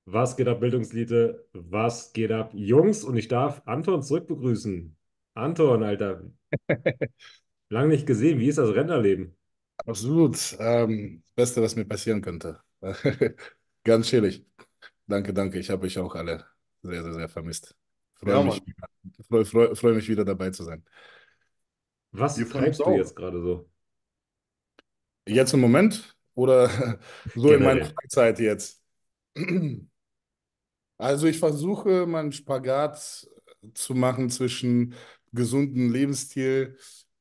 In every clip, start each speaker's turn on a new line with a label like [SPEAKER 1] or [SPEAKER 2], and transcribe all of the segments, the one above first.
[SPEAKER 1] Was geht ab, Bildungselite? Was geht ab, Jungs? Und ich darf Anton zurück Anton, Alter, lang nicht gesehen. Wie ist das Rentnerleben?
[SPEAKER 2] Absolut. Das Beste, was mir passieren könnte. Ganz chillig. Danke, danke. Ich habe euch auch alle sehr, sehr, sehr vermisst. Freue
[SPEAKER 3] Ja,
[SPEAKER 2] mich,
[SPEAKER 3] Mann.
[SPEAKER 2] freu mich wieder dabei zu sein.
[SPEAKER 3] Wir
[SPEAKER 1] Was
[SPEAKER 3] freuen uns
[SPEAKER 1] treibst du
[SPEAKER 3] auch.
[SPEAKER 1] jetzt gerade so?
[SPEAKER 2] Jetzt im Moment oder so in meiner
[SPEAKER 1] Generell.
[SPEAKER 2] Freizeit jetzt? Also ich versuche, meinen Spagat zu machen zwischen gesundem Lebensstil,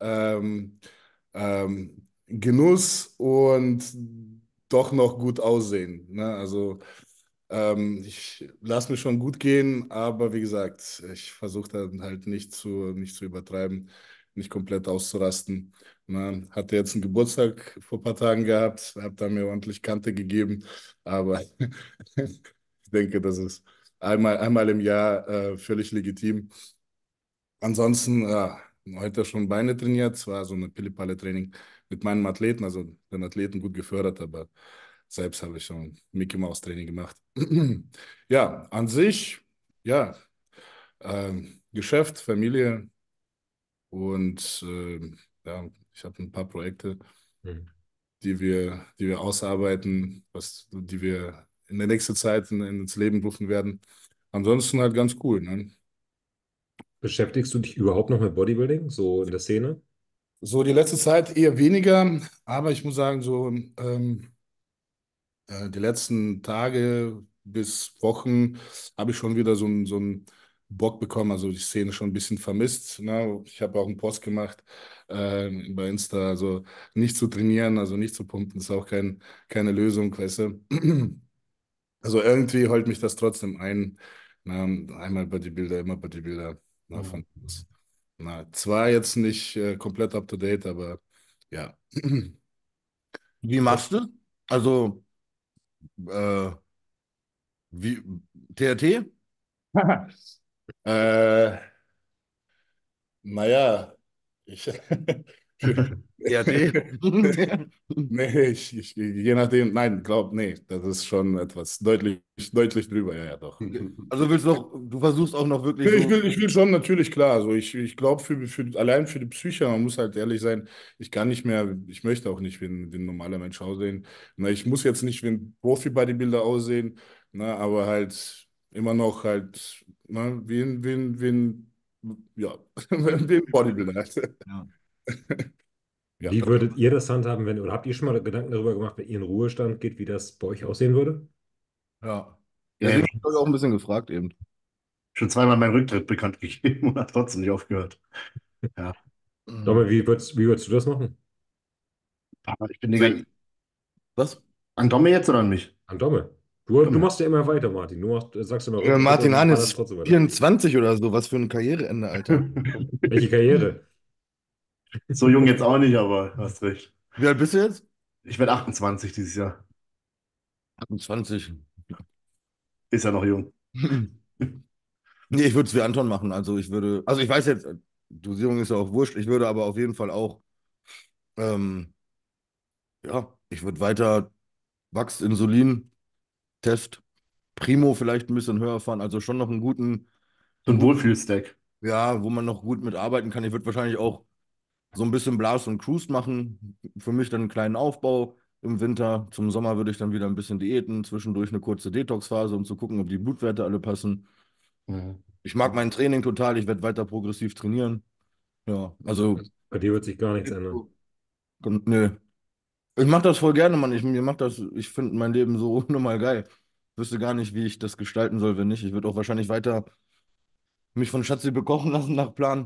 [SPEAKER 2] Genuss und doch noch gut aussehen. Ne? Also ich lasse mir schon gut gehen, aber wie gesagt, ich versuche dann halt nicht zu übertreiben, nicht komplett auszurasten. Ne? Hatte jetzt einen Geburtstag vor ein paar Tagen gehabt, habe da mir ordentlich Kante gegeben, aber ich denke, das ist einmal im Jahr völlig legitim. Ansonsten, ja, heute schon Beine trainiert, zwar so eine Pille-Palle-Training mit meinen Athleten, also den Athleten gut gefördert, aber selbst habe ich schon Mickey Mouse Training gemacht. Ja, an sich, ja, Geschäft, Familie und ja, ich habe ein paar Projekte,
[SPEAKER 1] Hm.
[SPEAKER 2] die wir ausarbeiten, die wir in der nächsten Zeit ins Leben rufen werden. Ansonsten halt ganz cool, ne?
[SPEAKER 1] Beschäftigst du dich überhaupt noch mit Bodybuilding, so in der Szene?
[SPEAKER 2] So die letzte Zeit eher weniger, aber ich muss sagen, so die letzten Tage bis Wochen habe ich schon wieder so einen Bock bekommen, also die Szene schon ein bisschen vermisst. Ne? Ich habe auch einen Post gemacht bei Insta, also nicht zu trainieren, also nicht zu pumpen, ist auch keine Lösung, weißt du. Also irgendwie holt mich das trotzdem ein. Na, einmal Bodybuilder, immer Bodybuilder. Na,
[SPEAKER 1] Hm.
[SPEAKER 2] zwar jetzt nicht komplett up to date, aber ja.
[SPEAKER 3] Wie
[SPEAKER 1] Was?
[SPEAKER 3] machst du? Also, äh, wie TRT?
[SPEAKER 2] äh, naja, ich,
[SPEAKER 3] TRT?
[SPEAKER 2] nee, je nachdem, nein, nee, das ist schon etwas deutlich, deutlich drüber, ja, ja, doch.
[SPEAKER 3] Also du versuchst auch noch wirklich
[SPEAKER 2] Nee,
[SPEAKER 3] so.
[SPEAKER 2] ich will schon natürlich klar. Also ich glaube, allein für die Psyche, man muss halt ehrlich sein, ich kann nicht mehr, ich möchte auch nicht wie ein normaler Mensch aussehen. Na, ich muss jetzt nicht wie ein Profi-Bodybuilder aussehen, na, aber halt immer noch halt, na, ja, wie ein Bodybuilder halt.
[SPEAKER 3] Ja.
[SPEAKER 2] Ja,
[SPEAKER 1] Wie
[SPEAKER 2] doch.
[SPEAKER 1] würdet ihr das handhaben, wenn, oder habt ihr schon mal Gedanken darüber gemacht, wenn ihr in den Ruhestand geht, wie das bei euch aussehen würde?
[SPEAKER 3] Ja.
[SPEAKER 4] Ja, ich
[SPEAKER 3] Deswegen
[SPEAKER 4] habe
[SPEAKER 3] habe ich auch ein bisschen gefragt eben.
[SPEAKER 4] schon zweimal meinen Rücktritt bekannt gegeben und hat trotzdem nicht aufgehört. Ja,
[SPEAKER 1] Dommel, wie würdest du das machen?
[SPEAKER 4] aber ich bin die
[SPEAKER 3] Also,
[SPEAKER 4] ganze.
[SPEAKER 3] was?
[SPEAKER 4] An Domme jetzt oder an mich?
[SPEAKER 1] An Dommel. Du
[SPEAKER 3] Ja.
[SPEAKER 1] machst ja immer weiter, Martin. Sagst immer Rücktritt
[SPEAKER 3] Martin
[SPEAKER 1] und
[SPEAKER 3] Hahn
[SPEAKER 1] ballerst
[SPEAKER 3] ist
[SPEAKER 1] trotzdem weiter.
[SPEAKER 3] 24 oder so. Was für ein Karriereende, Alter.
[SPEAKER 1] Welche Karriere?
[SPEAKER 4] So jung jetzt auch nicht, aber hast recht.
[SPEAKER 3] Wie alt bist du jetzt?
[SPEAKER 4] Ich werde 28 dieses Jahr.
[SPEAKER 3] 28.
[SPEAKER 4] Ist ja noch jung.
[SPEAKER 3] Nee, ich würde es wie Anton machen. Also ich weiß jetzt, Dosierung ist ja auch wurscht. Ich würde aber auf jeden Fall auch, ähm, ja, ich würde weiter Wachs, Insulin, Test, Primo vielleicht ein bisschen höher fahren. Also schon noch
[SPEAKER 4] So
[SPEAKER 3] einen
[SPEAKER 4] ein
[SPEAKER 3] guten,
[SPEAKER 4] Wohlfühlstack.
[SPEAKER 3] ja, wo man noch gut mitarbeiten kann. Ich würde wahrscheinlich auch so ein bisschen Blast und Cruise machen. Für mich dann einen kleinen Aufbau im Winter. Zum Sommer würde ich dann wieder ein bisschen diäten, zwischendurch eine kurze Detox-Phase, um zu gucken, ob die Blutwerte alle passen.
[SPEAKER 4] Mhm.
[SPEAKER 3] Ich mag mein Training total. Ich werde weiter progressiv trainieren. Ja, also,
[SPEAKER 1] Bei dir wird sich gar nichts ändern.
[SPEAKER 3] nö. Ich mache das voll gerne, Mann. Ich finde mein Leben so unnormal geil. Ich wüsste gar nicht, wie ich das gestalten soll, wenn nicht. Ich würde auch wahrscheinlich weiter mich von Schatzi bekochen lassen nach Plan.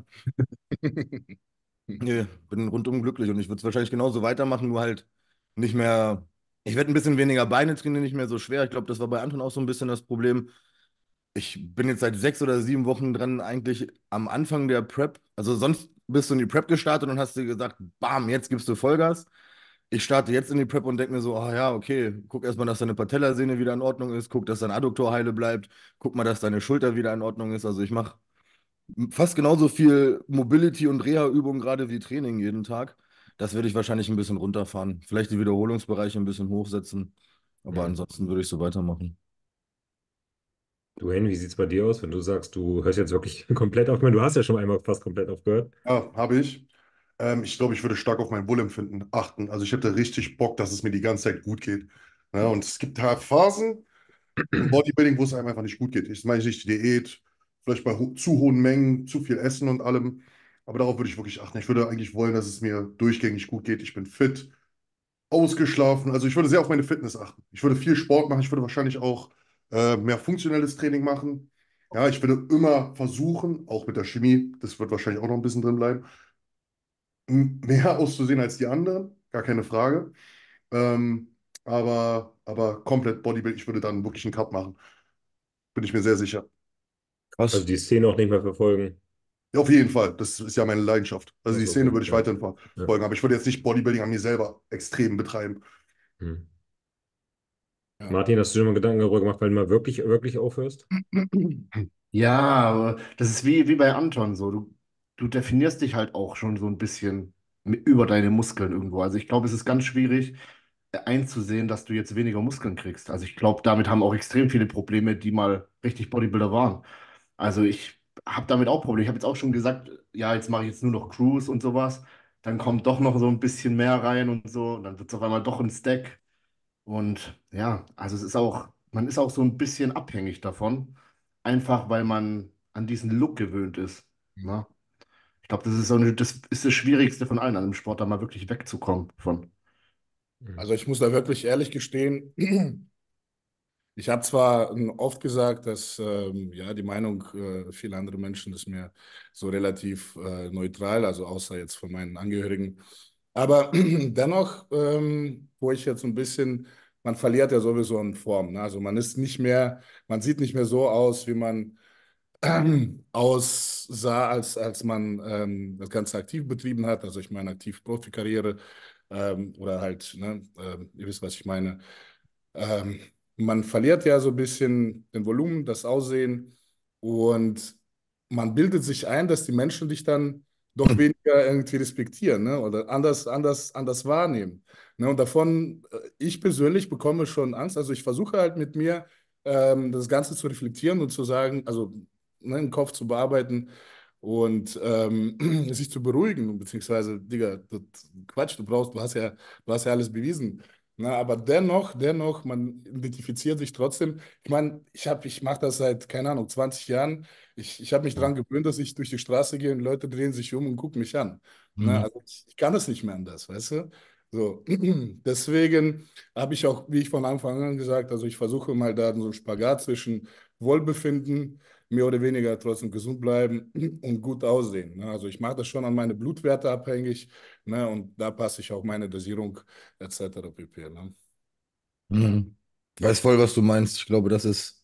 [SPEAKER 3] Nee, bin rundum glücklich und ich würde es wahrscheinlich genauso weitermachen, nur halt nicht mehr. Ich werde ein bisschen weniger Beine trainieren, nicht mehr so schwer. Ich glaube, das war bei Anton auch so ein bisschen das Problem. Ich bin jetzt seit 6 oder 7 Wochen dran, eigentlich am Anfang der Prep. Also sonst bist du in die Prep gestartet und hast dir gesagt, bam, jetzt gibst du Vollgas. Ich starte jetzt in die Prep und denke mir so, ah ja, okay, guck erstmal, dass deine Patellasehne wieder in Ordnung ist, guck, dass dein Adduktor heile bleibt, guck mal, dass deine Schulter wieder in Ordnung ist. Also ich mache fast genauso viel Mobility- und Reha-Übungen gerade wie Training jeden Tag. Das würde ich wahrscheinlich ein bisschen runterfahren. Vielleicht die Wiederholungsbereiche ein bisschen hochsetzen. Aber
[SPEAKER 1] Hm.
[SPEAKER 3] ansonsten würde ich so weitermachen.
[SPEAKER 1] Du, Henry, wie sieht es bei dir aus, wenn du sagst, du hörst jetzt wirklich komplett auf? Ich meine, du hast ja schon einmal fast komplett aufgehört.
[SPEAKER 5] Ja, habe ich. Ich glaube, ich würde stark auf mein Wohlempfinden achten. Also ich hätte richtig Bock, dass es mir die ganze Zeit gut geht. Ja, und es gibt halt Phasen im Bodybuilding, wo es einem einfach nicht gut geht. Ich meine nicht die Diät, vielleicht bei zu hohen Mengen, zu viel Essen und allem. Aber darauf würde ich wirklich achten. Ich würde eigentlich wollen, dass es mir durchgängig gut geht. Ich bin fit, ausgeschlafen. Also ich würde sehr auf meine Fitness achten. Ich würde viel Sport machen. Ich würde wahrscheinlich auch mehr funktionelles Training machen. Ja, ich würde immer versuchen, auch mit der Chemie, das wird wahrscheinlich auch noch ein bisschen drin bleiben, mehr auszusehen als die anderen, gar keine Frage. Ähm, aber komplett Bodybuilding, ich würde dann wirklich einen Cut machen. Bin ich mir sehr sicher.
[SPEAKER 1] Also
[SPEAKER 3] Krass.
[SPEAKER 1] die Szene auch nicht mehr verfolgen.
[SPEAKER 5] Ja, auf jeden Fall. Das ist ja meine Leidenschaft. Also die
[SPEAKER 1] Also,
[SPEAKER 5] Szene
[SPEAKER 1] okay,
[SPEAKER 5] würde ich
[SPEAKER 1] ja.
[SPEAKER 5] weiterhin
[SPEAKER 1] Ja.
[SPEAKER 5] verfolgen, aber ich würde jetzt nicht Bodybuilding an mir selber extrem betreiben.
[SPEAKER 1] Hm.
[SPEAKER 2] Ja.
[SPEAKER 1] Martin, hast du dir mal Gedanken darüber gemacht, weil du mal wirklich, wirklich aufhörst?
[SPEAKER 4] Ja, aber das ist wie bei Anton so. Du definierst dich halt auch schon so ein bisschen über deine Muskeln irgendwo. Also ich glaube, es ist ganz schwierig einzusehen, dass du jetzt weniger Muskeln kriegst. Also ich glaube, damit haben auch extrem viele Probleme, die mal richtig Bodybuilder waren. Also ich habe damit auch Probleme. Ich habe jetzt auch schon gesagt, ja, jetzt mache ich jetzt nur noch Cruise und sowas. Dann kommt doch noch so ein bisschen mehr rein und so. Und dann wird es auf einmal doch ein Stack. Und ja, also es ist auch, man ist auch so ein bisschen abhängig davon, einfach weil man an diesen Look gewöhnt ist. Ne? Ich glaube, das ist das Schwierigste von allen, an einem Sport da mal wirklich wegzukommen von.
[SPEAKER 1] Hm.
[SPEAKER 2] Also ich muss da wirklich ehrlich gestehen, ich habe zwar oft gesagt, dass ja die Meinung vieler anderer Menschen ist mir so relativ neutral, also außer jetzt von meinen Angehörigen. Aber dennoch, wo ich jetzt so ein bisschen, man verliert ja sowieso an Form. Ne? Also man ist nicht mehr, man sieht nicht mehr so aus, wie man aussah, als man das Ganze aktiv betrieben hat. Also ich meine aktiv Profikarriere oder halt, ne, ihr wisst, was ich meine. Ähm, Man verliert ja so ein bisschen den Volumen, das Aussehen und man bildet sich ein, dass die Menschen dich dann doch weniger irgendwie respektieren, ne? Oder anders wahrnehmen. Ne? Und davon, ich persönlich bekomme schon Angst. Also ich versuche halt mit mir das Ganze zu reflektieren und zu sagen, also ne, im Kopf zu bearbeiten und sich zu beruhigen, beziehungsweise, Digga, das Quatsch, du hast ja alles bewiesen. Na, aber dennoch, man identifiziert sich trotzdem. Ich meine, ich mache das seit, keine Ahnung, 20 Jahren. Ich habe mich daran gewöhnt, dass ich durch die Straße gehe und Leute drehen sich um und gucken mich an. Na,
[SPEAKER 3] Mhm.
[SPEAKER 2] also ich kann das nicht mehr anders, weißt du? So, deswegen habe ich auch, wie ich von Anfang an gesagt, also ich versuche mal da so einen Spagat zwischen Wohlbefinden, mehr oder weniger trotzdem gesund bleiben und gut aussehen. Ne? Also ich mache das schon an meine Blutwerte abhängig, ne? Und da passe ich auch meine Dosierung etc. pp. Ne?
[SPEAKER 3] Mhm. Ich weiß voll, was du meinst. Ich glaube, das ist,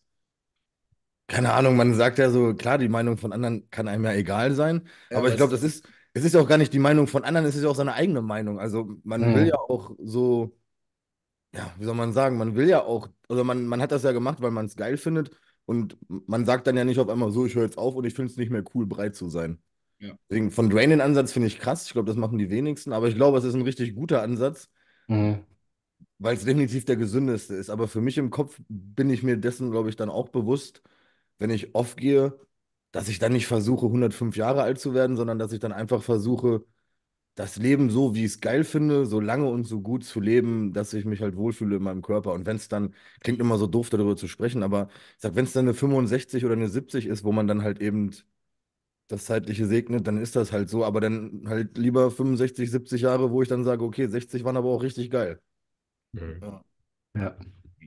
[SPEAKER 3] keine Ahnung, man sagt ja so, klar, die Meinung von anderen kann einem ja egal sein,
[SPEAKER 2] Ja,
[SPEAKER 3] aber ich
[SPEAKER 2] weißt
[SPEAKER 3] glaube,
[SPEAKER 2] du,
[SPEAKER 3] es ist ja auch gar nicht die Meinung von anderen, es ist ja auch seine eigene Meinung. Also man will ja
[SPEAKER 4] Mhm.
[SPEAKER 3] auch so, ja, wie soll man sagen, man will ja auch, also man hat das ja gemacht, weil man es geil findet und man sagt dann ja nicht auf einmal so, ich höre jetzt auf und ich finde es nicht mehr cool, breit zu sein.
[SPEAKER 2] ja.
[SPEAKER 3] Deswegen von Drain den Ansatz finde ich krass, ich glaube, das machen die wenigsten, aber ich glaube, es ist ein richtig guter Ansatz,
[SPEAKER 4] Mhm.
[SPEAKER 3] weil es definitiv der gesündeste ist. Aber für mich im Kopf bin ich mir dessen, glaube ich, dann auch bewusst, wenn ich aufgehe, dass ich dann nicht versuche, 105 Jahre alt zu werden, sondern dass ich dann einfach versuche, das Leben so, wie ich es geil finde, so lange und so gut zu leben, dass ich mich halt wohlfühle in meinem Körper. Und wenn es dann, klingt immer so doof darüber zu sprechen, aber ich sag, wenn es dann eine 65 oder eine 70 ist, wo man dann halt eben das Zeitliche segnet, dann ist das halt so. Aber dann halt lieber 65, 70 Jahre, wo ich dann sage, okay, 60 waren aber auch richtig geil.
[SPEAKER 1] Hm.
[SPEAKER 2] Ja.
[SPEAKER 4] Ja.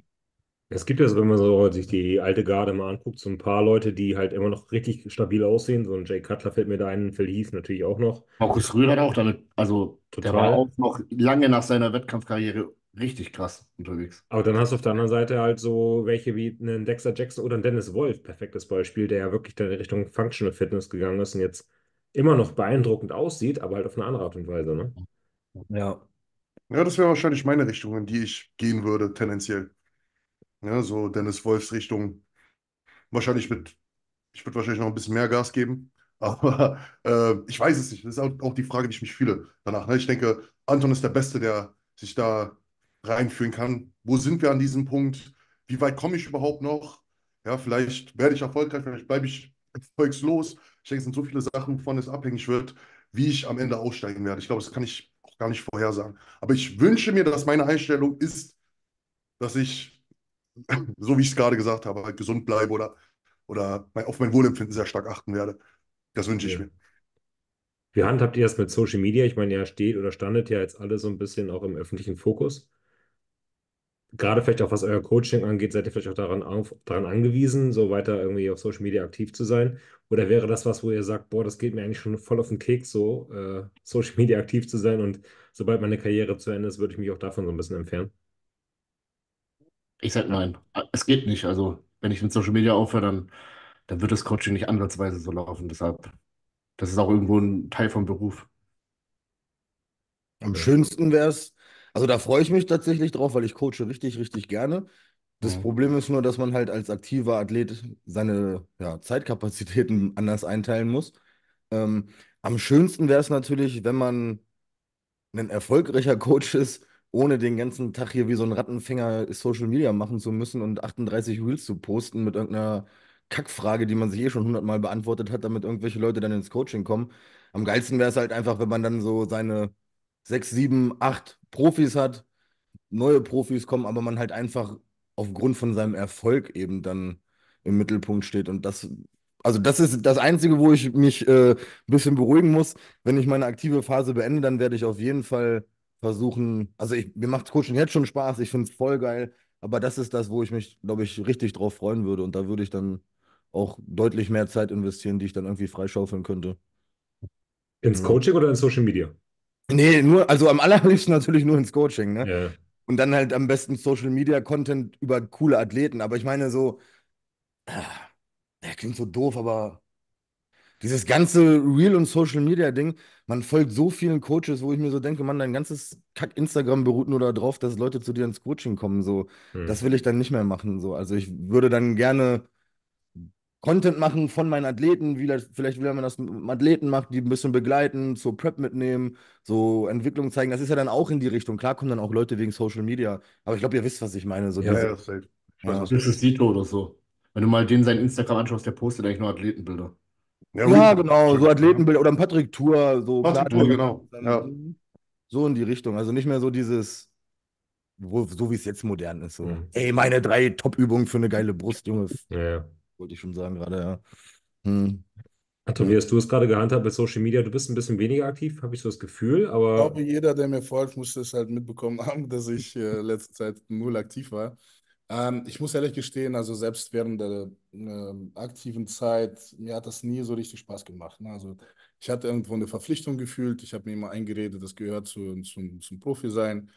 [SPEAKER 1] Es gibt ja so, wenn man so sich die alte Garde mal anguckt, so ein paar Leute, die halt immer noch richtig stabil aussehen. So ein Jay Cutler fällt mir da ein, Phil Heath natürlich auch noch.
[SPEAKER 4] Markus Rühl hat auch damit, also der war
[SPEAKER 1] Total.
[SPEAKER 4] auch noch lange nach seiner Wettkampfkarriere richtig krass unterwegs.
[SPEAKER 1] Aber dann hast du auf der anderen Seite halt so welche wie einen Dexter Jackson oder einen Dennis Wolf, perfektes Beispiel, der ja wirklich dann in Richtung Functional Fitness gegangen ist und jetzt immer noch beeindruckend aussieht, aber halt auf eine andere Art und Weise, ne?
[SPEAKER 3] Ja.
[SPEAKER 5] Ja, das wäre wahrscheinlich meine Richtung, in die ich gehen würde, tendenziell. Ja, so Dennis Wolfs Richtung. Wahrscheinlich ich würde wahrscheinlich noch ein bisschen mehr Gas geben. Aber ich weiß es nicht. Das ist auch die Frage, die ich mich fühle danach. Ne? Ich denke, Anton ist der Beste, der sich da reinführen kann. Wo sind wir an diesem Punkt? Wie weit komme ich überhaupt noch? Ja, vielleicht werde ich erfolgreich, vielleicht bleibe ich erfolgslos. Ich denke, es sind so viele Sachen, wovon es abhängig wird, wie ich am Ende aussteigen werde. Ich glaube, das kann ich auch gar nicht vorhersagen. Aber ich wünsche mir, dass meine Einstellung ist, dass ich, so wie ich es gerade gesagt habe, halt gesund bleibe oder auf mein Wohlempfinden sehr stark achten werde. Das wünsche ich
[SPEAKER 1] Ja.
[SPEAKER 5] mir.
[SPEAKER 1] Wie handhabt ihr das mit Social Media? Ich meine, ihr steht oder standet ja jetzt alle so ein bisschen auch im öffentlichen Fokus. Gerade vielleicht auch was euer Coaching angeht, seid ihr vielleicht auch daran angewiesen, so weiter irgendwie auf Social Media aktiv zu sein? Oder wäre das was, wo ihr sagt, boah, das geht mir eigentlich schon voll auf den Keks, so Social Media aktiv zu sein und sobald meine Karriere zu Ende ist, würde ich mich auch davon so ein bisschen entfernen?
[SPEAKER 4] Ich sag nein. Es geht nicht. Also, wenn ich mit Social Media aufhöre, dann wird das Coaching nicht ansatzweise so laufen. Deshalb, das ist auch irgendwo ein Teil vom Beruf.
[SPEAKER 3] Am
[SPEAKER 1] Ja.
[SPEAKER 3] schönsten wäre es, also da freue ich mich tatsächlich drauf, weil ich coache richtig, richtig gerne. Das
[SPEAKER 2] Mhm.
[SPEAKER 3] Problem ist nur, dass man halt als aktiver Athlet seine ja, Zeitkapazitäten anders einteilen muss. Ähm, Am schönsten wäre es natürlich, wenn man ein erfolgreicher Coach ist, ohne den ganzen Tag hier wie so ein Rattenfänger Social Media machen zu müssen und 38 Reels zu posten mit irgendeiner Kackfrage, die man sich eh schon 100 Mal beantwortet hat, damit irgendwelche Leute dann ins Coaching kommen. Am geilsten wäre es halt einfach, wenn man dann so seine 6, 7, 8 Profis hat, neue Profis kommen, aber man halt einfach aufgrund von seinem Erfolg eben dann im Mittelpunkt steht. Und das, also das ist das Einzige, wo ich mich ein bisschen beruhigen muss. Wenn ich meine aktive Phase beende, dann werde ich auf jeden Fall versuchen, mir macht Coaching jetzt schon Spaß, ich finde es voll geil, aber das ist das, wo ich mich, glaube ich, richtig drauf freuen würde. Und da würde ich dann auch deutlich mehr Zeit investieren, die ich dann irgendwie freischaufeln könnte.
[SPEAKER 1] Ins
[SPEAKER 3] Ja.
[SPEAKER 1] Coaching oder ins Social Media?
[SPEAKER 3] Nee, nur, also am allerliebsten natürlich nur ins Coaching, ne?
[SPEAKER 1] Ja,
[SPEAKER 3] Und dann halt am besten Social Media Content über coole Athleten. Aber ich meine so, der klingt so doof, aber dieses ganze Real und Social Media Ding, man folgt so vielen Coaches, wo ich mir so denke, Mann, dein ganzes Kack-Instagram beruht nur darauf, dass Leute zu dir ins Coaching kommen. So,
[SPEAKER 1] hm.
[SPEAKER 3] das will ich dann nicht mehr machen. So, also ich würde dann gerne Content machen von meinen Athleten, vielleicht wie man das mit dem Athleten macht, die ein bisschen begleiten, zur Prep mitnehmen, so Entwicklung zeigen. Das ist ja dann auch in die Richtung. Klar kommen dann auch Leute wegen Social Media, aber ich glaube, ihr wisst, was ich meine. So
[SPEAKER 1] Ja,
[SPEAKER 5] Ja,
[SPEAKER 3] diese,
[SPEAKER 5] ja, safe. Ich weiß,
[SPEAKER 3] ja.
[SPEAKER 5] was du
[SPEAKER 4] Das ist
[SPEAKER 5] meinst.
[SPEAKER 4] Sito oder so. Wenn du mal den sein Instagram anschaust, der postet eigentlich nur Athletenbilder.
[SPEAKER 5] Ja,
[SPEAKER 3] Ja,
[SPEAKER 5] Real
[SPEAKER 3] genau, so
[SPEAKER 5] Talk. Ja.
[SPEAKER 3] Athletenbilder oder ein Patrick Tour, so klar, der
[SPEAKER 5] Tour,
[SPEAKER 3] macht
[SPEAKER 5] genau. Ja.
[SPEAKER 3] so in die Richtung. Also nicht mehr so dieses, so wie es jetzt modern ist. So,
[SPEAKER 1] hm.
[SPEAKER 3] ey, meine 3 Top-Übungen für eine geile Brust, Junge,
[SPEAKER 1] Ja, ja.
[SPEAKER 3] wollte ich schon sagen gerade, ja. Hm.
[SPEAKER 1] Anton,
[SPEAKER 3] Hm.
[SPEAKER 1] wie hast du es gerade gehandhabt mit Social Media? Du bist ein bisschen weniger aktiv, habe ich so das Gefühl,
[SPEAKER 2] Ich glaube,
[SPEAKER 1] aber
[SPEAKER 2] jeder, der mir folgt, muss das halt mitbekommen haben, dass ich letzte Zeit null aktiv war. Ich muss ehrlich gestehen, also selbst während der aktiven Zeit, mir hat das nie so richtig Spaß gemacht. Ne? Also ich hatte irgendwo eine Verpflichtung gefühlt, ich habe mir immer eingeredet, das gehört zum Profi sein.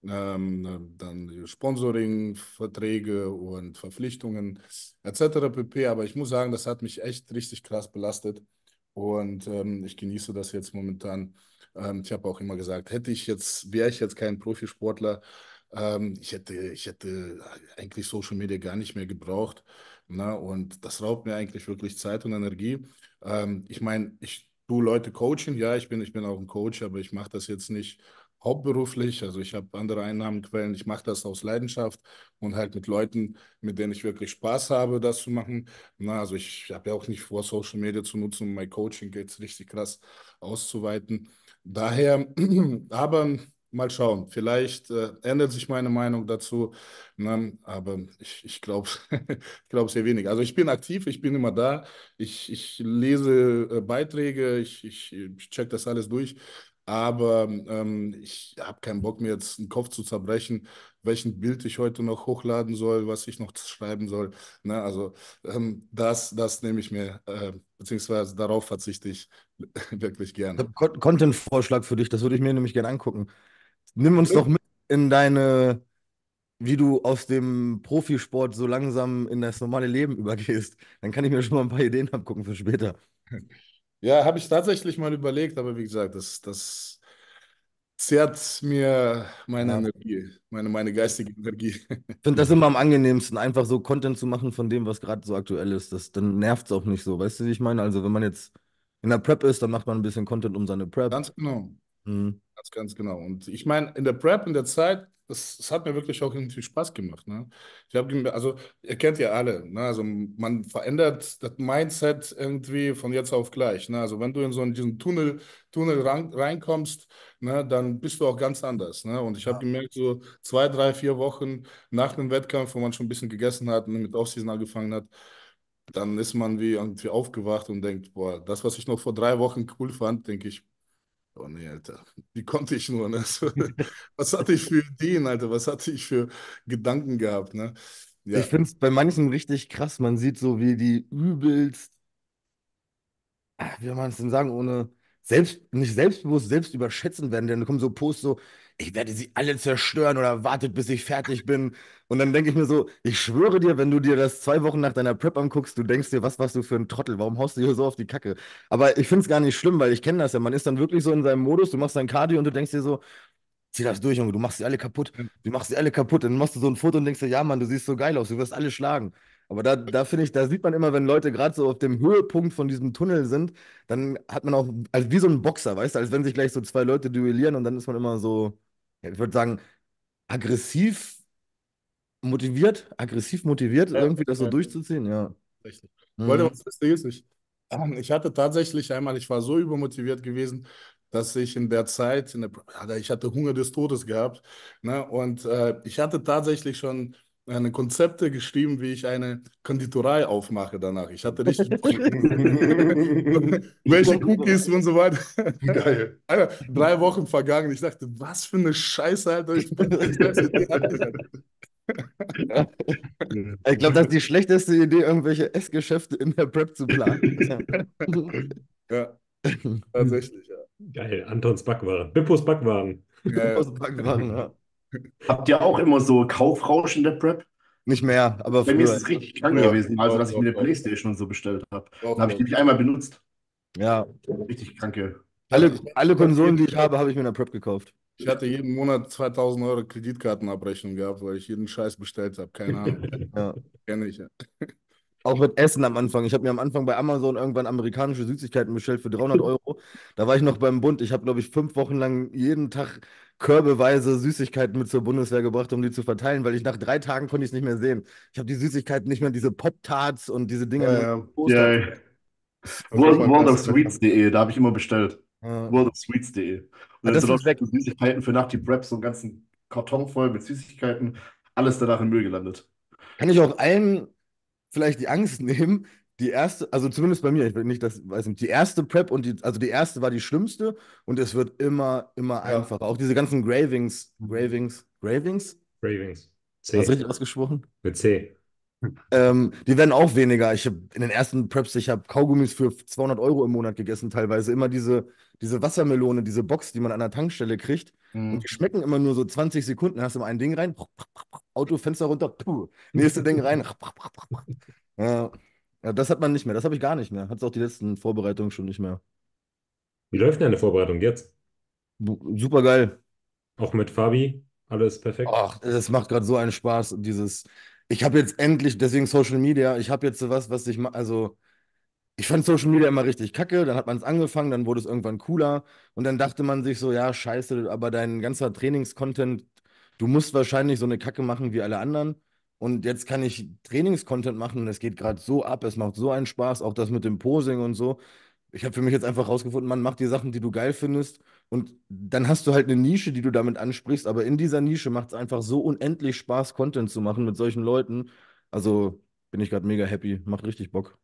[SPEAKER 2] Dann Sponsoring, Verträge und Verpflichtungen etc. pp. Aber ich muss sagen, das hat mich echt richtig krass belastet. Und ich genieße das jetzt momentan. Ich habe auch immer gesagt, wäre ich jetzt kein Profisportler, ich hätte eigentlich Social Media gar nicht mehr gebraucht. Na, und das raubt mir eigentlich wirklich Zeit und Energie. Ich meine, ich tue Leute coachen, ja, ich bin auch ein Coach, aber ich mache das jetzt nicht hauptberuflich. Also ich habe andere Einnahmenquellen, ich mache das aus Leidenschaft und halt mit Leuten, mit denen ich wirklich Spaß habe, das zu machen. Na, also ich habe ja auch nicht vor, Social Media zu nutzen, um mein Coaching jetzt richtig krass auszuweiten. Daher, aber mal schauen, vielleicht ändert sich meine Meinung dazu, ne? Aber ich glaube, ich glaube sehr wenig. Also ich bin aktiv, ich bin immer da, ich lese Beiträge, ich check das alles durch, aber ich habe keinen Bock mir jetzt den Kopf zu zerbrechen, welchen Bild ich heute noch hochladen soll, was ich noch schreiben soll. Ne? Also das nehme ich mir, beziehungsweise darauf verzichte ich wirklich
[SPEAKER 3] Ich
[SPEAKER 2] gerne.
[SPEAKER 3] habe Content-Vorschlag für dich, das würde ich mir nämlich gerne angucken. Nimm uns doch mit in deine, wie du aus dem Profisport so langsam in das normale Leben übergehst. Dann kann ich mir schon mal ein paar Ideen abgucken für später.
[SPEAKER 2] Ja, habe ich tatsächlich mal überlegt, aber wie gesagt, das zehrt mir meine
[SPEAKER 3] Ja.
[SPEAKER 2] Energie, meine geistige Energie.
[SPEAKER 3] Ich finde das immer am angenehmsten, einfach so Content zu machen von dem, was gerade so aktuell ist. Dann nervt es auch nicht so. Weißt du, wie ich meine? Also, wenn man jetzt in der Prep ist, dann macht man ein bisschen Content um seine Prep.
[SPEAKER 2] Ganz genau.
[SPEAKER 3] Mhm.
[SPEAKER 2] Ganz genau. Und ich meine, in der Prep, in der Zeit, das hat mir wirklich auch irgendwie Spaß gemacht. Ne? Also ihr kennt ja alle, ne? Also man verändert das Mindset irgendwie von jetzt auf gleich. Ne? Also wenn du in so diesen Tunnel reinkommst, ne, dann bist du auch ganz anders. Ne? Und ich habe gemerkt, so 2, 3, 4 Wochen nach dem Wettkampf, wo man schon ein bisschen gegessen hat und mit Offseason angefangen hat, dann ist man wie irgendwie aufgewacht und denkt, boah, das, was ich noch vor 3 Wochen cool fand, denke ich, oh nee, Alter, wie konnte ich nur, ne? Was hatte ich für Ideen, Alter? Was hatte ich für Gedanken gehabt, ne?
[SPEAKER 3] Ich
[SPEAKER 2] Ja.
[SPEAKER 3] finde es bei manchen richtig krass. Man sieht so, wie die übelst, wie soll man es denn sagen, ohne nicht selbstbewusst, selbst überschätzen werden. Dann kommen so Posts so, ich werde sie alle zerstören oder wartet, bis ich fertig bin. Und dann denke ich mir so, ich schwöre dir, wenn du dir das 2 Wochen nach deiner Prep anguckst, du denkst dir, was warst du für ein Trottel? Warum haust du hier so auf die Kacke? Aber ich finde es gar nicht schlimm, weil ich kenne das ja. Man ist dann wirklich so in seinem Modus, du machst dein Cardio und du denkst dir so, zieh das durch, Junge, du machst sie alle kaputt. Du machst sie alle kaputt. Dann machst du so ein Foto und denkst dir, ja, Mann, du siehst so geil aus, du wirst alle schlagen. Aber da finde ich, da sieht man immer, wenn Leute gerade so auf dem Höhepunkt von diesem Tunnel sind, dann hat man auch, also wie so ein Boxer, weißt du, als wenn sich gleich so zwei Leute duellieren und dann ist man immer so, ja, ich würde sagen, aggressiv aggressiv motiviert,
[SPEAKER 2] Ja,
[SPEAKER 3] irgendwie das so
[SPEAKER 2] ja,
[SPEAKER 3] durchzuziehen, ja.
[SPEAKER 2] richtig. Wollte
[SPEAKER 3] Mhm.
[SPEAKER 2] was Lustiges? Ich hatte tatsächlich einmal, ich war so übermotiviert gewesen, dass ich in der Zeit, ich hatte Hunger des Todes gehabt, ne? Und ich hatte tatsächlich schon eine Konzepte geschrieben, wie ich eine Konditorei aufmache danach. Ich hatte richtig Bock. Welche Cookies und so weiter.
[SPEAKER 5] Geil.
[SPEAKER 2] Alter, 3 Wochen vergangen. Ich dachte, was für eine Scheiße, Alter. Die hatte ich halt.
[SPEAKER 3] Ich glaube, das ist die schlechteste Idee, irgendwelche Essgeschäfte in der Prep zu planen.
[SPEAKER 2] Ja, tatsächlich, ja.
[SPEAKER 1] Geil, Antons Backwaren. Bippos Backwaren.
[SPEAKER 2] Ja,
[SPEAKER 3] Aus dem Backwaren, ja.
[SPEAKER 4] Habt ihr auch immer so Kaufrausch in der Prep?
[SPEAKER 3] Nicht mehr, aber
[SPEAKER 4] Bei mir ist
[SPEAKER 3] früher.
[SPEAKER 4] es richtig krank
[SPEAKER 2] ja,
[SPEAKER 4] gewesen, also
[SPEAKER 2] doch,
[SPEAKER 4] dass ich
[SPEAKER 2] doch,
[SPEAKER 4] mir eine
[SPEAKER 2] doch,
[SPEAKER 4] Playstation und so bestellt habe.
[SPEAKER 2] doch,
[SPEAKER 4] Dann habe ich die
[SPEAKER 2] doch.
[SPEAKER 4] nicht einmal benutzt.
[SPEAKER 3] Ja.
[SPEAKER 4] Richtig kranke.
[SPEAKER 3] Alle Konsolen, die ich habe ich mir in der Prep gekauft.
[SPEAKER 2] Ich hatte jeden Monat 2000 € Kreditkartenabrechnung gehabt, weil ich jeden Scheiß bestellt habe. Keine Ahnung.
[SPEAKER 3] Ja.
[SPEAKER 2] Kenne ich ja.
[SPEAKER 3] Auch mit Essen am Anfang. Ich habe mir am Anfang bei Amazon irgendwann amerikanische Süßigkeiten bestellt für 300 €. Da war ich noch beim Bund. Ich habe, glaube ich, 5 Wochen lang jeden Tag körbeweise Süßigkeiten mit zur Bundeswehr gebracht, um die zu verteilen, weil ich nach 3 Tagen konnte ich es nicht mehr sehen. Ich habe die Süßigkeiten nicht mehr, diese Pop-Tarts und diese Dinger, die
[SPEAKER 5] Ja,
[SPEAKER 3] man
[SPEAKER 5] ja.
[SPEAKER 3] Poster.
[SPEAKER 4] Ja,
[SPEAKER 5] Das war beim
[SPEAKER 4] World of
[SPEAKER 5] ersten Wettkampf.
[SPEAKER 4] Sweets.de, da habe ich immer bestellt.
[SPEAKER 3] Ja.
[SPEAKER 4] Worldofsweets.de. Und
[SPEAKER 3] Ja,
[SPEAKER 4] dann
[SPEAKER 3] das
[SPEAKER 4] sind auch
[SPEAKER 3] ist weg.
[SPEAKER 4] so Süßigkeiten für nach die Prep, so einen ganzen Karton voll mit Süßigkeiten. Alles danach in den Müll gelandet.
[SPEAKER 3] Kann ich auch allen vielleicht die Angst nehmen. Die erste, also zumindest bei mir, ich will nicht, das weiß nicht, die erste Prep also die erste war die schlimmste und es wird immer
[SPEAKER 5] Ja.
[SPEAKER 3] einfacher. Auch diese ganzen Gravings,
[SPEAKER 1] Ravings.
[SPEAKER 3] hast du
[SPEAKER 1] C.
[SPEAKER 3] richtig ausgesprochen?
[SPEAKER 1] Mit C.
[SPEAKER 3] Die werden auch weniger. Ich habe in den ersten Preps, ich habe Kaugummis für 200 € im Monat gegessen, teilweise. Immer diese Wassermelone, diese Box, die man an der Tankstelle kriegt. Und die
[SPEAKER 4] Mhm.
[SPEAKER 3] schmecken immer nur so 20 Sekunden. Hast du mal ein Ding rein, Autofenster runter, puh, nächste Ding rein. Ja, ja, das hat man nicht mehr. Das habe ich gar nicht mehr. Hat es auch die letzten Vorbereitungen schon nicht mehr.
[SPEAKER 1] Wie läuft denn deine Vorbereitung jetzt?
[SPEAKER 3] Super geil.
[SPEAKER 1] Auch mit Fabi? Alles perfekt?
[SPEAKER 3] Ach, das macht gerade so einen Spaß. Ich habe jetzt endlich, deswegen Social Media, ich habe jetzt so was ich also. Ich fand Social Media immer richtig kacke, dann hat man es angefangen, dann wurde es irgendwann cooler und dann dachte man sich so, ja, scheiße, aber dein ganzer Trainingscontent, du musst wahrscheinlich so eine Kacke machen wie alle anderen und jetzt kann ich Trainingscontent machen und es geht gerade so ab, es macht so einen Spaß, auch das mit dem Posing und so. Ich habe für mich jetzt einfach rausgefunden, man macht die Sachen, die du geil findest und dann hast du halt eine Nische, die du damit ansprichst, aber in dieser Nische macht es einfach so unendlich Spaß, Content zu machen mit solchen Leuten. Also bin ich gerade mega happy, macht richtig Bock.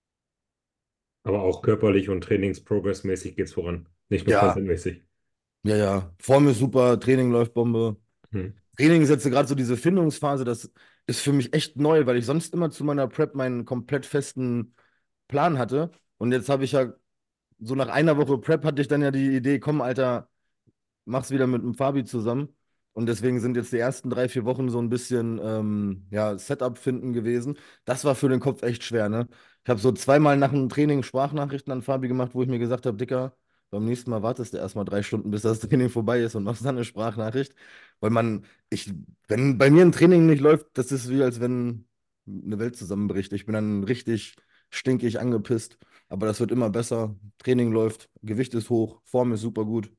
[SPEAKER 1] Aber auch körperlich und trainingsprogressmäßig geht's voran. Nicht nur
[SPEAKER 3] Ja,
[SPEAKER 1] contentmäßig.
[SPEAKER 3] ja, ja. Form ist super, Training läuft Bombe.
[SPEAKER 1] Hm.
[SPEAKER 3] Training ist jetzt gerade so diese Findungsphase, das ist für mich echt neu, weil ich sonst immer zu meiner Prep meinen komplett festen Plan hatte. Und jetzt habe ich ja, so nach einer Woche Prep hatte ich dann ja die Idee, komm, Alter, mach's wieder mit dem Fabi zusammen. Und deswegen sind jetzt die ersten 3, 4 Wochen so ein bisschen ja, Setup finden gewesen. Das war für den Kopf echt schwer, ne? Ich habe so zweimal nach dem Training Sprachnachrichten an Fabi gemacht, wo ich mir gesagt habe, Dicker, beim nächsten Mal wartest du erstmal 3 Stunden, bis das Training vorbei ist und machst dann eine Sprachnachricht. Weil wenn bei mir ein Training nicht läuft, das ist wie als wenn eine Welt zusammenbricht. Ich bin dann richtig stinkig angepisst. Aber das wird immer besser. Training läuft, Gewicht ist hoch, Form ist super gut.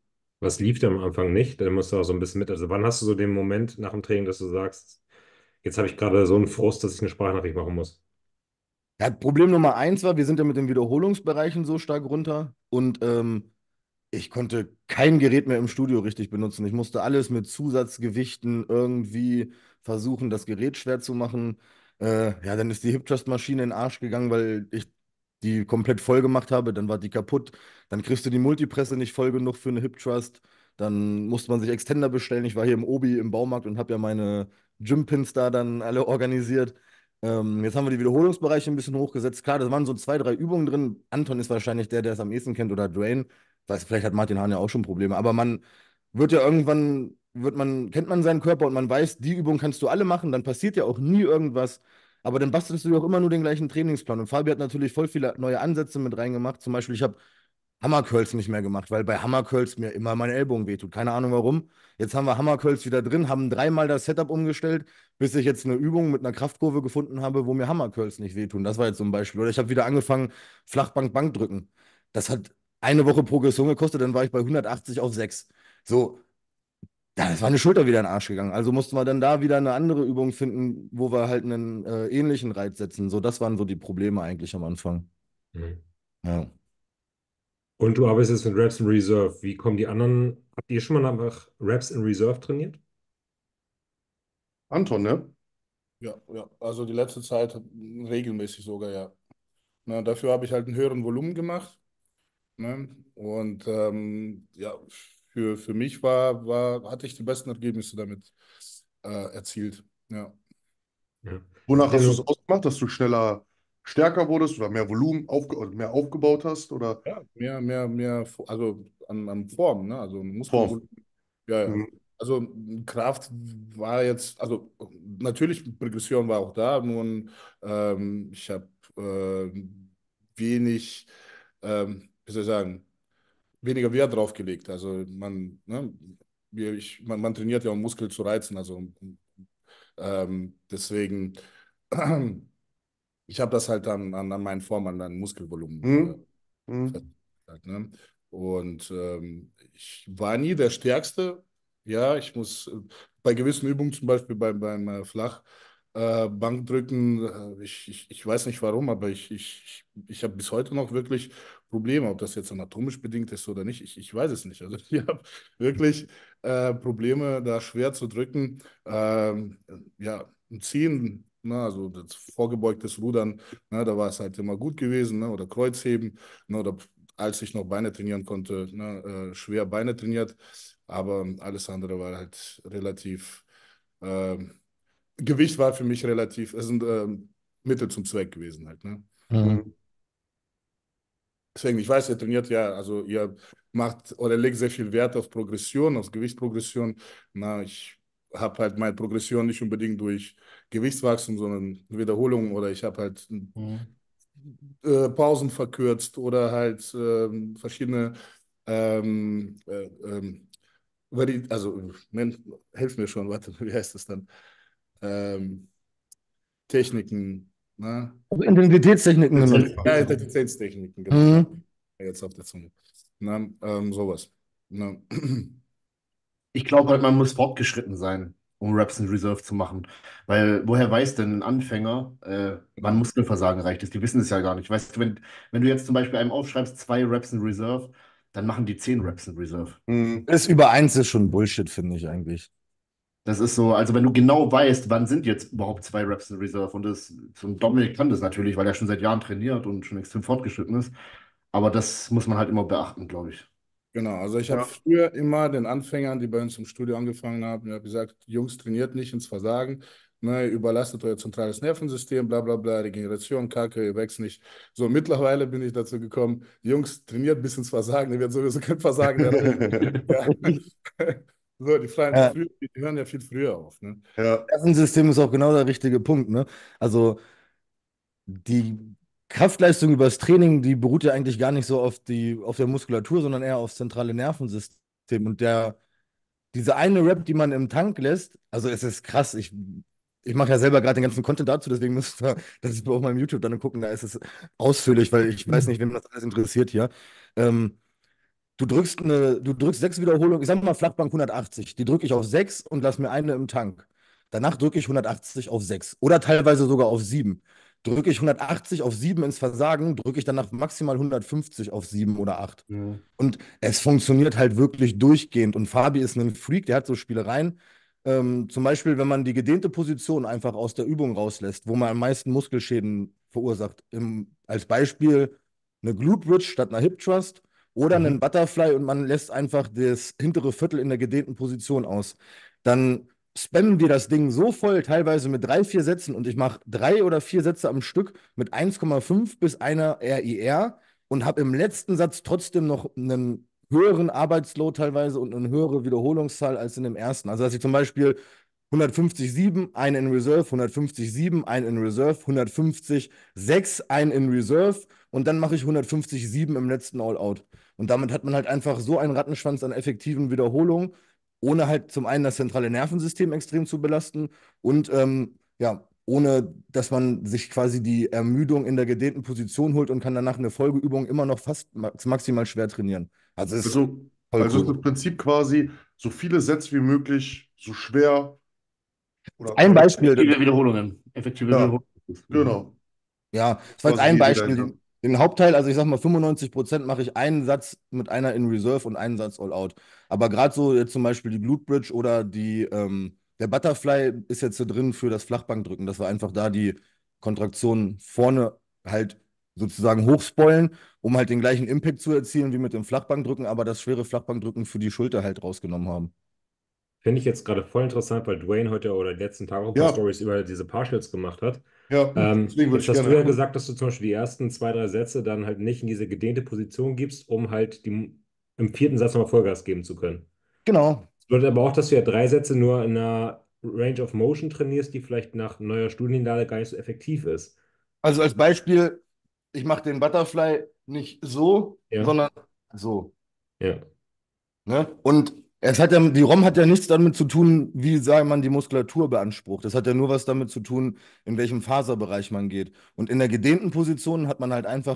[SPEAKER 1] Was lief denn am Anfang nicht? Dann musst du auch so ein bisschen mit. Also wann hast du so den Moment nach dem Training, dass du sagst, jetzt habe ich gerade so einen Frust, dass ich eine Sprachnachricht machen muss?
[SPEAKER 3] Ja, Problem Nummer eins war, wir sind ja mit den Wiederholungsbereichen so stark runter und ich konnte kein Gerät mehr im Studio richtig benutzen. Ich musste alles mit Zusatzgewichten irgendwie versuchen, das Gerät schwer zu machen. Ja, dann ist die Hip Thrust Maschine in den Arsch gegangen, weil ich die komplett voll gemacht habe. Dann war die kaputt. Dann kriegst du die Multipresse nicht voll genug für eine Hip Thrust. Dann musste man sich Extender bestellen. Ich war hier im Obi im Baumarkt und habe ja meine Gym-Pins da dann alle organisiert. Jetzt haben wir die Wiederholungsbereiche ein bisschen hochgesetzt. Klar, da waren so zwei, drei Übungen drin. Anton ist wahrscheinlich der, der es am ehesten kennt, oder Dwayne. Weiß, vielleicht hat Martin Hahn ja auch schon Probleme, aber man wird ja irgendwann, kennt man seinen Körper und man weiß, die Übung kannst du alle machen, dann passiert ja auch nie irgendwas. Aber dann bastelst du ja auch immer nur den gleichen Trainingsplan. Und Fabi hat natürlich voll viele neue Ansätze mit reingemacht. Zum Beispiel, ich habe Hammercurls nicht mehr gemacht, weil bei Hammercurls mir immer mein Ellbogen wehtut. Keine Ahnung warum. Jetzt haben wir Hammercurls wieder drin, haben dreimal das Setup umgestellt, bis ich jetzt eine Übung mit einer Kraftkurve gefunden habe, wo mir Hammercurls nicht wehtun. Das war jetzt so ein Beispiel. Oder ich habe wieder angefangen, Flachbank, Bankdrücken. Das hat eine Woche Progression gekostet, dann war ich bei 180 auf 6. So, ja, das war eine Schulter wieder in den Arsch gegangen. Also mussten wir dann da wieder eine andere Übung finden, wo wir halt einen ähnlichen Reiz setzen. So, das waren so die Probleme eigentlich am Anfang.
[SPEAKER 1] Mhm.
[SPEAKER 3] Ja.
[SPEAKER 1] Und du arbeitest jetzt mit Reps in Reserve. Wie kommen die anderen? Habt ihr schon mal nach Reps in Reserve trainiert?
[SPEAKER 5] Anton, ne?
[SPEAKER 2] Ja, ja, also die letzte Zeit regelmäßig sogar, ja. Na, dafür habe ich halt einen höheren Volumen gemacht. Ne? Und ja, für mich hatte ich die besten Ergebnisse damit erzielt. Ja.
[SPEAKER 1] Ja.
[SPEAKER 5] Wonach hast du es
[SPEAKER 1] Denno,
[SPEAKER 5] ausgemacht, dass du schneller stärker wurdest oder mehr Volumen oder mehr aufgebaut hast oder
[SPEAKER 2] Ja, also an Form, ne? Also
[SPEAKER 5] Form?
[SPEAKER 2] Muskelvolumen. Ja, ja.
[SPEAKER 5] Mhm.
[SPEAKER 2] Also Kraft war jetzt, also natürlich Progression war auch da, nur ich habe wenig, wie soll ich sagen, weniger Wert drauf gelegt. Also man trainiert ja, um Muskel zu reizen. Also deswegen, ich habe das halt an meinen Form, an meinem Muskelvolumen
[SPEAKER 5] Mhm. Mhm.
[SPEAKER 2] festgehalten. Ne? Und ich war nie der Stärkste. Ja, ich muss bei gewissen Übungen, zum Beispiel beim Bankdrücken, ich weiß nicht warum, aber ich habe bis heute noch wirklich Probleme, ob das jetzt anatomisch bedingt ist oder nicht. Ich weiß es nicht. Also ich habe wirklich Probleme, da schwer zu drücken. Ja, ein Ziehen, ne, also das vorgebeugtes Rudern, ne, da war es halt immer gut gewesen, ne, oder Kreuzheben, ne, oder als ich noch Beine trainieren konnte, ne, schwer Beine trainiert, aber alles andere war halt relativ, ähm, Gewicht war für mich relativ, es sind Mittel zum Zweck gewesen halt, ne.
[SPEAKER 3] Mhm.
[SPEAKER 5] Mhm.
[SPEAKER 2] Deswegen, ich weiß, ihr trainiert ja, also ihr macht oder legt sehr viel Wert auf Progression, auf Gewichtsprogression. Na, ich habe halt meine Progression nicht unbedingt durch Gewichtswachstum, sondern Wiederholungen oder ich habe halt
[SPEAKER 3] Mhm.
[SPEAKER 2] Pausen verkürzt oder halt verschiedene also helf mir schon, warte, wie heißt das dann? Ähm, Techniken, ne?
[SPEAKER 3] Also Intensitätstechniken genutzt.
[SPEAKER 2] Ja, Identitätstechniken, genau, da
[SPEAKER 3] Mhm.
[SPEAKER 2] jetzt auf der Zunge. Na, sowas. Na.
[SPEAKER 4] Ich glaube halt, man muss fortgeschritten sein, um Reps in Reserve zu machen. Weil woher weiß denn ein Anfänger, wann
[SPEAKER 2] Genau.
[SPEAKER 4] Muskelversagen erreicht ist? Die wissen es ja gar nicht. Weißt du, wenn du jetzt zum Beispiel einem aufschreibst, 2 Reps in Reserve, dann machen die 10 Reps in Reserve.
[SPEAKER 5] Mhm.
[SPEAKER 3] Das über eins ist schon Bullshit, finde ich eigentlich.
[SPEAKER 4] Das ist so, also wenn du genau weißt, wann sind jetzt überhaupt 2 Reps in Reserve und so ein Dominik kann das natürlich, weil er schon seit Jahren trainiert und schon extrem fortgeschritten ist. Aber das muss man halt immer beachten, glaube ich.
[SPEAKER 2] Genau, also ich habe
[SPEAKER 5] Ja.
[SPEAKER 2] früher immer den Anfängern, die bei uns im Studio angefangen haben, ich habe gesagt, Jungs, trainiert nicht ins Versagen, ne, überlastet euer zentrales Nervensystem, bla bla bla, Regeneration, Kacke, ihr wächst nicht. So, mittlerweile bin ich dazu gekommen, Jungs, trainiert bis ins Versagen, ihr werdet sowieso kein Versagen erreichen. Ja. So,
[SPEAKER 3] Ja.
[SPEAKER 2] die hören ja viel früher auf, ne?
[SPEAKER 5] Ja.
[SPEAKER 3] Nervensystem ist auch genau der richtige Punkt, ne? Also die Kraftleistung übers Training, die beruht ja eigentlich gar nicht so auf der Muskulatur, sondern eher aufs zentrale Nervensystem. Und diese eine Rep, die man im Tank lässt, also es ist krass. Ich mache ja selber gerade den ganzen Content dazu, deswegen müsst ihr das ist auf meinem YouTube dann gucken, da ist es ausführlich, weil ich weiß nicht, wem das alles interessiert hier. Ähm, du drückst 6 Wiederholungen, ich sag mal Flachbank 180, die drücke ich auf 6 und lass mir eine im Tank. Danach drücke ich 180 auf 6 oder teilweise sogar auf 7. Drücke ich 180 auf 7 ins Versagen, drücke ich danach maximal 150 auf 7 oder 8.
[SPEAKER 5] Ja.
[SPEAKER 3] Und es funktioniert halt wirklich durchgehend. Und Fabi ist ein Freak, der hat so Spielereien. Zum Beispiel, wenn man die gedehnte Position einfach aus der Übung rauslässt, wo man am meisten Muskelschäden verursacht. Als Beispiel eine Glute Bridge statt einer Hip Thrust oder einen Butterfly und man lässt einfach das hintere Viertel in der gedehnten Position aus. Dann spammen wir das Ding so voll, teilweise mit 3, 4 Sätzen und ich mache 3 oder 4 Sätze am Stück mit 1,5 bis einer RIR und habe im letzten Satz trotzdem noch einen höheren Arbeitsload teilweise und eine höhere Wiederholungszahl als in dem ersten. Also dass ich zum Beispiel 150,7, ein in Reserve, 150,7, ein in Reserve, 150,6, ein in Reserve und dann mache ich 150,7 im letzten All-Out. Und damit hat man halt einfach so einen Rattenschwanz an effektiven Wiederholungen, ohne halt zum einen das zentrale Nervensystem extrem zu belasten und ja, ohne dass man sich quasi die Ermüdung in der gedehnten Position holt und kann danach eine Folgeübung immer noch fast maximal schwer trainieren. Also ist
[SPEAKER 5] Also,
[SPEAKER 3] voll
[SPEAKER 5] also ist
[SPEAKER 3] cool.
[SPEAKER 5] das Prinzip quasi so viele Sätze wie möglich, so schwer oder
[SPEAKER 3] Ein Beispiel,
[SPEAKER 4] Effektive Wiederholungen. Effektive
[SPEAKER 5] ja,
[SPEAKER 4] Wiederholungen.
[SPEAKER 5] genau.
[SPEAKER 3] ja,
[SPEAKER 5] Das ist
[SPEAKER 3] das war jetzt
[SPEAKER 5] quasi die
[SPEAKER 3] ein
[SPEAKER 5] Idee
[SPEAKER 3] Beispiel.
[SPEAKER 5] dahinter.
[SPEAKER 3] Den Hauptteil, also ich sag mal 95% mache ich einen Satz mit einer in Reserve und einen Satz All-Out. Aber gerade so jetzt zum Beispiel die Glute Bridge oder der Butterfly ist jetzt so drin für das Flachbankdrücken, dass wir einfach da die Kontraktion vorne halt sozusagen hochspoilen, um halt den gleichen Impact zu erzielen wie mit dem Flachbankdrücken, aber das schwere Flachbankdrücken für die Schulter halt rausgenommen haben.
[SPEAKER 1] Finde ich jetzt gerade voll interessant, weil Dwayne heute oder die letzten Tage auch ein paar
[SPEAKER 5] Ja,
[SPEAKER 1] Stories über diese Partials gemacht hat.
[SPEAKER 5] ja, deswegen würde
[SPEAKER 1] Jetzt
[SPEAKER 5] ich
[SPEAKER 1] hast du
[SPEAKER 5] gerne.
[SPEAKER 1] ja gesagt, dass du zum Beispiel die ersten 2, 3 Sätze dann halt nicht in diese gedehnte Position gibst, um halt im vierten Satz nochmal Vollgas geben zu können.
[SPEAKER 3] Genau.
[SPEAKER 1] Das bedeutet aber auch, dass du ja 3 Sätze nur in einer Range of Motion trainierst, die vielleicht nach neuer Studienlage gar nicht so effektiv ist.
[SPEAKER 3] Also als Beispiel, ich mache den Butterfly nicht so,
[SPEAKER 1] Ja,
[SPEAKER 3] sondern so.
[SPEAKER 1] ja.
[SPEAKER 3] Ne? Und die ROM hat ja nichts damit zu tun, wie sei man die Muskulatur beansprucht. Das hat ja nur was damit zu tun, in welchem Faserbereich man geht. Und in der gedehnten Position hat man halt einfach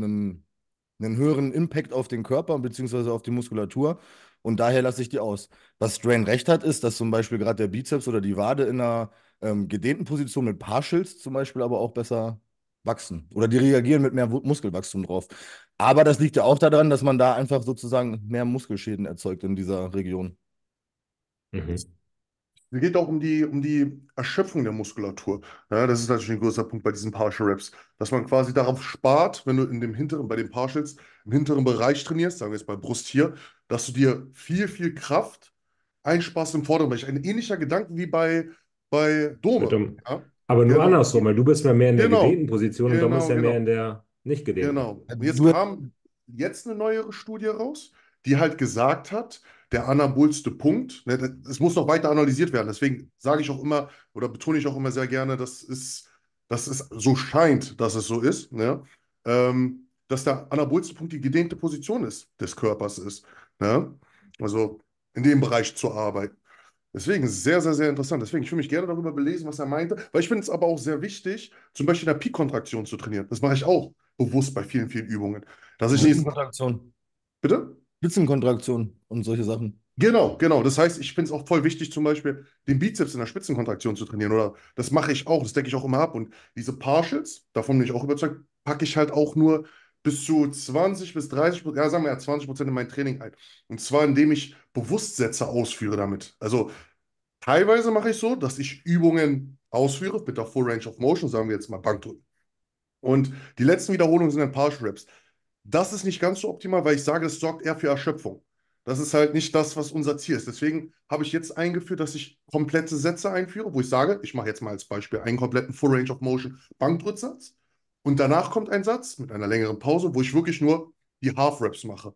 [SPEAKER 3] einen höheren Impact auf den Körper beziehungsweise auf die Muskulatur. Und daher lasse ich die aus. Was Strain recht hat, ist, dass zum Beispiel gerade der Bizeps oder die Wade in einer gedehnten Position mit Partials zum Beispiel aber auch besser wachsen. Oder die reagieren mit mehr Muskelwachstum drauf. Aber das liegt ja auch daran, dass man da einfach sozusagen mehr Muskelschäden erzeugt in dieser Region.
[SPEAKER 1] Mhm.
[SPEAKER 5] Es geht auch um die Erschöpfung der Muskulatur. Ja, das ist natürlich ein großer Punkt bei diesen Partial Reps, dass man quasi darauf spart, wenn du in dem hinteren, bei den Partials, im hinteren Bereich trainierst, sagen wir jetzt bei Brust hier, dass du dir viel, viel Kraft einsparst im vorderen Bereich. Ein ähnlicher Gedanke wie bei
[SPEAKER 1] Mit
[SPEAKER 5] Dome.
[SPEAKER 1] dem,
[SPEAKER 5] Ja,
[SPEAKER 1] aber nur
[SPEAKER 5] genau.
[SPEAKER 1] andersrum, weil du bist ja mehr in der
[SPEAKER 5] Genau,
[SPEAKER 1] gedehnten Position und Dom ist
[SPEAKER 5] genau,
[SPEAKER 1] ja mehr in
[SPEAKER 5] genau.
[SPEAKER 1] der nicht gedehnten.
[SPEAKER 5] Genau. Und jetzt
[SPEAKER 3] Nur,
[SPEAKER 5] kam jetzt eine neuere Studie raus, die halt gesagt hat, der anabolste Punkt, ne, es muss noch weiter analysiert werden. Deswegen sage ich auch immer oder betone ich auch immer sehr gerne, dass es so scheint, dass es so ist, ne, dass der anabolste Punkt die gedehnte Position des Körpers ist. Ne? Also in dem Bereich zu arbeiten. Deswegen sehr, sehr, sehr interessant. Deswegen, ich will mich gerne darüber belesen, was er meinte, weil ich finde es aber auch sehr wichtig, zum Beispiel in der Peak-Kontraktion zu trainieren. Das mache ich auch bewusst bei vielen, vielen Übungen. Dass ich nicht.
[SPEAKER 3] Spitzenkontraktion.
[SPEAKER 5] Bitte?
[SPEAKER 3] Spitzenkontraktion und solche Sachen.
[SPEAKER 5] Genau, genau. Das heißt, ich finde es auch voll wichtig, zum Beispiel den Bizeps in der Spitzenkontraktion zu trainieren. Oder das mache ich auch, das decke ich auch immer ab. Und diese Partials, davon bin ich auch überzeugt, packe ich halt auch nur bis zu 20 bis 30, ja, sagen wir ja 20% in mein Training ein. Und zwar, indem ich Bewusstsätze ausführe damit. Also teilweise mache ich so, dass ich Übungen ausführe mit der Full Range of Motion, sagen wir jetzt mal Bankdrücken. Und die letzten Wiederholungen sind dann Partial Reps. Das ist nicht ganz so optimal, weil ich sage, es sorgt eher für Erschöpfung. Das ist halt nicht das, was unser Ziel ist. Deswegen habe ich jetzt eingeführt, dass ich komplette Sätze einführe, wo ich sage, ich mache jetzt mal als Beispiel einen kompletten Full Range of Motion Bankdrücksatz. Und danach kommt ein Satz mit einer längeren Pause, wo ich wirklich nur die Half Reps mache.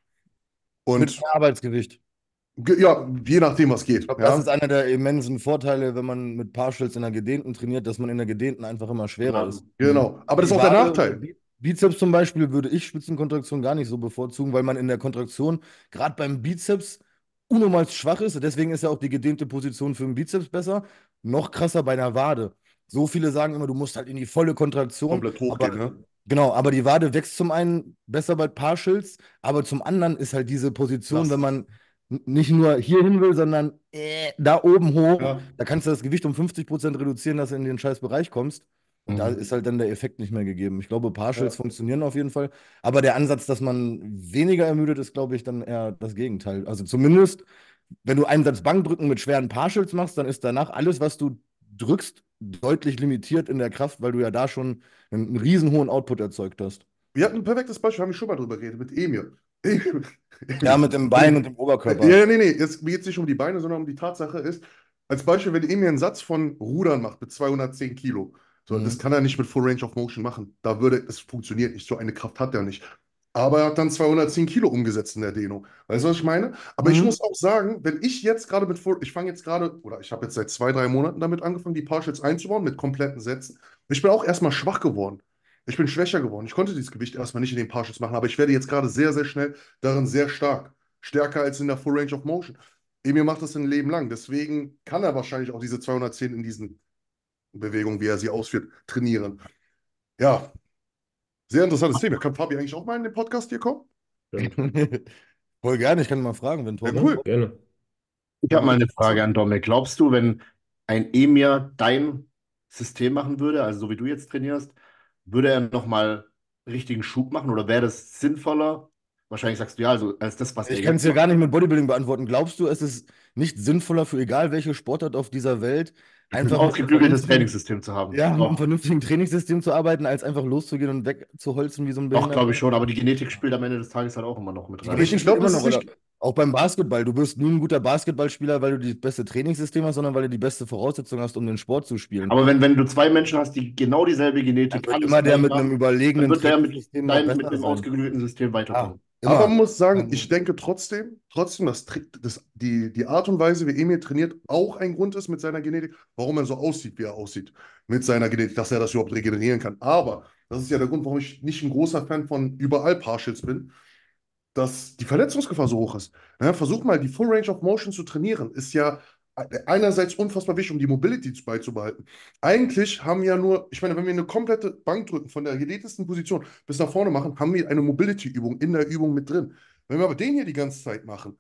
[SPEAKER 3] Mit
[SPEAKER 5] Und
[SPEAKER 3] mehr Arbeitsgewicht.
[SPEAKER 5] ja, je nachdem, was
[SPEAKER 3] Ich
[SPEAKER 5] geht.
[SPEAKER 3] glaube, das ist
[SPEAKER 5] Ja,
[SPEAKER 3] einer der immensen Vorteile, wenn man mit Partials in der Gedehnten trainiert, dass man in der Gedehnten einfach immer schwerer
[SPEAKER 4] Ja.
[SPEAKER 3] ist.
[SPEAKER 5] genau. Aber das
[SPEAKER 3] Die
[SPEAKER 5] ist auch der
[SPEAKER 3] Wade oder
[SPEAKER 5] Nachteil.
[SPEAKER 3] Bizeps zum Beispiel würde ich Spitzenkontraktion gar nicht so bevorzugen, weil man in der Kontraktion, gerade beim Bizeps, unnormal schwach ist. Deswegen ist ja auch die gedehnte Position für den Bizeps besser. Noch krasser bei einer Wade. So viele sagen immer, du musst halt in die volle Kontraktion.
[SPEAKER 5] Komplett hochgehen,
[SPEAKER 3] Aber
[SPEAKER 5] ne?
[SPEAKER 3] Genau, aber die Wade wächst zum einen besser bei Partials, aber zum anderen ist halt diese Position, wenn
[SPEAKER 5] Last.
[SPEAKER 3] man nicht nur hier hin will, sondern da oben hoch,
[SPEAKER 5] Ja.
[SPEAKER 3] da kannst du das Gewicht um 50% reduzieren, dass du in den scheiß Bereich kommst. Und da
[SPEAKER 4] Mhm.
[SPEAKER 3] ist halt dann der Effekt nicht mehr gegeben. Ich glaube, Partials
[SPEAKER 5] Ja.
[SPEAKER 3] funktionieren auf jeden Fall, aber der Ansatz, dass man weniger ermüdet, ist, glaube ich, dann eher das Gegenteil. Also zumindest, wenn du einen Satz Bankdrücken mit schweren Partials machst, dann ist danach alles, was du drückst, deutlich limitiert in der Kraft, weil du ja da schon einen riesen hohen Output erzeugt hast.
[SPEAKER 5] Wir hatten ein perfektes Beispiel, haben wir schon mal drüber geredet, mit Emir. Emir.
[SPEAKER 3] Ja, mit dem Bein und dem Oberkörper.
[SPEAKER 5] Ja, nee, nee, mir geht es nicht um die Beine, sondern um die Tatsache ist, als Beispiel, wenn Emir einen Satz von Rudern macht mit 210 Kilo, so, das
[SPEAKER 3] Mhm.
[SPEAKER 5] kann er nicht mit Full Range of Motion machen. Da würde, es funktioniert nicht, so eine Kraft hat er nicht. Aber er hat dann 210 Kilo umgesetzt in der Dehnung. Weißt du, was ich meine? Aber ich
[SPEAKER 3] Mhm.
[SPEAKER 5] muss auch sagen, wenn ich jetzt gerade ich fange jetzt gerade, oder ich habe jetzt seit 2, 3 Monaten damit angefangen, die Partials einzubauen mit kompletten Sätzen. Ich bin auch erstmal schwach geworden. Ich bin schwächer geworden. Ich konnte dieses Gewicht erstmal nicht in den Partials machen, aber ich werde jetzt gerade sehr, sehr schnell darin sehr stark. Stärker als in der Full Range of Motion. Emil macht das ein Leben lang. Deswegen kann er wahrscheinlich auch diese 210 in diesen Bewegungen, wie er sie ausführt, trainieren. Ja, sehr interessantes Thema. Kann Fabi eigentlich auch mal in den Podcast hier kommen?
[SPEAKER 1] Stimmt.
[SPEAKER 3] Voll gerne, ich kann mal fragen, wenn
[SPEAKER 5] Ja,
[SPEAKER 3] Torben.
[SPEAKER 1] Ja,
[SPEAKER 5] cool.
[SPEAKER 1] gerne.
[SPEAKER 4] Ich habe
[SPEAKER 5] Dann
[SPEAKER 4] mal
[SPEAKER 5] würde
[SPEAKER 4] eine
[SPEAKER 5] ich
[SPEAKER 4] Frage
[SPEAKER 5] sagen,
[SPEAKER 4] an Dominik. Glaubst du, wenn ein Emir dein System machen würde, also so wie du jetzt trainierst, würde er nochmal richtigen Schub machen oder wäre das sinnvoller? Wahrscheinlich sagst du ja, also als das, was er
[SPEAKER 3] Ich kann es
[SPEAKER 4] jetzt
[SPEAKER 3] ja
[SPEAKER 4] macht.
[SPEAKER 3] gar nicht mit Bodybuilding beantworten. Glaubst du, es ist nicht sinnvoller für egal welche Sportart auf dieser Welt,
[SPEAKER 4] Ein
[SPEAKER 3] einfach mit einem
[SPEAKER 4] ausgeklügeltes
[SPEAKER 3] vernünftigen,
[SPEAKER 4] Trainingssystem zu haben.
[SPEAKER 3] ja, mit einem
[SPEAKER 4] Doch,
[SPEAKER 3] vernünftigen Trainingssystem zu arbeiten, als einfach loszugehen und wegzuholzen wie so ein
[SPEAKER 4] doch, glaube ich
[SPEAKER 3] Behinderter?
[SPEAKER 4] schon, aber die Genetik spielt am Ende des Tages halt auch immer noch mit
[SPEAKER 3] Die
[SPEAKER 5] aber
[SPEAKER 4] rein.
[SPEAKER 3] Genetik
[SPEAKER 5] ich
[SPEAKER 3] spielt
[SPEAKER 5] glaube,
[SPEAKER 3] immer
[SPEAKER 5] es
[SPEAKER 3] eine
[SPEAKER 5] ist
[SPEAKER 3] Rolle.
[SPEAKER 5] nicht.
[SPEAKER 3] Auch beim Basketball. Du bist nie ein guter Basketballspieler, weil du das beste Trainingssystem hast, sondern weil du die beste Voraussetzung hast, um den Sport zu spielen.
[SPEAKER 4] Aber wenn du zwei Menschen hast, die genau dieselbe
[SPEAKER 3] Dann
[SPEAKER 4] Genetik,
[SPEAKER 3] wird
[SPEAKER 4] alles
[SPEAKER 3] immer der
[SPEAKER 4] gleich
[SPEAKER 3] mit einem
[SPEAKER 4] haben, dann
[SPEAKER 3] überlegenen
[SPEAKER 4] wird der mit,
[SPEAKER 3] Trainingssystem noch
[SPEAKER 4] mit
[SPEAKER 3] besser
[SPEAKER 4] dem
[SPEAKER 3] sein.
[SPEAKER 4] ausgeklügelten System
[SPEAKER 3] Ja,
[SPEAKER 4] weiterkommen.
[SPEAKER 5] Aber man
[SPEAKER 3] immer.
[SPEAKER 5] muss sagen, ich denke trotzdem, dass die Art und Weise, wie Emil trainiert, auch ein Grund ist mit seiner Genetik, warum er so aussieht, wie er aussieht. Mit seiner Genetik, dass er das überhaupt regenerieren kann. Aber das ist ja der Grund, warum ich nicht ein großer Fan von überall Partials bin, dass die Verletzungsgefahr so hoch ist. Ja, versuch mal, die Full Range of Motion zu trainieren, ist ja einerseits unfassbar wichtig, um die Mobility beizubehalten. Eigentlich haben wir ja nur, ich meine, wenn wir eine komplette Bank drücken, von der gedehntesten Position bis nach vorne machen, haben wir eine Mobility-Übung in der Übung mit drin. Wenn wir aber den hier die ganze Zeit machen,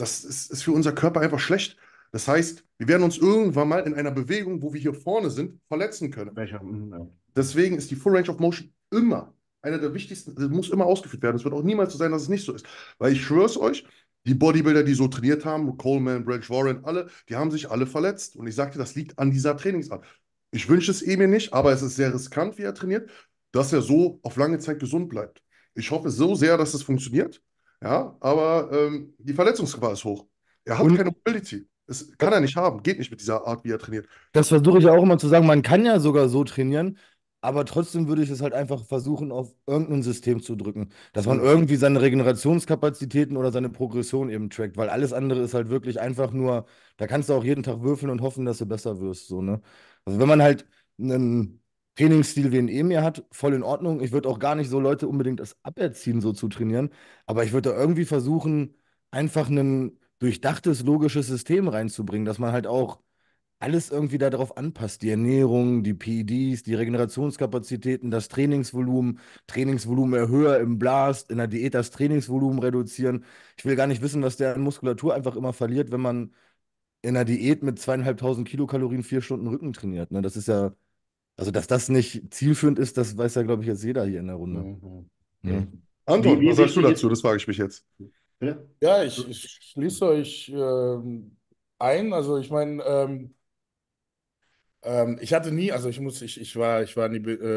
[SPEAKER 5] ist für unser Körper einfach schlecht. Das heißt, wir werden uns irgendwann mal in einer Bewegung, wo wir hier vorne sind, verletzen können.
[SPEAKER 4] Welcher? Ja.
[SPEAKER 5] Deswegen ist die Full Range of Motion immer einer der wichtigsten, das muss immer ausgeführt werden. Es wird auch niemals so sein, dass es nicht so ist. Weil ich schwöre es euch, die Bodybuilder, die so trainiert haben, Coleman, Branch Warren, alle, die haben sich alle verletzt. Und ich sagte, das liegt an dieser Trainingsart. Ich wünsche es Emil nicht, aber es ist sehr riskant, wie er trainiert, dass er so auf lange Zeit gesund bleibt. Ich hoffe so sehr, dass es funktioniert. Ja, aber die Verletzungsgefahr ist hoch. Er hat
[SPEAKER 3] Und
[SPEAKER 5] keine Mobility. Das kann er nicht haben. Geht nicht mit dieser Art, wie er trainiert.
[SPEAKER 3] das versuche ich ja auch immer zu sagen, man kann ja sogar so trainieren, aber trotzdem würde ich es halt einfach versuchen, auf irgendein System zu drücken, dass man
[SPEAKER 5] Ja.
[SPEAKER 3] irgendwie seine Regenerationskapazitäten oder seine Progression eben trackt, weil alles andere ist halt wirklich einfach nur, da kannst du auch jeden Tag würfeln und hoffen, dass du besser wirst, so, ne? Also wenn man halt einen Trainingsstil wie ein Emir hat, voll in Ordnung. Ich würde auch gar nicht so Leute unbedingt das aberziehen, so zu trainieren, aber ich würde da irgendwie versuchen, einfach ein durchdachtes, logisches System reinzubringen, dass man halt auch alles irgendwie darauf anpasst. Die Ernährung, die PEDs, die Regenerationskapazitäten, das Trainingsvolumen, Trainingsvolumen höher im Blast, in der Diät das Trainingsvolumen reduzieren. Ich will gar nicht wissen, was der an Muskulatur einfach immer verliert, wenn man in der Diät mit 2500 Kilokalorien 4 Stunden Rücken trainiert. Ne? Das ist ja, also dass das nicht zielführend ist, das weiß ja, glaube ich, jetzt jeder hier in der Runde.
[SPEAKER 4] Mhm.
[SPEAKER 3] Ne?
[SPEAKER 5] Anton,
[SPEAKER 4] Wie
[SPEAKER 5] was sagst du
[SPEAKER 4] wichtig
[SPEAKER 5] dazu?
[SPEAKER 4] ist.
[SPEAKER 5] Das frage ich mich jetzt.
[SPEAKER 4] Bitte?
[SPEAKER 2] Ja, ich schließe euch ein. Also ich meine, ich hatte nie, also ich war nie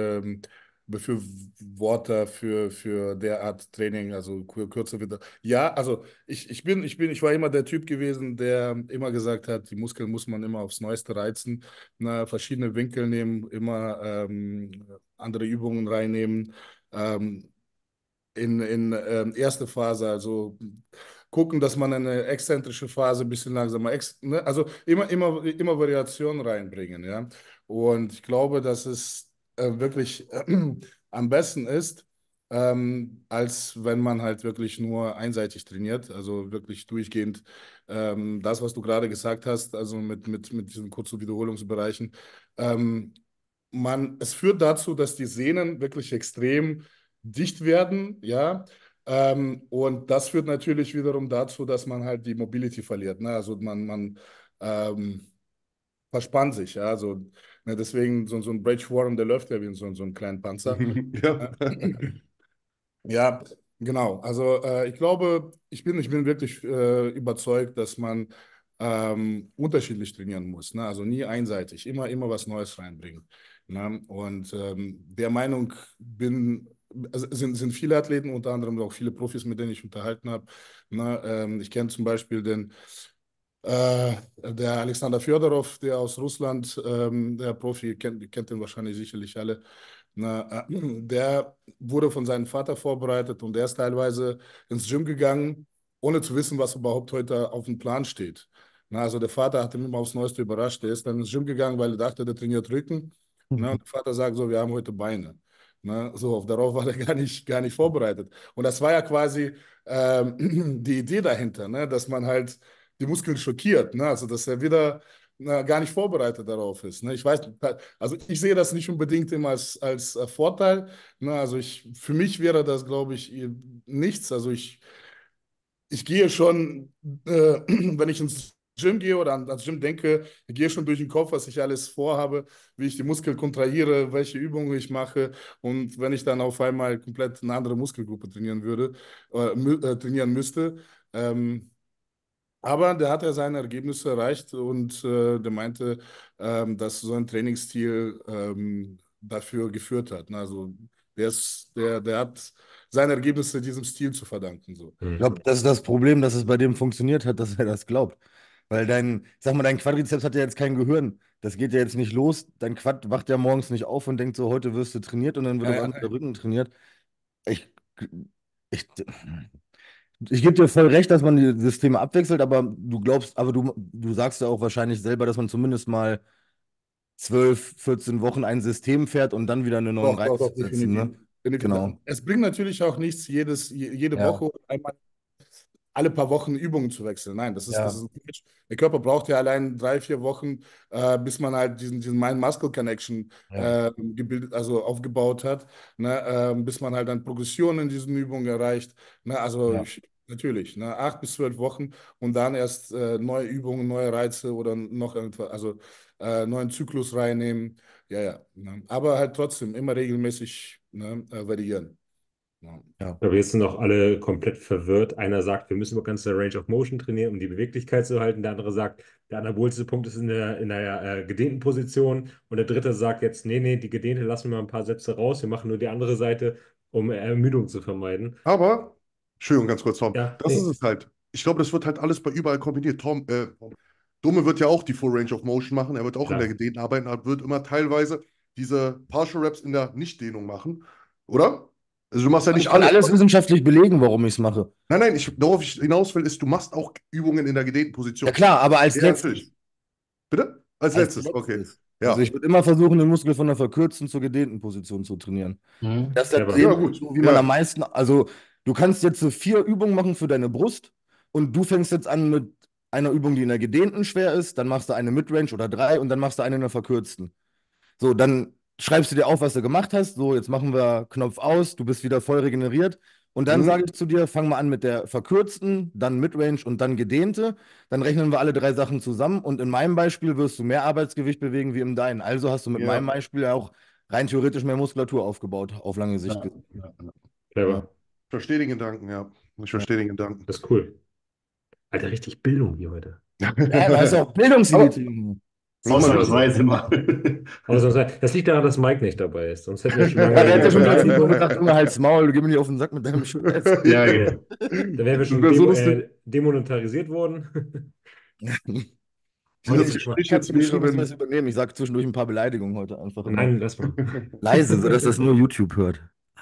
[SPEAKER 2] Befürworter für derart Training, also kürzer wieder. Ja, also ich war immer der Typ gewesen, der immer gesagt hat, die Muskeln muss man immer aufs Neueste reizen, ne, verschiedene Winkel nehmen, immer andere Übungen reinnehmen. Ähm, in erste Phase, also gucken, dass man eine exzentrische Phase ein bisschen langsamer, ne? Also immer Variationen reinbringen, ja. Und ich glaube, dass es wirklich am besten ist, als wenn man halt wirklich nur einseitig trainiert, also wirklich durchgehend das, was du gerade gesagt hast, also mit diesen kurzen Wiederholungsbereichen. Ähm, es führt dazu, dass die Sehnen wirklich extrem dicht werden, ja. Und das führt natürlich wiederum dazu, dass man halt die Mobility verliert. Ne? Also man ähm, verspannt sich, ja. Also, ne, deswegen so ein Brage Warren, der läuft ja wie so ein kleiner Panzer.
[SPEAKER 5] Ja.
[SPEAKER 2] Ja, genau. Also ich glaube, ich bin wirklich überzeugt, dass man unterschiedlich trainieren muss. Ne? Also nie einseitig, immer was Neues reinbringen. Ne? Und der Meinung sind viele Athleten, unter anderem auch viele Profis, mit denen ich unterhalten habe. Ne? Ich kenne zum Beispiel der Alexander Fjodorov, der aus Russland, der Profi, kennt den wahrscheinlich sicherlich alle. Na, der wurde von seinem Vater vorbereitet und der ist teilweise ins Gym gegangen, ohne zu wissen, was überhaupt heute auf dem Plan steht. Na, also der Vater hat ihn immer aufs Neueste überrascht. Der ist dann ins Gym gegangen, weil er dachte, der trainiert Rücken. Na, und der Vater sagt so, wir haben heute Beine. Na, so, darauf war er gar nicht vorbereitet. Und das war ja quasi die Idee dahinter, ne? Dass man halt die Muskeln schockiert. Ne? Also dass er wieder gar nicht vorbereitet darauf ist. Ne? Ich weiß, also ich sehe das nicht unbedingt immer als Vorteil. Ne? Also für mich wäre das, glaube ich, nichts. Also ich gehe schon, wenn ich ins Gym gehe oder ans Gym denke, ich gehe schon durch den Kopf, was ich alles vorhabe, wie ich die Muskeln kontrahiere, welche Übungen ich mache. Und wenn ich dann auf einmal komplett eine andere Muskelgruppe trainieren würde, trainieren müsste, aber der hat ja seine Ergebnisse erreicht und der meinte, dass so ein Trainingsstil dafür geführt hat. Ne? Also der hat seine Ergebnisse diesem Stil zu verdanken. So.
[SPEAKER 3] Ich
[SPEAKER 1] Hm.
[SPEAKER 3] glaube, das ist das Problem, dass es bei dem funktioniert hat, dass er das glaubt. Weil ich sag mal, dein Quadrizeps hat ja jetzt kein Gehirn. Das geht ja jetzt nicht los. Dein Quad wacht ja morgens nicht auf und denkt so, heute wirst du trainiert und dann wird
[SPEAKER 2] Ja,
[SPEAKER 3] auf
[SPEAKER 2] ja,
[SPEAKER 3] einmal der
[SPEAKER 2] nein.
[SPEAKER 3] Rücken trainiert. Ich, ich, ich gebe dir voll recht, dass man die Systeme abwechselt, aber du sagst ja auch wahrscheinlich selber, dass man zumindest mal 12, 14 Wochen ein System fährt und dann wieder einen neuen Reiz
[SPEAKER 2] Doch,
[SPEAKER 3] zu setzen,
[SPEAKER 2] definitiv.
[SPEAKER 3] ne?
[SPEAKER 2] Definitiv.
[SPEAKER 3] Genau.
[SPEAKER 2] Es bringt natürlich auch nichts, jede
[SPEAKER 3] Ja,
[SPEAKER 2] Woche einmal alle paar Wochen Übungen zu wechseln. Nein, das
[SPEAKER 3] ja,
[SPEAKER 2] ist Quatsch. Der Körper braucht ja allein 3, 4 Wochen, bis man halt diesen Mind-Muscle-Connection
[SPEAKER 3] ja,
[SPEAKER 2] gebildet, also aufgebaut hat, ne, bis man halt dann Progression in diesen Übungen erreicht. Ne, also
[SPEAKER 3] ja.
[SPEAKER 2] natürlich, ne, 8 bis 12 Wochen und dann erst neue Übungen, neue Reize oder noch irgendwas, also neuen Zyklus reinnehmen. Ja, ja. Ne. Aber halt trotzdem immer regelmäßig ne, variieren. Ja.
[SPEAKER 3] Ja.
[SPEAKER 1] Aber jetzt sind auch alle komplett verwirrt. Einer sagt, wir müssen über ganze Range of Motion trainieren, um die Beweglichkeit zu halten. Der andere sagt, der anabolste Punkt ist in der gedehnten Position. Und der dritte sagt jetzt, nee, die gedehnte lassen wir mal ein paar Sätze raus. Wir machen nur die andere Seite, um Ermüdung zu vermeiden.
[SPEAKER 5] Aber, Entschuldigung, ganz kurz, Tom.
[SPEAKER 1] Ja,
[SPEAKER 5] Das ist
[SPEAKER 1] nee,
[SPEAKER 5] es halt. Ich glaube, das wird halt alles bei überall kombiniert. Dumme wird ja auch die Full Range of Motion machen. Er wird auch in der
[SPEAKER 1] klar.
[SPEAKER 5] gedehnten arbeiten, aber wird immer teilweise diese Partial Reps in der Nicht-Dehnung machen. Oder? Also du machst ja
[SPEAKER 3] Ich
[SPEAKER 5] nicht
[SPEAKER 3] kann
[SPEAKER 5] alles.
[SPEAKER 3] alles wissenschaftlich belegen, warum ich es mache.
[SPEAKER 5] Nein, nein, worauf ich hinaus will, ist, du machst auch Übungen in der gedehnten
[SPEAKER 3] Ja
[SPEAKER 5] Position.
[SPEAKER 3] klar, aber als
[SPEAKER 5] Ja, natürlich.
[SPEAKER 3] letztes.
[SPEAKER 5] Bitte? Als
[SPEAKER 3] Als
[SPEAKER 5] letztes, okay.
[SPEAKER 3] letztes. Also
[SPEAKER 5] Ja.
[SPEAKER 3] ich würde immer versuchen, den Muskel von der verkürzten zur gedehnten Position zu trainieren.
[SPEAKER 4] Mhm.
[SPEAKER 3] Das ist ja
[SPEAKER 1] Clever.
[SPEAKER 5] Ja,
[SPEAKER 3] dem,
[SPEAKER 5] gut.
[SPEAKER 3] so wie man am
[SPEAKER 5] Ja.
[SPEAKER 3] meisten, also du kannst jetzt so 4 Übungen machen für deine Brust und du fängst jetzt an mit einer Übung, die in der gedehnten schwer ist, dann machst du eine Midrange oder 3 und dann machst du eine in der verkürzten. So, dann schreibst du dir auf, was du gemacht hast. So, jetzt machen wir Knopf aus, du bist wieder voll regeneriert. Und dann sage
[SPEAKER 5] Mhm.
[SPEAKER 3] ich zu dir, fang mal an mit der verkürzten, dann Midrange und dann gedehnte. Dann rechnen wir alle 3 Sachen zusammen und in meinem Beispiel wirst du mehr Arbeitsgewicht bewegen wie in deinen. Also hast du mit meinem
[SPEAKER 5] Ja.
[SPEAKER 3] Beispiel ja auch rein theoretisch mehr Muskulatur aufgebaut, auf lange Sicht
[SPEAKER 4] Ja,
[SPEAKER 3] gesehen.
[SPEAKER 4] ja, ja.
[SPEAKER 3] Ja.
[SPEAKER 1] Clever.
[SPEAKER 5] Ich verstehe den Gedanken, ja. Ich
[SPEAKER 3] Ja.
[SPEAKER 5] verstehe den Gedanken.
[SPEAKER 1] Das ist cool. Alter, richtig Bildung hier heute.
[SPEAKER 3] Ja, da ist auch
[SPEAKER 5] Aber
[SPEAKER 3] Bildungselite, Junge.
[SPEAKER 5] nochmal wichtig.
[SPEAKER 4] Ausnahmsweise mal.
[SPEAKER 1] Das liegt daran, dass Mike nicht dabei ist. Sonst hätten wir schon lange
[SPEAKER 3] Ja, der
[SPEAKER 1] darüber
[SPEAKER 3] hätte schon wieder
[SPEAKER 1] unterhalten.
[SPEAKER 3] irgendwo gesagt, Junge, halt's Maul, geh mir nicht auf den Sack mit deinem Scheiß.
[SPEAKER 4] Ja,
[SPEAKER 1] Nee,
[SPEAKER 4] genau.
[SPEAKER 1] da wären wir
[SPEAKER 5] Das
[SPEAKER 1] schon
[SPEAKER 5] wäre so lustig.
[SPEAKER 1] demonetarisiert worden.
[SPEAKER 5] Wenn das
[SPEAKER 3] Nee,
[SPEAKER 1] Heute,
[SPEAKER 3] ich
[SPEAKER 1] guck mal.
[SPEAKER 5] Gespräch
[SPEAKER 3] kann
[SPEAKER 5] jetzt
[SPEAKER 3] dir
[SPEAKER 5] wäre,
[SPEAKER 3] beschrieben, was
[SPEAKER 5] wenn.
[SPEAKER 3] übernehmen. Ich sage zwischendurch ein paar Beleidigungen heute einfach immer.
[SPEAKER 1] Nein, lass mal.
[SPEAKER 3] Leise, sodass das nur YouTube hört.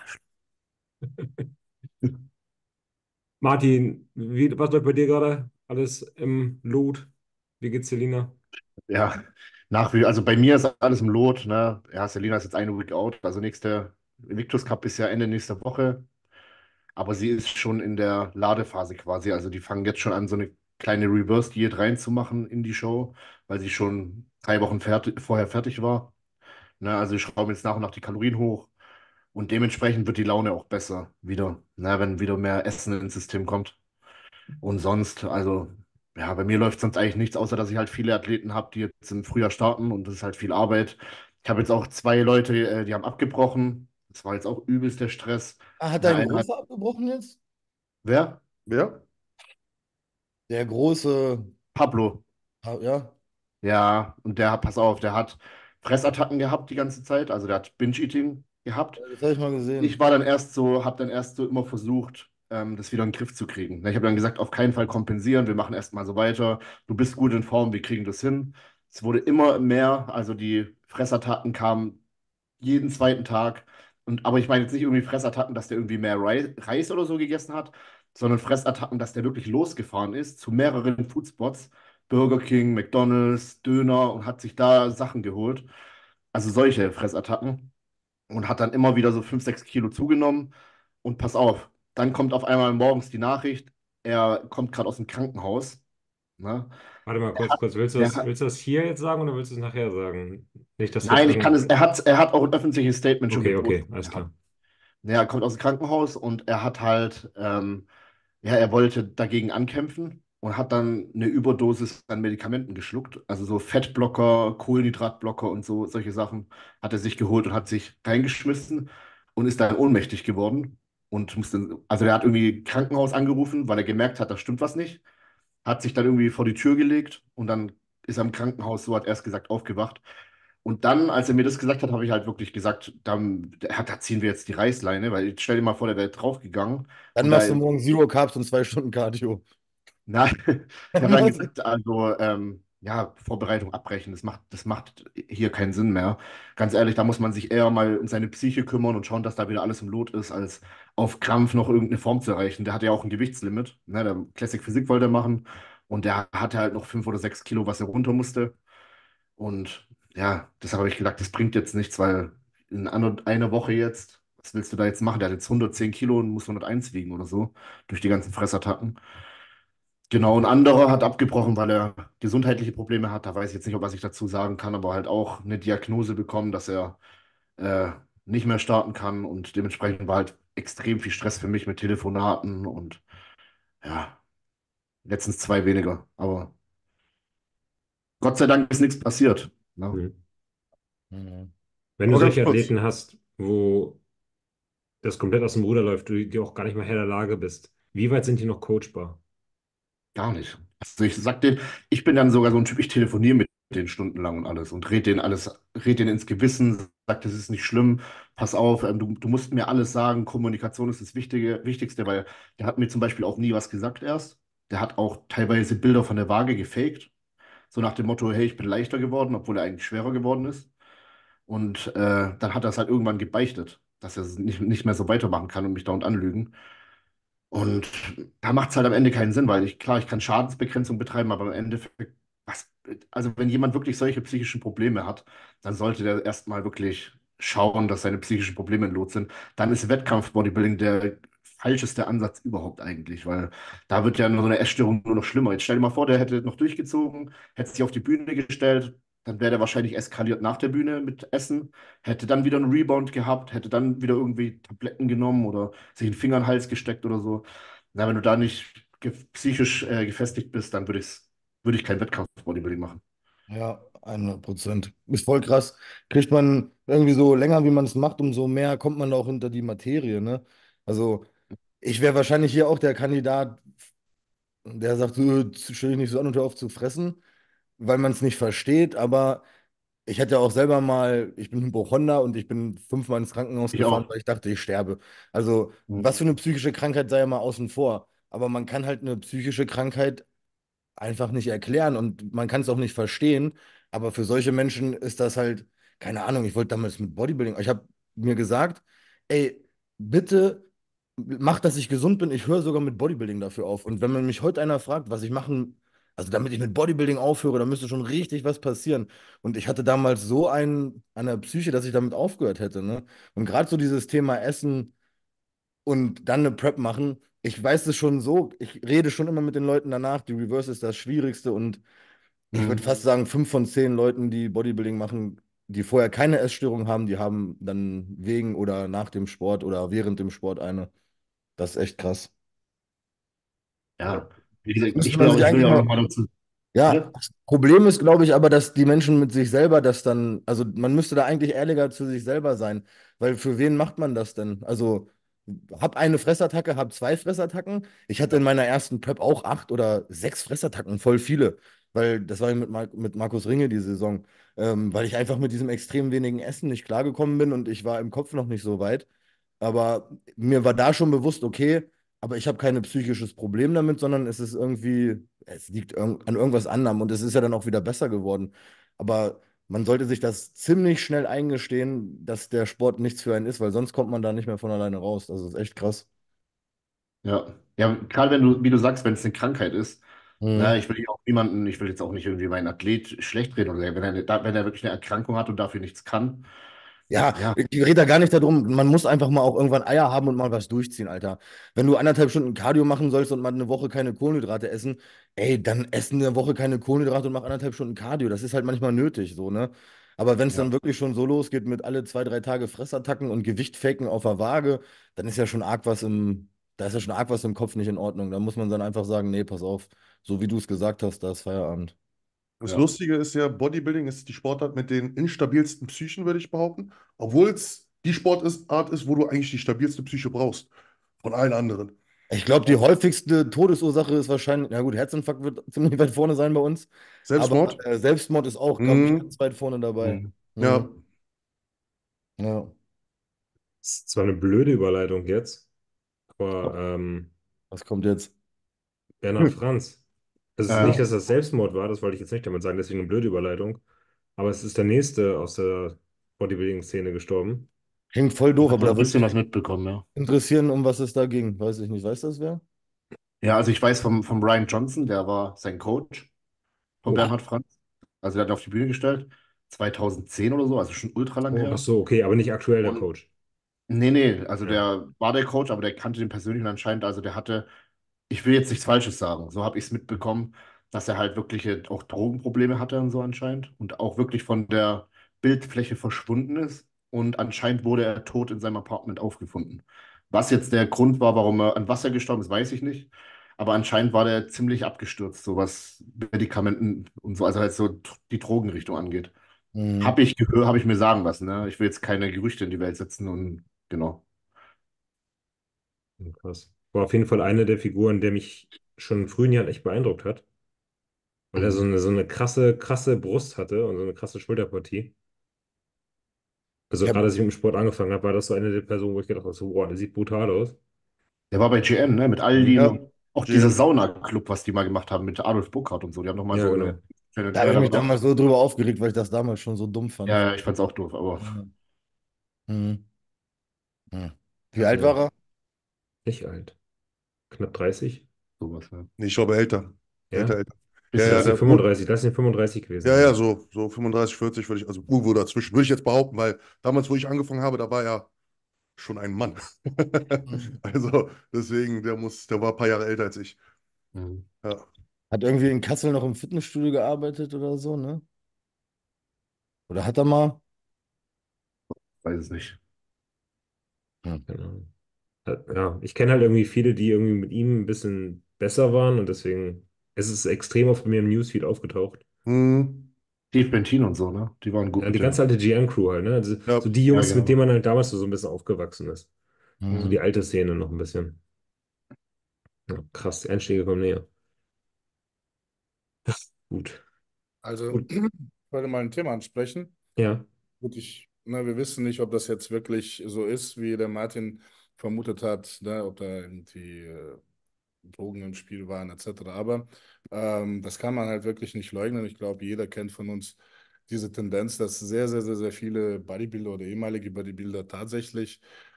[SPEAKER 1] Martin, was läuft bei dir gerade? Alles im Lot? Wie geht's Selina?
[SPEAKER 4] Ja, also bei mir ist alles im Lot, ne? Ja, Selina ist jetzt eine Week out, also nächste Invictus Cup ist ja Ende nächster Woche, aber sie ist schon in der Ladephase quasi, also die fangen jetzt schon an, so eine kleine Reverse-Diät reinzumachen in die Show, weil sie schon 3 Wochen vorher fertig war. Ne? Also ich schraube jetzt nach und nach die Kalorien hoch und dementsprechend wird die Laune auch besser wieder, ne? Wenn wieder mehr Essen ins System kommt. Und sonst, also ja, bei mir läuft sonst eigentlich nichts, außer dass ich halt viele Athleten habe, die jetzt im Frühjahr starten und das ist halt viel Arbeit. Ich habe jetzt auch zwei Leute, die haben abgebrochen. Das war jetzt auch übelst der Stress.
[SPEAKER 2] Ah, hat
[SPEAKER 4] Der
[SPEAKER 2] dein
[SPEAKER 4] eine hat,
[SPEAKER 2] Großer abgebrochen jetzt?
[SPEAKER 4] wer?
[SPEAKER 3] Wer?
[SPEAKER 2] Der große,
[SPEAKER 4] Pablo.
[SPEAKER 2] ja.
[SPEAKER 4] Ja, und der, pass auf, der hat Fressattacken gehabt die ganze Zeit, also der hat Binge-Eating gehabt.
[SPEAKER 2] Das habe ich mal
[SPEAKER 4] Ich
[SPEAKER 2] gesehen.
[SPEAKER 4] war dann erst so, habe dann erst so immer versucht, das wieder in den Griff zu kriegen. Ich habe dann gesagt, auf keinen Fall kompensieren, wir machen erst mal so weiter. Du bist gut in Form, wir kriegen das hin. Es wurde immer mehr, also die Fressattacken kamen jeden zweiten Tag. Und, aber ich meine jetzt nicht irgendwie Fressattacken, dass der irgendwie mehr Reis oder so gegessen hat, sondern Fressattacken, dass der wirklich losgefahren ist zu mehreren Foodspots, Burger King, McDonald's, Döner und hat sich da Sachen geholt. Also solche Fressattacken und hat dann immer wieder so 5, 6 Kilo zugenommen. Und pass auf, dann kommt auf einmal morgens die Nachricht, er kommt gerade aus dem Krankenhaus. Ne?
[SPEAKER 1] Warte mal kurz.
[SPEAKER 4] Der hat,
[SPEAKER 1] Willst du das hier jetzt sagen oder willst du es nachher sagen? Nicht, dass wir jetzt
[SPEAKER 4] nein, ich kann es,
[SPEAKER 1] irgend...
[SPEAKER 4] er hat auch ein öffentliches Statement schon
[SPEAKER 1] Okay,
[SPEAKER 4] gepostet
[SPEAKER 1] alles klar.
[SPEAKER 4] gehabt. Ja, er kommt aus dem Krankenhaus und er hat halt, ja, er wollte dagegen ankämpfen und hat dann eine Überdosis an Medikamenten geschluckt. Also so Fettblocker, Kohlenhydratblocker und so, solche Sachen hat er sich geholt und hat sich reingeschmissen und ist dann ohnmächtig geworden und musste, also er hat irgendwie Krankenhaus angerufen, weil er gemerkt hat, da stimmt was nicht, hat sich dann irgendwie vor die Tür gelegt und dann ist er im Krankenhaus, so hat er es gesagt, aufgewacht. Und dann, als er mir das gesagt hat, habe ich halt wirklich gesagt, da ziehen wir jetzt die Reißleine, weil ich stell dir mal vor, der wäre draufgegangen
[SPEAKER 2] Dann
[SPEAKER 4] und
[SPEAKER 2] machst
[SPEAKER 4] da,
[SPEAKER 2] du morgen Zero Carbs und 2 Stunden Cardio.
[SPEAKER 4] na, ich habe dann gesagt, also ja, Vorbereitung abbrechen, das macht hier keinen Sinn mehr. Ganz ehrlich, da muss man sich eher mal um seine Psyche kümmern und schauen, dass da wieder alles im Lot ist, als auf Krampf noch irgendeine Form zu erreichen. Der hat ja auch ein Gewichtslimit, ne? Der Classic Physik wollte er machen und der hatte halt noch 5 oder 6 Kilo, was er runter musste. Und ja, deshalb habe ich gedacht, das bringt jetzt nichts, weil in einer Woche jetzt, was willst du da jetzt machen? Der hat jetzt 110 Kilo und muss 101 wiegen oder so, durch die ganzen Fressattacken. Genau, ein anderer hat abgebrochen, weil er gesundheitliche Probleme hat. Da weiß ich jetzt nicht, was ich dazu sagen kann, aber halt auch eine Diagnose bekommen, dass er äh, nicht mehr starten kann und dementsprechend war halt extrem viel Stress für mich mit Telefonaten und ja, letztens zwei weniger. Aber Gott sei Dank ist nichts passiert. Ne?
[SPEAKER 1] Mhm.
[SPEAKER 2] Mhm.
[SPEAKER 1] Wenn du
[SPEAKER 4] Aber ganz
[SPEAKER 1] solche
[SPEAKER 4] kurz,
[SPEAKER 1] Athleten hast, wo das komplett aus dem Ruder läuft, du die auch gar nicht mehr Herr der Lage bist, wie weit sind die noch coachbar?
[SPEAKER 4] gar nicht. Also ich sag denen, ich bin dann sogar so ein Typ, ich telefoniere mit denen stundenlang und alles und red denen ins Gewissen, sag, das ist nicht schlimm, pass auf, du musst mir alles sagen, Kommunikation ist das Wichtigste, weil der hat mir zum Beispiel auch nie was gesagt erst. Der hat auch teilweise Bilder von der Waage gefaked, so nach dem Motto, hey, ich bin leichter geworden, obwohl er eigentlich schwerer geworden ist. Und dann hat er es halt irgendwann gebeichtet, dass er es nicht mehr so weitermachen kann und mich dauernd anlügen. Und da macht es halt am Ende keinen Sinn, weil klar, ich kann Schadensbegrenzung betreiben, aber im Endeffekt, also wenn jemand wirklich solche psychischen Probleme hat, dann sollte der erstmal wirklich schauen, dass seine psychischen Probleme in Lot sind. Dann ist Wettkampf-Bodybuilding der falscheste Ansatz überhaupt eigentlich, weil da wird ja so eine Essstörung nur noch schlimmer. Jetzt stell dir mal vor, der hätte noch durchgezogen, hätte sich auf die Bühne gestellt, dann wäre der wahrscheinlich eskaliert nach der Bühne mit Essen, hätte dann wieder einen Rebound gehabt, hätte dann wieder irgendwie Tabletten genommen oder sich einen Finger in den Hals gesteckt oder so. Na, wenn du da nicht psychisch gefestigt bist, dann würde ich kein Wettkampf-Bodybuilding machen.
[SPEAKER 2] Ja, 100%. Ist voll krass. Kriegt man irgendwie so länger, wie man es macht, umso mehr kommt man auch hinter die Materie, ne? Also, ich wäre wahrscheinlich hier auch der Kandidat, der sagt, so, stell dich nicht so an und hör auf zu fressen, weil man es nicht versteht, aber ich hatte ja auch selber mal, ich bin Hypochonder und ich bin 5-mal ins Krankenhaus
[SPEAKER 4] Ich
[SPEAKER 2] gefahren,
[SPEAKER 4] auch.
[SPEAKER 2] weil ich dachte, ich sterbe. Also, was für eine psychische Krankheit sei ja mal außen vor. Aber man kann halt eine psychische Krankheit einfach nicht erklären und man kann es auch nicht verstehen. Aber für solche Menschen ist das halt, keine Ahnung, ich wollte damals mit Bodybuilding, ich habe mir gesagt, ey, bitte mach, dass ich gesund bin. Ich höre sogar mit Bodybuilding dafür auf. Und wenn man mich heute einer fragt, was ich machen, also damit ich mit Bodybuilding aufhöre, dann müsste schon richtig was passieren. Und ich hatte damals so einen an der Psyche, dass ich damit aufgehört hätte, ne? Und gerade so dieses Thema Essen und dann eine Prep machen. Ich weiß es schon so, ich rede schon immer mit den Leuten danach, die Reverse ist das Schwierigste und ich würde
[SPEAKER 3] Mhm.
[SPEAKER 2] fast sagen, 5 von 10 Leuten, die Bodybuilding machen,
[SPEAKER 3] die vorher keine Essstörung haben, die haben dann wegen oder nach dem Sport oder während dem Sport eine. Das ist echt krass.
[SPEAKER 1] Ja.
[SPEAKER 4] Ja, wie gesagt,
[SPEAKER 3] Müsste man sich
[SPEAKER 4] ich will
[SPEAKER 3] eigentlich
[SPEAKER 4] ja auch
[SPEAKER 3] mal.
[SPEAKER 4] noch mal dazu.
[SPEAKER 3] Ja,
[SPEAKER 4] Bitte?
[SPEAKER 3] das Problem ist, glaube ich, aber, dass die Menschen mit sich selber das dann, also man müsste da eigentlich ehrlicher zu sich selber sein, weil für wen macht man das denn? Also hab eine Fressattacke, hab zwei Fressattacken. Ich hatte in meiner ersten Prep auch 8 oder 6 Fressattacken, voll viele, weil das war ja mit Markus Ringe die Saison, weil ich einfach mit diesem extrem wenigen Essen nicht klargekommen bin und ich war im Kopf noch nicht so weit. Aber mir war da schon bewusst, okay, aber ich habe kein psychisches Problem damit, sondern es ist irgendwie, es liegt an irgendwas anderem und es ist ja dann auch wieder besser geworden. Aber man sollte sich das ziemlich schnell eingestehen, dass der Sport nichts für einen ist, weil sonst kommt man da nicht mehr von alleine raus. Das ist echt krass.
[SPEAKER 4] Ja. Ja, gerade wenn du, wie du sagst, wenn es eine Krankheit ist, na,
[SPEAKER 3] Mhm.
[SPEAKER 4] ich will hier auch niemanden, ich will jetzt auch nicht irgendwie meinen Athlet schlecht reden oder so. Wenn er wirklich eine Erkrankung hat und dafür nichts kann,
[SPEAKER 3] Ja,
[SPEAKER 4] ja,
[SPEAKER 3] ich rede da gar nicht darum, man muss einfach mal auch irgendwann Eier haben und mal was durchziehen, Alter. Wenn du 1,5 Stunden Cardio machen sollst und mal eine Woche keine Kohlenhydrate essen, ey, dann essen eine Woche keine Kohlenhydrate und mach 1,5 Stunden Cardio. Das ist halt manchmal nötig, so, ne? Aber wenn es dann
[SPEAKER 1] Ja.
[SPEAKER 3] wirklich schon so losgeht mit alle 2, 3 Tage Fressattacken und Gewicht faken auf der Waage, dann ist ja schon arg was da ist ja schon arg was im Kopf nicht in Ordnung. Da muss man dann einfach sagen, nee, pass auf, so wie du es gesagt hast, da ist Feierabend.
[SPEAKER 5] Das
[SPEAKER 4] ja.
[SPEAKER 5] Lustige ist ja, Bodybuilding ist die Sportart mit den instabilsten Psychen, würde ich behaupten. Obwohl es die Sportart ist, wo du eigentlich die stabilste Psyche brauchst. Von allen anderen.
[SPEAKER 3] Ich glaube, die häufigste Todesursache ist wahrscheinlich, na gut, Herzinfarkt wird ziemlich weit vorne sein bei uns, aber
[SPEAKER 5] Selbstmord?
[SPEAKER 3] Selbstmord ist auch, glaube ich,
[SPEAKER 5] Mhm.
[SPEAKER 3] ganz weit vorne dabei.
[SPEAKER 4] Mhm.
[SPEAKER 5] Ja.
[SPEAKER 3] Mhm. Ja.
[SPEAKER 1] Das ist zwar eine blöde Überleitung jetzt, aber
[SPEAKER 3] Was kommt jetzt?
[SPEAKER 1] Bernhard Franz. Es ist nicht,
[SPEAKER 4] Ja.
[SPEAKER 1] dass das Selbstmord war, das wollte ich jetzt nicht damit sagen, deswegen eine blöde Überleitung. Aber es ist der nächste aus der Bodybuilding-Szene gestorben.
[SPEAKER 3] Klingt voll
[SPEAKER 4] Ich
[SPEAKER 3] doof,
[SPEAKER 4] habe
[SPEAKER 3] aber
[SPEAKER 4] da
[SPEAKER 3] da
[SPEAKER 4] ein
[SPEAKER 3] würde
[SPEAKER 4] bisschen
[SPEAKER 3] mich
[SPEAKER 4] was mitbekommen, ja.
[SPEAKER 3] interessieren, um was es da ging. Weiß ich nicht. Weiß das wer?
[SPEAKER 4] Ja, also ich weiß vom Ryan Johnson, der war sein Coach von
[SPEAKER 1] Oh.
[SPEAKER 4] Bernhard Franz. Also der hat ihn auf die Bühne gestellt, 2010 oder so, also schon ultra lang
[SPEAKER 1] Ach
[SPEAKER 4] her.
[SPEAKER 1] so, okay, aber nicht aktuell der
[SPEAKER 4] Und
[SPEAKER 1] Coach.
[SPEAKER 4] nee, nee, also
[SPEAKER 1] Ja.
[SPEAKER 4] der war der Coach, aber der kannte den persönlich und anscheinend, also der hatte, ich will jetzt nichts Falsches sagen, so habe ich es mitbekommen, dass er halt wirklich auch Drogenprobleme hatte und so anscheinend und auch wirklich von der Bildfläche verschwunden ist und anscheinend wurde er tot in seinem Apartment aufgefunden. Was jetzt der Grund war, warum er an Wasser gestorben ist, weiß ich nicht. Aber anscheinend war der ziemlich abgestürzt, so was Medikamenten und so, also halt so die Drogenrichtung angeht.
[SPEAKER 3] Mhm.
[SPEAKER 4] Habe ich gehört, habe ich mir sagen lassen, ne? Ich will jetzt keine Gerüchte in die Welt setzen und genau.
[SPEAKER 1] Krass. War auf jeden Fall eine der Figuren, der mich schon in frühen Jahren echt beeindruckt hat, weil er
[SPEAKER 4] Mhm.
[SPEAKER 1] so eine krasse, krasse Brust hatte und so eine krasse Schulterpartie. Also
[SPEAKER 3] Ja,
[SPEAKER 1] gerade als ich mit dem Sport angefangen habe, war das so eine der Personen, wo ich gedacht habe, so, boah, der sieht brutal aus.
[SPEAKER 4] Der war bei GN, ne? Mit Aldi
[SPEAKER 3] ja,
[SPEAKER 4] und auch dieser
[SPEAKER 5] GN.
[SPEAKER 4] Sauna-Club, was die mal gemacht haben mit Adolf Burkhardt und so. Die haben noch mal
[SPEAKER 1] Ja,
[SPEAKER 4] so
[SPEAKER 1] genau.
[SPEAKER 4] eine Challenge.
[SPEAKER 3] da habe
[SPEAKER 4] Ja,
[SPEAKER 3] ich
[SPEAKER 4] da
[SPEAKER 3] mich
[SPEAKER 4] war.
[SPEAKER 3] damals so drüber aufgeregt, weil ich das damals schon so dumm
[SPEAKER 4] Ja,
[SPEAKER 3] fand.
[SPEAKER 4] ja, ich fand's auch doof, aber
[SPEAKER 3] Ja. Mhm. Mhm. Wie alt war
[SPEAKER 1] Ja,
[SPEAKER 3] er?
[SPEAKER 1] nicht alt. Knapp 30.
[SPEAKER 4] sowas, ne?
[SPEAKER 5] Nee, ich glaube älter. Älter,
[SPEAKER 1] Ja.
[SPEAKER 5] älter. Ja,
[SPEAKER 4] Bisschen
[SPEAKER 5] ja,
[SPEAKER 1] Lass ihn
[SPEAKER 4] älter.
[SPEAKER 1] 35, lass ihn 35 gewesen
[SPEAKER 5] Ja, ja,
[SPEAKER 1] sein.
[SPEAKER 5] so 35, 40 würde ich, also irgendwo dazwischen, würde ich jetzt behaupten, weil damals, wo ich angefangen habe, da war er schon ein Mann.
[SPEAKER 3] Mhm.
[SPEAKER 5] Also deswegen, der war ein paar Jahre älter als ich.
[SPEAKER 4] Mhm.
[SPEAKER 5] Ja.
[SPEAKER 3] Hat irgendwie in Kassel noch im Fitnessstudio gearbeitet oder so, ne? Oder hat er mal?
[SPEAKER 4] Weiß es nicht.
[SPEAKER 3] Hm.
[SPEAKER 1] Genau. Ja, ich kenne halt irgendwie viele, die irgendwie mit ihm ein bisschen besser waren und deswegen ist es extrem oft bei mir im Newsfeed aufgetaucht.
[SPEAKER 5] Hm.
[SPEAKER 4] Steve Bentin und so, ne? Die waren gut
[SPEAKER 1] Ja, die
[SPEAKER 4] mit
[SPEAKER 1] ganze
[SPEAKER 4] dem.
[SPEAKER 1] alte GM-Crew halt, ne? Also,
[SPEAKER 5] Ja.
[SPEAKER 1] so die
[SPEAKER 4] Ja,
[SPEAKER 1] Jungs, mit denen
[SPEAKER 4] genau.
[SPEAKER 1] man halt damals so ein bisschen aufgewachsen ist. So die
[SPEAKER 3] Mhm.
[SPEAKER 1] alte Szene noch ein bisschen. Ja, krass, die Einschläge kommen näher. Gut.
[SPEAKER 2] Also,
[SPEAKER 1] Gut.
[SPEAKER 2] ich wollte mal ein Thema ansprechen.
[SPEAKER 1] Ja.
[SPEAKER 2] Gut, wir wissen nicht, ob das jetzt wirklich so ist, wie der Martin vermutet hat, ne, ob da irgendwie Drogen im Spiel waren, etc. Aber das kann man halt wirklich nicht leugnen. Ich glaube, jeder kennt von uns diese Tendenz, dass sehr, sehr, sehr, sehr viele Bodybuilder oder ehemalige Bodybuilder tatsächlich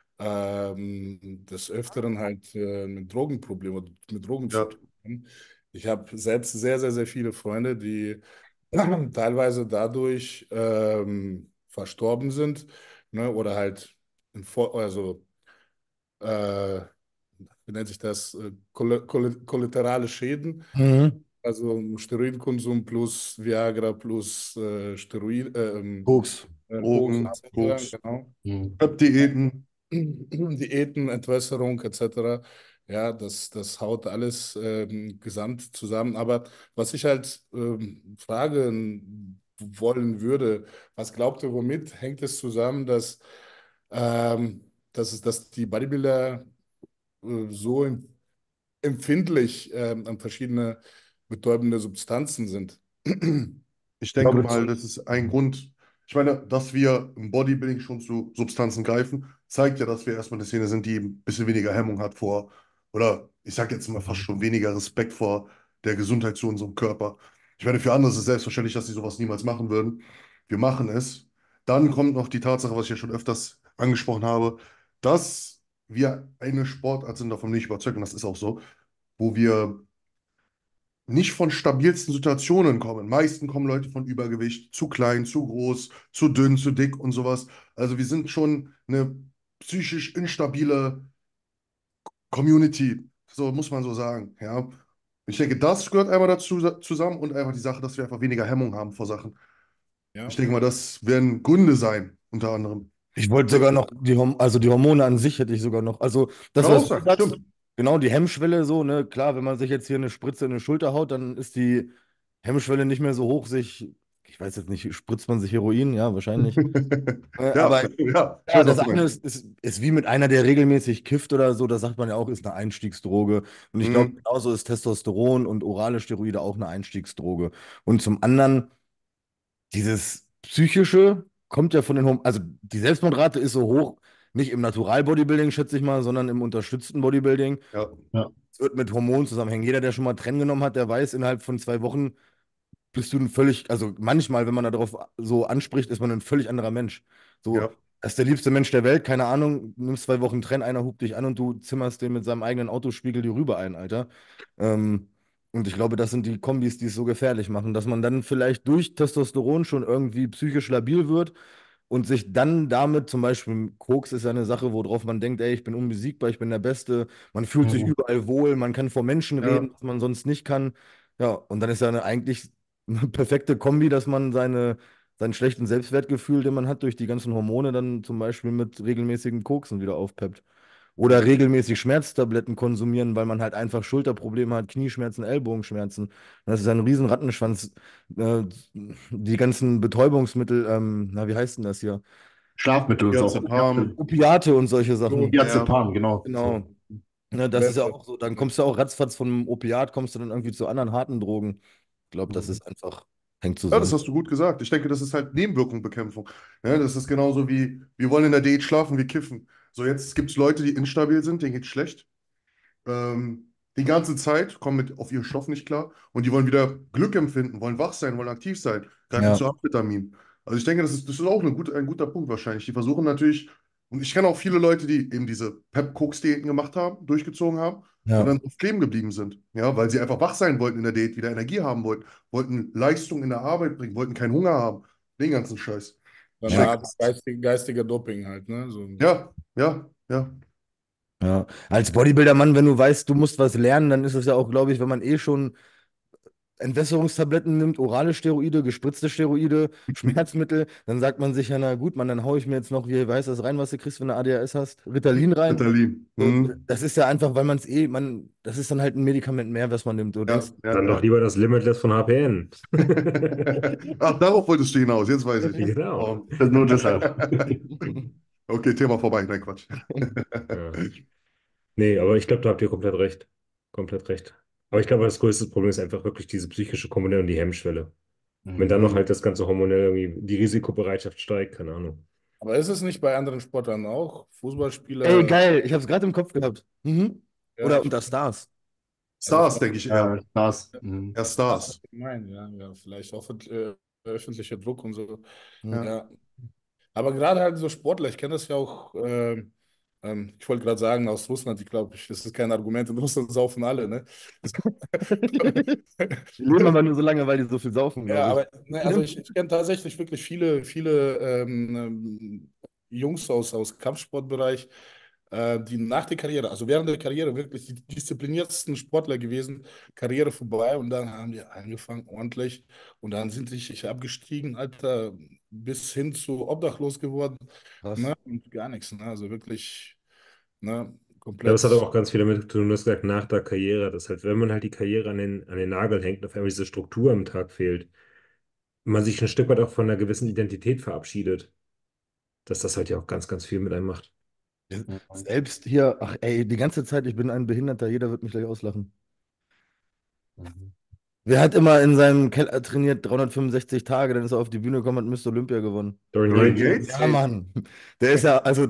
[SPEAKER 2] des Öfteren halt mit Drogenproblemen oder mit Drogen zu
[SPEAKER 5] Ja.
[SPEAKER 2] tun haben. Ich habe selbst sehr, sehr, sehr viele Freunde, die teilweise dadurch verstorben sind, ne, oder halt also äh, wie nennt sich das, kollaterale Schäden,
[SPEAKER 3] Mhm.
[SPEAKER 2] also Steroidkonsum plus Viagra plus Steroid,
[SPEAKER 3] Koks.
[SPEAKER 2] Koks
[SPEAKER 5] Drogen,
[SPEAKER 2] etc.,
[SPEAKER 5] Koks,
[SPEAKER 2] genau.
[SPEAKER 4] Mhm.
[SPEAKER 5] Prep-Diäten.
[SPEAKER 2] Diäten, Entwässerung etc. Ja, das haut alles gesamt zusammen. Aber was ich halt fragen wollen würde, was glaubt ihr, womit hängt es zusammen, dass die Bodybuilder so empfindlich an verschiedene betäubende Substanzen sind?
[SPEAKER 5] Ich
[SPEAKER 4] Ich
[SPEAKER 5] denke
[SPEAKER 4] glaube,
[SPEAKER 5] mal, das ist ein Grund. Ich meine, dass wir im Bodybuilding schon zu Substanzen greifen, zeigt ja, dass wir erstmal eine Szene sind, die ein bisschen weniger Hemmung hat vor, oder ich sage jetzt mal fast schon weniger Respekt vor der Gesundheit zu unserem Körper. Ich meine, für andere ist es selbstverständlich, dass sie sowas niemals machen würden. Wir machen es. Dann kommt noch die Tatsache, was ich ja schon öfters angesprochen habe, dass wir eine Sportart sind, davon bin ich überzeugt, und das ist auch so, wo wir nicht von stabilsten Situationen kommen. Meistens kommen Leute von Übergewicht, zu klein, zu groß, zu dünn, zu dick und sowas. Also wir sind schon eine psychisch instabile Community, so muss man so sagen, ja. Ich denke, das gehört einmal dazu zusammen und einfach die Sache, dass wir einfach weniger Hemmung haben vor Sachen. Ich
[SPEAKER 2] Ja,
[SPEAKER 5] denke mal, das werden Gründe sein, unter anderem.
[SPEAKER 3] Ich wollte sogar noch also die Hormone an sich hätte ich sogar noch. Also das,
[SPEAKER 5] Kann auch
[SPEAKER 3] was du
[SPEAKER 5] sein,
[SPEAKER 3] sagst,
[SPEAKER 5] stimmt.
[SPEAKER 3] genau, die Hemmschwelle so, ne, klar, wenn man sich jetzt hier eine Spritze in die Schulter haut, dann ist die Hemmschwelle nicht mehr so hoch, ich weiß jetzt nicht, spritzt man sich Heroin? Ja, wahrscheinlich.
[SPEAKER 5] Ja,
[SPEAKER 3] Aber
[SPEAKER 5] ja, ich
[SPEAKER 3] ja,
[SPEAKER 5] weiß, was
[SPEAKER 3] das
[SPEAKER 5] du
[SPEAKER 3] eine
[SPEAKER 5] meinst.
[SPEAKER 3] ist wie mit einer, der regelmäßig kifft oder so, das sagt man ja auch, ist eine Einstiegsdroge. Und ich glaube,
[SPEAKER 5] Mhm.
[SPEAKER 3] genauso ist Testosteron und orale Steroide auch eine Einstiegsdroge. Und zum anderen, dieses Psychische kommt ja von den also die Selbstmordrate ist so hoch, nicht im Natural-Bodybuilding, schätze ich mal, sondern im unterstützten Bodybuilding.
[SPEAKER 5] Ja,
[SPEAKER 4] Ja.
[SPEAKER 3] Es wird mit Hormonen zusammenhängen. Jeder, der schon mal Tren genommen hat, der weiß, innerhalb von 2 Wochen bist du ein völlig, also manchmal, wenn man darauf so anspricht, ist man ein völlig anderer Mensch. So,
[SPEAKER 5] ja.
[SPEAKER 3] das ist der liebste Mensch der Welt, keine Ahnung, nimmst 2 Wochen Tren, einer hupt dich an und du zimmerst den mit seinem eigenen Autospiegel die Rübe ein, Alter. Ähm, und ich glaube, das sind die Kombis, die es so gefährlich machen, dass man dann vielleicht durch Testosteron schon irgendwie psychisch labil wird und sich dann damit, zum Beispiel Koks ist ja eine Sache, worauf man denkt, ey, ich bin unbesiegbar, ich bin der Beste, man fühlt sich
[SPEAKER 4] Mhm.
[SPEAKER 3] überall wohl, man kann vor Menschen
[SPEAKER 5] Ja.
[SPEAKER 3] reden, was man sonst nicht kann. Ja, und dann ist ja eigentlich eine perfekte Kombi, dass man seinen schlechten Selbstwertgefühl, den man hat durch die ganzen Hormone, dann zum Beispiel mit regelmäßigen Koksen wieder aufpeppt. Oder
[SPEAKER 5] Mhm.
[SPEAKER 3] regelmäßig Schmerztabletten konsumieren, weil man halt einfach Schulterprobleme hat, Knieschmerzen, Ellbogenschmerzen. Das ist ein riesen Rattenschwanz. Äh, Die ganzen Betäubungsmittel, na, wie heißt denn das hier?
[SPEAKER 4] Schlafmittel und so.
[SPEAKER 5] Diazepam.
[SPEAKER 3] Opiate und solche Sachen.
[SPEAKER 5] Ja.
[SPEAKER 4] Diazepam, genau. So.
[SPEAKER 3] Genau. Ne, das ist ja
[SPEAKER 2] Beste.
[SPEAKER 3] auch so. Dann kommst du auch ratzfatz vom Opiat, kommst du dann irgendwie zu anderen harten Drogen. Ich glaube, das
[SPEAKER 5] Mhm.
[SPEAKER 3] ist einfach, hängt
[SPEAKER 5] Ja, das
[SPEAKER 3] zusammen.
[SPEAKER 5] hast du gut gesagt. Ich denke, das ist halt Nebenwirkungsbekämpfung. Ja, das ist genauso wie, wir wollen in der Diät schlafen, wir kiffen. So, jetzt gibt es Leute, die instabil sind, denen geht's schlecht. Die ganze Zeit, kommen mit auf ihren Stoff nicht klar und die wollen wieder Glück empfinden, wollen wach sein, wollen aktiv sein, greifen
[SPEAKER 3] Ja.
[SPEAKER 5] zu Amphetamin. Also ich denke, das ist auch ein guter Punkt wahrscheinlich. Die versuchen natürlich, und ich kenne auch viele Leute, die eben diese Pep-Koks-Diäten gemacht haben, durchgezogen haben und
[SPEAKER 3] Ja.
[SPEAKER 5] dann drauf kleben geblieben sind. Ja, weil sie einfach wach sein wollten in der Diät, wieder Energie haben wollten, wollten Leistung in der Arbeit bringen, wollten keinen Hunger haben. Den ganzen Scheiß.
[SPEAKER 2] So
[SPEAKER 5] Ich
[SPEAKER 2] eine
[SPEAKER 5] denke,
[SPEAKER 3] Ja.
[SPEAKER 2] Art geistiger Doping halt, ne? So.
[SPEAKER 5] ja, ja, ja,
[SPEAKER 3] Ja. Als Bodybuilder-Mann, wenn du weißt, du musst was lernen, dann ist es ja auch, glaube ich, wenn man eh schon Entwässerungstabletten nimmt, orale Steroide, gespritzte Steroide, Schmerzmittel, dann sagt man sich ja, na gut, Mann, dann haue ich mir jetzt noch, wie heißt das rein, was du kriegst, wenn du ADHS hast? Ritalin rein.
[SPEAKER 5] Ritalin.
[SPEAKER 3] So,
[SPEAKER 5] Mhm.
[SPEAKER 3] das ist ja einfach, weil man es das ist dann halt ein Medikament mehr, was man nimmt. Du denkst,
[SPEAKER 5] Ja, ja,
[SPEAKER 1] Dann doch
[SPEAKER 5] ja.
[SPEAKER 1] lieber das Limitless von HPN.
[SPEAKER 5] Ach, darauf wolltest du hinaus, jetzt weiß ich.
[SPEAKER 1] Genau.
[SPEAKER 5] Oh.
[SPEAKER 4] Nur deshalb.
[SPEAKER 5] Okay, Thema vorbei. Nein, Quatsch.
[SPEAKER 1] Ja. Nee, aber ich glaube, da habt ihr komplett recht. Komplett recht. Aber ich glaube, das größte Problem ist einfach wirklich diese psychische Komponente und die Hemmschwelle. Wenn dann noch
[SPEAKER 5] Mhm.
[SPEAKER 1] halt das ganze hormonell irgendwie, die Risikobereitschaft steigt, keine Ahnung.
[SPEAKER 2] Aber ist es nicht bei anderen Sportlern auch?
[SPEAKER 3] ey,
[SPEAKER 2] Fußballspieler,
[SPEAKER 3] geil, ich habe es gerade im Kopf gehabt. Mhm.
[SPEAKER 2] ja,
[SPEAKER 3] Oder unter Stars.
[SPEAKER 2] also
[SPEAKER 5] Stars, denke ich eher.
[SPEAKER 4] Das. Mhm.
[SPEAKER 5] Eher Stars.
[SPEAKER 2] allgemein, ja, ja, vielleicht auch öffentlicher Druck und so.
[SPEAKER 3] Mhm.
[SPEAKER 5] Ja.
[SPEAKER 2] Ja, aber gerade halt so Sportler, ich kenne das ja auch, ich wollte gerade sagen, aus Russland, ich glaube, das ist kein Argument, in Russland saufen alle, ne?
[SPEAKER 3] Die leben aber nur so lange, weil die so viel saufen,
[SPEAKER 2] Ja,
[SPEAKER 3] glaube ich.
[SPEAKER 2] aber ne, also ich kenne tatsächlich wirklich viele Jungs aus Kampfsportbereich, die nach der Karriere, also während der Karriere wirklich die diszipliniertesten Sportler gewesen, Karriere vorbei und dann haben die angefangen ordentlich und dann sind sie abgestiegen, Alter, bis hin zu obdachlos geworden,
[SPEAKER 3] Krass.
[SPEAKER 2] ne, und gar nichts, ne, also wirklich, ne,
[SPEAKER 1] Ich glaube, es hat
[SPEAKER 2] komplett.
[SPEAKER 1] auch ganz viel damit zu tun, du hast gesagt, nach der Karriere, dass halt, wenn man halt die Karriere an den Nagel hängt und auf einmal diese Struktur am Tag fehlt, man sich ein Stück weit auch von einer gewissen Identität verabschiedet, dass das halt ja auch ganz, ganz viel mit einem macht.
[SPEAKER 3] Selbst hier, ach ey, die ganze Zeit, ich bin ein Behinderter, jeder wird mich gleich auslachen.
[SPEAKER 4] Mhm.
[SPEAKER 3] Wer hat immer in seinem Keller trainiert, 365 Tage, dann ist er auf die Bühne gekommen und hat Mr. Olympia gewonnen.
[SPEAKER 1] Dorian
[SPEAKER 5] Dorian
[SPEAKER 1] Yates.
[SPEAKER 5] Yates?
[SPEAKER 3] Ja, Mann. Der ist ja, also,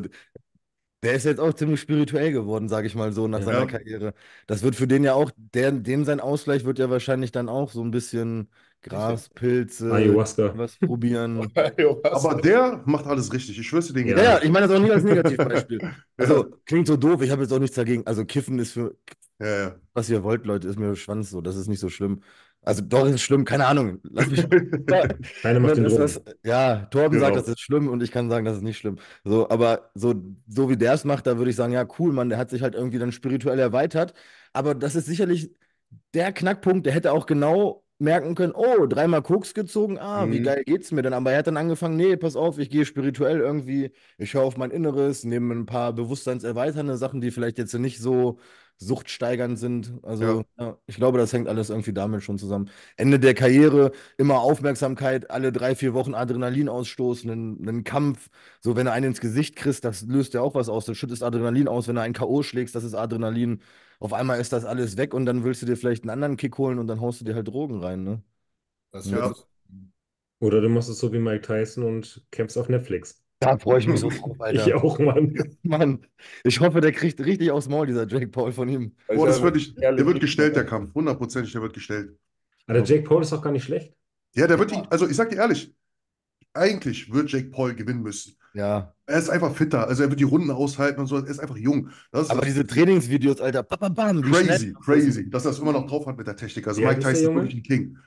[SPEAKER 3] der ist jetzt auch ziemlich spirituell geworden, sage ich mal so, nach
[SPEAKER 1] Ja.
[SPEAKER 3] seiner
[SPEAKER 5] Ja.
[SPEAKER 3] Karriere. Das wird für den ja auch, dem sein Ausgleich wird ja wahrscheinlich dann auch so ein bisschen Gras, Pilze,
[SPEAKER 1] Ayahuasca.
[SPEAKER 3] was probieren.
[SPEAKER 5] Aber der macht alles richtig. Ich schwör's dir, den
[SPEAKER 1] Ja.
[SPEAKER 3] Ja,
[SPEAKER 5] geht
[SPEAKER 3] ja,
[SPEAKER 5] alles.
[SPEAKER 3] ich meine das auch nicht als Negativbeispiel.
[SPEAKER 5] Ja,
[SPEAKER 3] Also, klingt so doof, ich habe jetzt auch nichts dagegen. Also, Kiffen ist für,
[SPEAKER 5] ja, ja.
[SPEAKER 3] was ihr wollt, Leute, ist mir Schwanz so, das ist nicht so schlimm. Also, doch, ist schlimm, keine Ahnung. Lass mich.
[SPEAKER 1] Keiner macht
[SPEAKER 3] Ne,
[SPEAKER 1] den
[SPEAKER 3] das
[SPEAKER 1] Drogen.
[SPEAKER 3] ist, ja, Torben sagt, das
[SPEAKER 5] Genau.
[SPEAKER 3] ist schlimm und ich kann sagen, das ist nicht schlimm. So, aber so wie der es macht, da würde ich sagen, ja, cool, Mann, der hat sich halt irgendwie dann spirituell erweitert. Aber das ist sicherlich der Knackpunkt, der hätte auch genau merken können, oh, dreimal Koks gezogen, wie
[SPEAKER 5] Mhm.
[SPEAKER 3] geil geht's mir denn? Aber er hat dann angefangen, nee, pass auf, ich gehe spirituell irgendwie, ich schaue auf mein Inneres, nehme ein paar bewusstseinserweiternde Sachen, die vielleicht jetzt nicht so suchtsteigernd sind.
[SPEAKER 5] Ja,
[SPEAKER 3] Also, ja, ich glaube, das hängt alles irgendwie damit schon zusammen. Ende der Karriere, immer Aufmerksamkeit, alle 3, 4 Wochen Adrenalin ausstoßen, einen Kampf. So, wenn du einen ins Gesicht kriegst, das löst ja auch was aus. Du schüttest Adrenalin aus, wenn du einen K.O. schlägst, das ist Adrenalin. Auf einmal ist das alles weg und dann willst du dir vielleicht einen anderen Kick holen und dann haust du dir halt Drogen rein, ne?
[SPEAKER 2] Das
[SPEAKER 3] Und
[SPEAKER 2] wird
[SPEAKER 3] das
[SPEAKER 5] ja.
[SPEAKER 3] ist,
[SPEAKER 1] Oder du machst es so wie Mike Tyson und kämpfst auf Netflix.
[SPEAKER 3] da freue ich mich so drauf,
[SPEAKER 1] Ich
[SPEAKER 3] Alter.
[SPEAKER 1] auch, Mann.
[SPEAKER 3] Mann, ich hoffe, der kriegt richtig aufs Maul, dieser Jake Paul von ihm.
[SPEAKER 5] Boah, das wird nicht, der wird
[SPEAKER 2] lieben,
[SPEAKER 5] gestellt, der Kampf. Hundertprozentig, der wird gestellt.
[SPEAKER 1] Aber der Jake Paul ist auch gar nicht schlecht.
[SPEAKER 5] Ja, der wird ihn, also ich sag dir ehrlich, eigentlich wird Jake Paul gewinnen müssen.
[SPEAKER 3] Ja.
[SPEAKER 5] Er ist einfach fitter, also er wird die Runden aushalten und so, er ist einfach jung. Das ist
[SPEAKER 3] Aber
[SPEAKER 5] das
[SPEAKER 3] diese Trainingsvideos, Alter, bam, bam, bam, wie schnell
[SPEAKER 5] crazy,
[SPEAKER 3] das ist.
[SPEAKER 5] crazy, dass er es immer noch drauf hat mit der Technik. Also
[SPEAKER 1] Wie alt
[SPEAKER 5] Mike
[SPEAKER 1] ist der
[SPEAKER 5] Tyson ist wirklich
[SPEAKER 1] Junge?
[SPEAKER 5] ein King.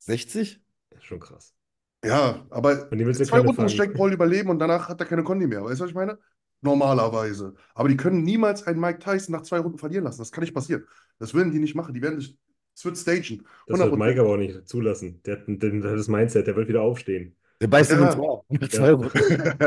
[SPEAKER 3] 60?
[SPEAKER 1] Das ist schon krass.
[SPEAKER 5] Ja, aber
[SPEAKER 1] Und dem willst du
[SPEAKER 5] zwei
[SPEAKER 1] keine
[SPEAKER 5] Runden muss Jake
[SPEAKER 1] Fragen.
[SPEAKER 5] Paul überleben und danach hat er keine Kondi mehr. Weißt du, was ich meine? Normalerweise. Aber die können niemals einen Mike Tyson nach 2 Runden verlieren lassen. Das kann nicht passieren. Das würden die nicht machen. Die werden nicht, es wird stagen.
[SPEAKER 1] Das wird Mike
[SPEAKER 5] 100%.
[SPEAKER 1] aber auch nicht zulassen. Der hat das Mindset, der wird wieder aufstehen.
[SPEAKER 3] Der beißt ihm ins
[SPEAKER 5] Ja.
[SPEAKER 3] Ohr. Nach
[SPEAKER 1] Ja.
[SPEAKER 3] 2 Runden.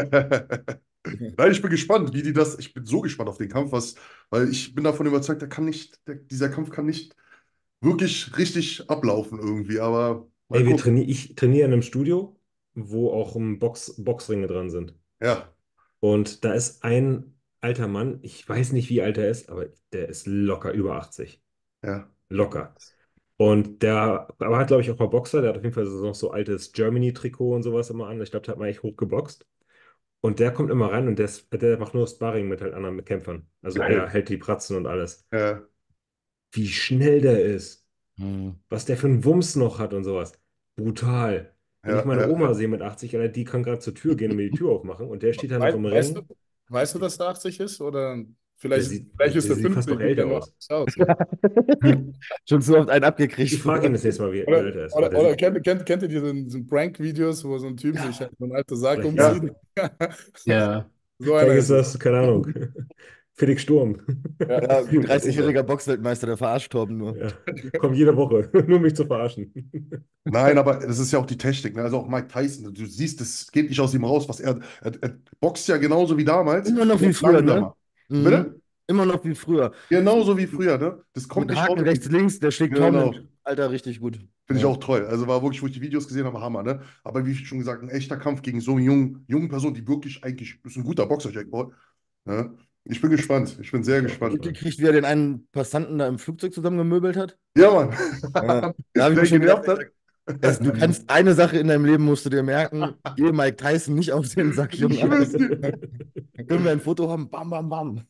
[SPEAKER 5] Nein, ich bin gespannt, wie die das. Ich bin so gespannt auf den Kampf, weil ich bin davon überzeugt, dieser Kampf kann nicht wirklich richtig ablaufen irgendwie. Aber mal
[SPEAKER 1] Ey,
[SPEAKER 5] gucken.
[SPEAKER 1] ich trainiere in einem Studio, wo auch Boxringe dran sind.
[SPEAKER 5] Ja,
[SPEAKER 1] Und da ist ein alter Mann, ich weiß nicht, wie alt er ist, aber der ist locker über 80.
[SPEAKER 5] ja.
[SPEAKER 1] Locker. Und der aber hat, glaube ich, auch mal Boxer. Der hat auf jeden Fall so noch so altes Germany-Trikot und sowas immer an. Ich glaube, der hat mal echt hoch geboxt. Und der kommt immer rein und der macht nur Sparring mit halt anderen Kämpfern. Also der
[SPEAKER 5] Geil.
[SPEAKER 1] hält die Pratzen und alles.
[SPEAKER 5] Ja,
[SPEAKER 1] Wie schnell der ist,
[SPEAKER 3] Hm.
[SPEAKER 1] was der für einen Wumms noch hat und sowas. Brutal. Wenn ich
[SPEAKER 5] ja,
[SPEAKER 1] meine
[SPEAKER 5] ja,
[SPEAKER 1] Oma
[SPEAKER 5] ja.
[SPEAKER 1] sehe mit 80, Alter, die kann gerade zur Tür gehen und mir die Tür aufmachen und der steht da noch im
[SPEAKER 2] Weißt du,
[SPEAKER 1] Ring.
[SPEAKER 2] weißt du, dass der 80 ist? Oder
[SPEAKER 1] Der
[SPEAKER 2] vielleicht,
[SPEAKER 1] sieht,
[SPEAKER 2] vielleicht ist
[SPEAKER 1] der
[SPEAKER 2] der
[SPEAKER 1] sieht fast noch
[SPEAKER 2] 50, sieht ja
[SPEAKER 1] älter
[SPEAKER 2] nur
[SPEAKER 1] aus.
[SPEAKER 2] 80 aus. Ne?
[SPEAKER 3] Schon zu oft einen abgekriegt.
[SPEAKER 1] Ich frage ihn das nächste Mal, wie
[SPEAKER 2] Oder,
[SPEAKER 1] alt er ist. Aber
[SPEAKER 2] oder,
[SPEAKER 1] der
[SPEAKER 2] oder
[SPEAKER 1] sieht,
[SPEAKER 2] kennt ihr diesen Prank-Videos, wo so ein Typ sich halt so ein alter Sarg
[SPEAKER 1] ja,
[SPEAKER 2] umzieht?
[SPEAKER 4] Ja.
[SPEAKER 2] So einer
[SPEAKER 1] vielleicht ist
[SPEAKER 2] ist es.
[SPEAKER 1] das, keine Ahnung, Felix Sturm.
[SPEAKER 2] Ja.
[SPEAKER 3] Ja,
[SPEAKER 1] Was ist das?
[SPEAKER 3] 30-jähriger Boxweltmeister, der verarscht Torben nur.
[SPEAKER 1] Ja. Kommt jede Woche, nur um mich zu verarschen.
[SPEAKER 5] Nein, aber das ist ja auch die Technik. Ne? Also auch Mike Tyson, du siehst, es geht nicht aus ihm raus, er boxt ja genauso wie damals,
[SPEAKER 3] Immer noch
[SPEAKER 5] nur
[SPEAKER 3] wie früher, ne?
[SPEAKER 5] langsamer.
[SPEAKER 3] Mhm.
[SPEAKER 5] Bitte?
[SPEAKER 3] Immer noch wie früher.
[SPEAKER 5] Genauso wie früher, ne? Das kommt
[SPEAKER 3] Mit
[SPEAKER 5] nicht
[SPEAKER 3] Haken
[SPEAKER 5] raus.
[SPEAKER 3] rechts, links, der schlägt
[SPEAKER 5] Genau.
[SPEAKER 3] Torben, Alter, richtig gut.
[SPEAKER 5] Finde ich
[SPEAKER 3] Ja.
[SPEAKER 5] auch toll. Also war wirklich, wo ich die Videos gesehen habe, Hammer, ne? Aber wie schon gesagt, ein echter Kampf gegen so eine jungen Person, die wirklich eigentlich, ist ein guter Boxer, Jack Paul. Ne? Ich bin gespannt. Ich bin sehr
[SPEAKER 1] Ich bin auch
[SPEAKER 5] gespannt.
[SPEAKER 1] gespannt.
[SPEAKER 3] Mitgekriegt, wie er den einen Passanten da im Flugzeug zusammengemöbelt hat?
[SPEAKER 5] Ja, Mann.
[SPEAKER 3] Ja. Da
[SPEAKER 5] Wie
[SPEAKER 3] habe ich mir
[SPEAKER 5] schnell
[SPEAKER 3] schon gedacht,
[SPEAKER 5] genervt hat.
[SPEAKER 3] du kannst eine Sache in deinem Leben musst du dir merken, geh Mike Tyson nicht auf den Sack,
[SPEAKER 5] Ich
[SPEAKER 3] Junge.
[SPEAKER 5] schwör's dir.
[SPEAKER 3] Können wir ein Foto haben? Bam, bam, bam.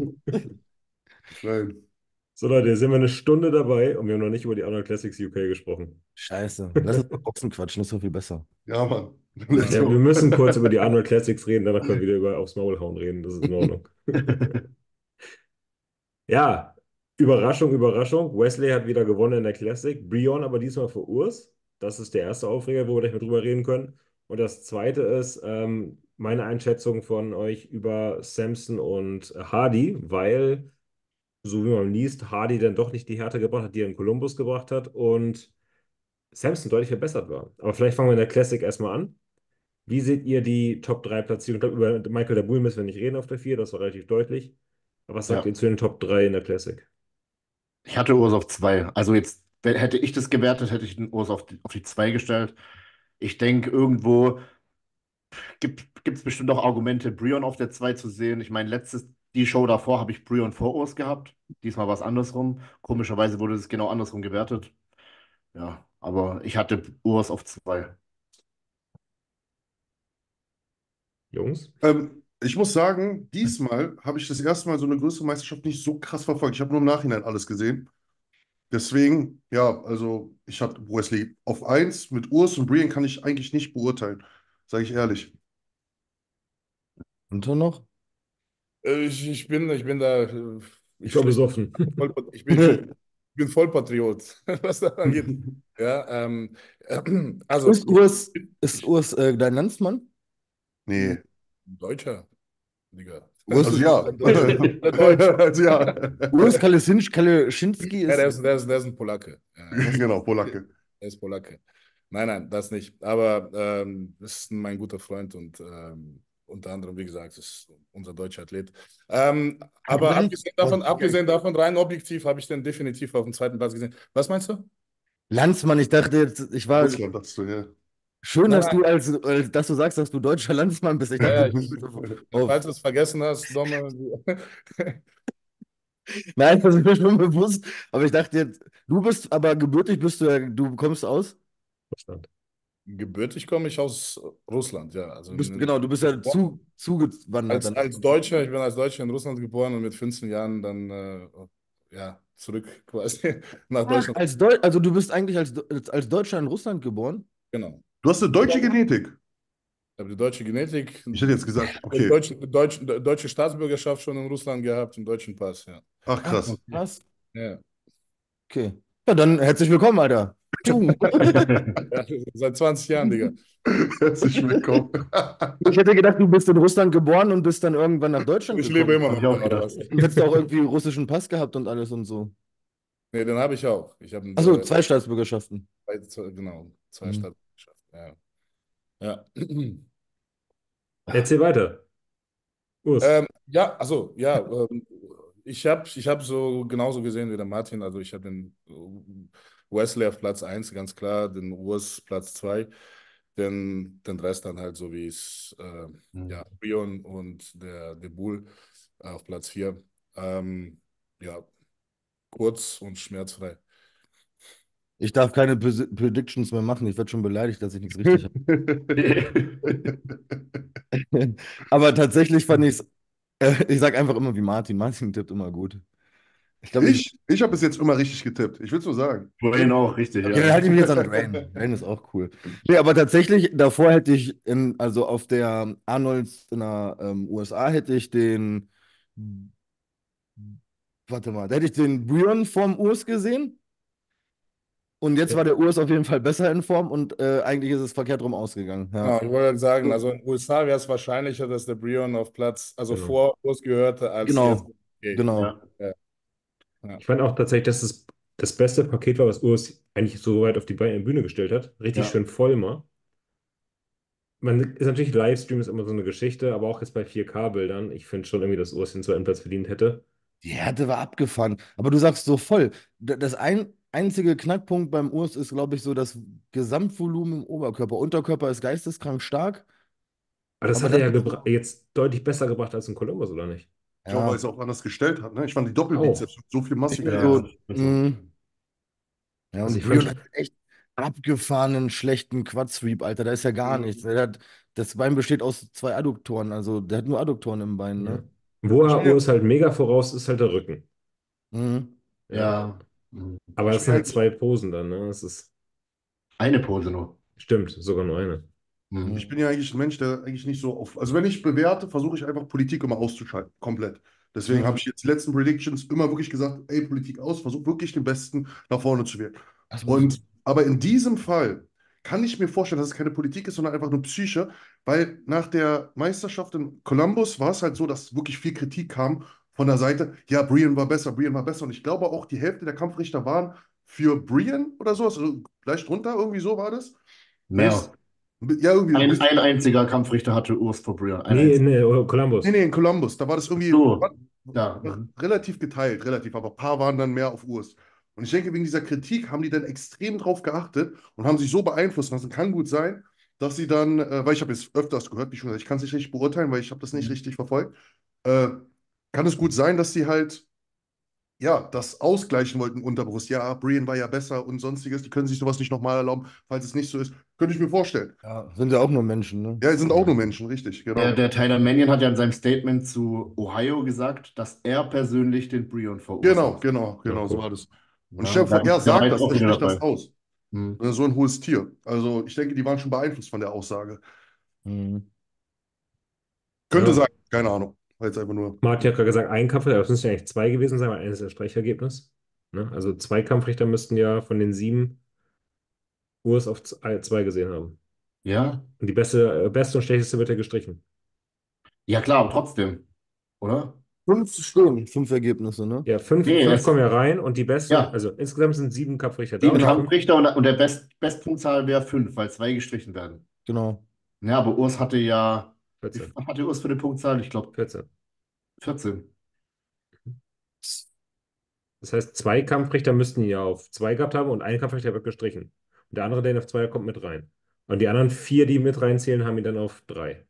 [SPEAKER 5] Nein.
[SPEAKER 1] So, Leute, jetzt sind wir eine Stunde dabei und wir haben noch nicht über die Arnold Classics UK gesprochen.
[SPEAKER 3] Scheiße. Lass uns mal Boxen quatschen, das ist doch viel besser.
[SPEAKER 5] Ja, Mann. Let's
[SPEAKER 1] Ja, wir
[SPEAKER 5] go.
[SPEAKER 1] müssen kurz über die Arnold Classics reden, danach können wir wieder über aufs Maul hauen reden. Das ist in Ordnung. Ja, Überraschung, Überraschung. Wesley hat wieder gewonnen in der Classic. Brion aber diesmal für Urs. Das ist der erste Aufreger, wo wir gleich mal drüber reden können. Und das Zweite ist meine Einschätzung von euch über Samson und Hardy, weil, so wie man liest, Hardy dann doch nicht die Härte gebracht hat, die er in Columbus gebracht hat und Samson deutlich verbessert war. Aber vielleicht fangen wir in der Classic erstmal an. Wie seht ihr die Top 3 Platzierungen? Ich glaube, über Michael Dabul müssen wir nicht reden auf der 4, das war relativ deutlich. Aber was sagt
[SPEAKER 4] Ja.
[SPEAKER 1] ihr zu den Top 3 in der Classic?
[SPEAKER 4] Ich hatte Urs auf 2. Also jetzt, hätte ich das gewertet, hätte ich den Urs auf die 2 gestellt. Ich denke, irgendwo gibt es bestimmt auch Argumente, Brion auf der 2 zu sehen. Ich meine, die Show davor habe ich Brion vor Urs gehabt. Diesmal war es andersrum. Komischerweise wurde es genau andersrum gewertet. Ja, aber ich hatte Urs auf 2.
[SPEAKER 1] Jungs?
[SPEAKER 5] Ich muss sagen, diesmal habe ich das erste Mal so eine größere Meisterschaft nicht so krass verfolgt. Ich habe nur im Nachhinein alles gesehen. Deswegen, ja, also ich hatte Wesley auf 1 mit Urs und Brian kann ich eigentlich nicht beurteilen, sage ich ehrlich.
[SPEAKER 3] Und dann noch?
[SPEAKER 2] Ich bin da,
[SPEAKER 1] Ich
[SPEAKER 2] ich
[SPEAKER 1] war
[SPEAKER 2] schließe
[SPEAKER 1] besoffen.
[SPEAKER 2] ich bin Vollpatriot, was das angeht. Ja, also,
[SPEAKER 3] Ist Urs dein Landsmann?
[SPEAKER 5] Nee,
[SPEAKER 2] Deutscher, Digga.
[SPEAKER 3] Urs
[SPEAKER 5] also
[SPEAKER 3] ist
[SPEAKER 5] ja.
[SPEAKER 2] Deutscher.
[SPEAKER 5] Also ja.
[SPEAKER 3] Urs Kaleschinski
[SPEAKER 2] Ja,
[SPEAKER 3] ist.
[SPEAKER 2] der ist ein Polacke. Ja,
[SPEAKER 5] Genau, Polacke.
[SPEAKER 2] der ist Polacke. Nein, das nicht. Aber das ist mein guter Freund und unter anderem, wie gesagt, ist unser deutscher Athlet. Aber abgesehen davon, rein objektiv, habe ich den definitiv auf dem zweiten Platz gesehen. Was meinst du?
[SPEAKER 3] Landsmann, ich dachte jetzt, ich war
[SPEAKER 5] Russland, dachtest du, ja.
[SPEAKER 3] schön,
[SPEAKER 2] Nein,
[SPEAKER 3] dass
[SPEAKER 2] nein,
[SPEAKER 3] dass du sagst, dass du deutscher Landsmann bist. Ich
[SPEAKER 2] ja,
[SPEAKER 3] dachte,
[SPEAKER 2] ja, falls du es vergessen hast, Domme.
[SPEAKER 3] nein, das ist mir schon bewusst. Aber ich dachte jetzt, du bist, aber gebürtig bist du ja, du kommst aus.
[SPEAKER 1] Russland.
[SPEAKER 2] Gebürtig komme ich aus Russland, ja.
[SPEAKER 3] Genau, du bist ja zugewandert dann.
[SPEAKER 2] Als Deutscher, ich bin als Deutscher in Russland geboren und mit 15 Jahren dann ja, zurück quasi nach
[SPEAKER 3] Ach,
[SPEAKER 2] Deutschland.
[SPEAKER 3] also du bist eigentlich als Deutscher in Russland geboren?
[SPEAKER 2] Genau.
[SPEAKER 5] Du hast eine deutsche Genetik.
[SPEAKER 2] Ich habe die deutsche Genetik,
[SPEAKER 5] Ich hätte jetzt gesagt, okay.
[SPEAKER 2] deutsche Staatsbürgerschaft schon in Russland gehabt, einen deutschen Pass, ja.
[SPEAKER 5] Ach, krass.
[SPEAKER 3] Krass.
[SPEAKER 2] Ja.
[SPEAKER 3] Okay. Ja, dann herzlich willkommen, Alter. Tschu.
[SPEAKER 2] Ja, seit 20 Jahren, Digga.
[SPEAKER 5] Herzlich willkommen.
[SPEAKER 3] Ich hätte gedacht, du bist in Russland geboren und bist dann irgendwann nach Deutschland
[SPEAKER 2] Ich lebe
[SPEAKER 3] gekommen.
[SPEAKER 2] immer noch
[SPEAKER 4] Hab ich
[SPEAKER 2] da,
[SPEAKER 4] auch
[SPEAKER 2] oder was?
[SPEAKER 3] Du hättest auch irgendwie einen russischen Pass gehabt und alles und so.
[SPEAKER 2] Nee, den habe ich auch. Ich habe
[SPEAKER 3] Achso, 2 Staatsbürgerschaften.
[SPEAKER 2] genau, zwei
[SPEAKER 3] Mhm.
[SPEAKER 2] Staatsbürgerschaften. Ja.
[SPEAKER 1] Erzähl weiter. Urs.
[SPEAKER 2] Ja, also, ja, ich hab so genauso gesehen wie der Martin. Also, ich habe den Wesley auf Platz 1 ganz klar, den Urs Platz 2, den Rest dann halt so wie es, ja, Rion und der Bull auf Platz 4. Ja, kurz und schmerzfrei.
[SPEAKER 3] Ich darf keine Predictions mehr machen. Ich werde schon beleidigt, dass ich nichts richtig habe. Aber tatsächlich fand ich es, ich sage einfach immer wie Martin. Martin tippt immer gut. Ich glaube,
[SPEAKER 5] Ich habe bis jetzt immer richtig getippt. Ich will es nur sagen.
[SPEAKER 4] Vorhin auch, richtig,
[SPEAKER 3] okay, dann
[SPEAKER 4] ja.
[SPEAKER 3] halte ich mich jetzt an Drain. Drain ist auch cool. Nee, aber tatsächlich, davor hätte ich, also auf der Arnolds in der USA, hätte ich den, warte mal, da hätte ich den Brion vorm Urs gesehen. Und jetzt
[SPEAKER 1] Ja.
[SPEAKER 3] war der Urs auf jeden Fall besser in Form und eigentlich ist es verkehrt rum ausgegangen. Ja.
[SPEAKER 2] Genau, ich wollte halt sagen, also in den USA wäre es wahrscheinlicher, dass der Brion auf Platz, also
[SPEAKER 1] Genau.
[SPEAKER 2] vor Urs gehörte, als jetzt.
[SPEAKER 3] Genau,
[SPEAKER 2] Okay.
[SPEAKER 3] genau.
[SPEAKER 4] Ja.
[SPEAKER 2] Ja.
[SPEAKER 1] Ich fand auch tatsächlich, dass es das beste Paket war, was Urs eigentlich so weit auf die Bühne gestellt hat. Richtig
[SPEAKER 4] Ja.
[SPEAKER 1] schön voll mal. Man ist natürlich, Livestream ist immer so eine Geschichte, aber auch jetzt bei 4K-Bildern, ich finde schon irgendwie, dass Urs den zweiten Platz verdient hätte.
[SPEAKER 3] Die Härte war abgefahren. Aber du sagst so voll. Das einzige Knackpunkt beim Urs ist, glaube ich, so das Gesamtvolumen im Oberkörper. Unterkörper ist geisteskrank stark.
[SPEAKER 1] Aber das
[SPEAKER 3] Aber
[SPEAKER 1] hat er
[SPEAKER 3] das
[SPEAKER 1] ja
[SPEAKER 3] ist,
[SPEAKER 1] jetzt deutlich besser gebracht als in Columbus, oder nicht?
[SPEAKER 5] Ich glaube, weil
[SPEAKER 3] ja,
[SPEAKER 5] es auch anders gestellt hat. Ne? Ich fand die
[SPEAKER 1] Auch.
[SPEAKER 5] Doppelbizeps so viel massiger.
[SPEAKER 1] Ja,
[SPEAKER 3] so,
[SPEAKER 1] also,
[SPEAKER 3] ja,
[SPEAKER 1] also
[SPEAKER 3] und
[SPEAKER 1] ich
[SPEAKER 3] Brion hat
[SPEAKER 1] fand,
[SPEAKER 3] echt abgefahrenen, schlechten Quad-Sweep, Alter. Da ist ja gar nichts. Das Bein besteht aus 2 Adduktoren. Also, der hat nur Adduktoren im Bein,
[SPEAKER 1] ja.
[SPEAKER 3] ne?
[SPEAKER 1] Wo er
[SPEAKER 5] Ich bin ja,
[SPEAKER 1] Urs halt mega voraus ist, halt der Rücken.
[SPEAKER 3] Mhm.
[SPEAKER 1] Ja.
[SPEAKER 4] Ja. Mhm.
[SPEAKER 1] Aber
[SPEAKER 5] ich
[SPEAKER 1] das
[SPEAKER 5] bin
[SPEAKER 1] sind halt
[SPEAKER 5] eigentlich,
[SPEAKER 1] 2 Posen dann, ne? Das ist,
[SPEAKER 4] Eine Pose nur.
[SPEAKER 1] stimmt, sogar nur eine.
[SPEAKER 4] Mhm.
[SPEAKER 5] ich bin ja eigentlich ein Mensch, der eigentlich nicht so auf. Also, wenn ich bewerte, versuche ich einfach Politik immer auszuschalten. Komplett. Deswegen habe
[SPEAKER 3] Mhm.
[SPEAKER 5] ich jetzt die letzten Predictions immer wirklich gesagt: ey, Politik aus, versuch wirklich den Besten nach vorne zu wählen.
[SPEAKER 3] Das muss.
[SPEAKER 5] Und aber in diesem Fall kann ich mir vorstellen, dass es keine Politik ist, sondern einfach nur Psyche, weil nach der Meisterschaft in Columbus war es halt so, dass wirklich viel Kritik kam von der Seite, ja, Brian war besser. Und ich glaube auch, die Hälfte der Kampfrichter waren für Brian oder sowas, also leicht drunter, irgendwie so war das. Bis,
[SPEAKER 4] Mehr.
[SPEAKER 5] ja, irgendwie
[SPEAKER 4] Ein,
[SPEAKER 5] bis,
[SPEAKER 4] ein einziger Kampfrichter hatte Urs vor Brian. Ein
[SPEAKER 1] Nee,
[SPEAKER 4] einziger.
[SPEAKER 1] in
[SPEAKER 5] nee,
[SPEAKER 1] Columbus.
[SPEAKER 5] nee, in Columbus, da war das irgendwie
[SPEAKER 4] So, ja. Mhm.
[SPEAKER 5] relativ geteilt, relativ, aber ein paar waren dann mehr auf Urs. Und ich denke, wegen dieser Kritik haben die dann extrem drauf geachtet und haben sich so beeinflussen lassen. Kann gut sein, dass sie dann, weil ich habe jetzt öfters gehört, wie schon gesagt, ich kann es nicht richtig beurteilen, weil ich habe das nicht richtig verfolgt, äh, kann es gut sein, dass sie halt, ja, das ausgleichen wollten unterbewusst. Ja, Brian war ja besser und sonstiges, die können sich sowas nicht nochmal erlauben, falls es nicht so ist. Könnte ich mir vorstellen.
[SPEAKER 3] Ja, sind ja auch nur Menschen, ne?
[SPEAKER 5] Ja, es sind auch nur Menschen, richtig,
[SPEAKER 4] Der,
[SPEAKER 5] genau.
[SPEAKER 4] der Tyler Mannion hat ja in seinem Statement zu Ohio gesagt, dass er persönlich den Brion vor Urs
[SPEAKER 5] Genau,
[SPEAKER 4] aus.
[SPEAKER 5] genau, genau, so
[SPEAKER 1] Okay.
[SPEAKER 5] war das. Und
[SPEAKER 4] Ja,
[SPEAKER 5] stell dir vor, er
[SPEAKER 4] der war
[SPEAKER 5] sagt
[SPEAKER 4] jetzt
[SPEAKER 5] das,
[SPEAKER 4] auch
[SPEAKER 5] er
[SPEAKER 4] wieder
[SPEAKER 5] spricht das
[SPEAKER 4] dabei.
[SPEAKER 5] aus.
[SPEAKER 4] Mhm.
[SPEAKER 5] So ein hohes Tier. Also ich denke, die waren schon beeinflusst von der Aussage.
[SPEAKER 3] Mhm.
[SPEAKER 5] Könnte
[SPEAKER 1] Ja.
[SPEAKER 5] sein, keine Ahnung. War jetzt einfach nur.
[SPEAKER 1] Martin hat gerade gesagt, ein Kampfrichter, das müssen ja eigentlich zwei gewesen sein, weil eines ist das Streichergebnis. Ne? Also zwei Kampfrichter müssten ja von den sieben Urs auf zwei gesehen haben.
[SPEAKER 4] Ja,
[SPEAKER 1] Und die beste und schlechteste wird ja gestrichen.
[SPEAKER 4] ja klar, aber trotzdem, oder?
[SPEAKER 3] Fünf Stimmen, fünf Ergebnisse, ne?
[SPEAKER 1] Ja, fünf,
[SPEAKER 4] Nee,
[SPEAKER 1] fünf kommen ja rein und die beste,
[SPEAKER 4] ja,
[SPEAKER 1] also insgesamt sind sieben Kampfrichter da
[SPEAKER 4] sieben
[SPEAKER 1] und die
[SPEAKER 3] Genau,
[SPEAKER 1] fünf,
[SPEAKER 4] Kampfrichter und der Bestpunktzahl wäre fünf, weil zwei gestrichen werden.
[SPEAKER 3] genau.
[SPEAKER 4] Ja, aber Urs hatte ja,
[SPEAKER 1] vierzehn.
[SPEAKER 4] was hatte Urs für eine Punktzahl? Ich glaube
[SPEAKER 1] 14.
[SPEAKER 4] 14.
[SPEAKER 1] Das heißt, zwei Kampfrichter müssten ihn ja auf zwei gehabt haben und ein Kampfrichter wird gestrichen. Und der andere, der ihn auf zwei kommt mit rein. Und die anderen vier, die mit reinzählen, haben ihn dann auf drei.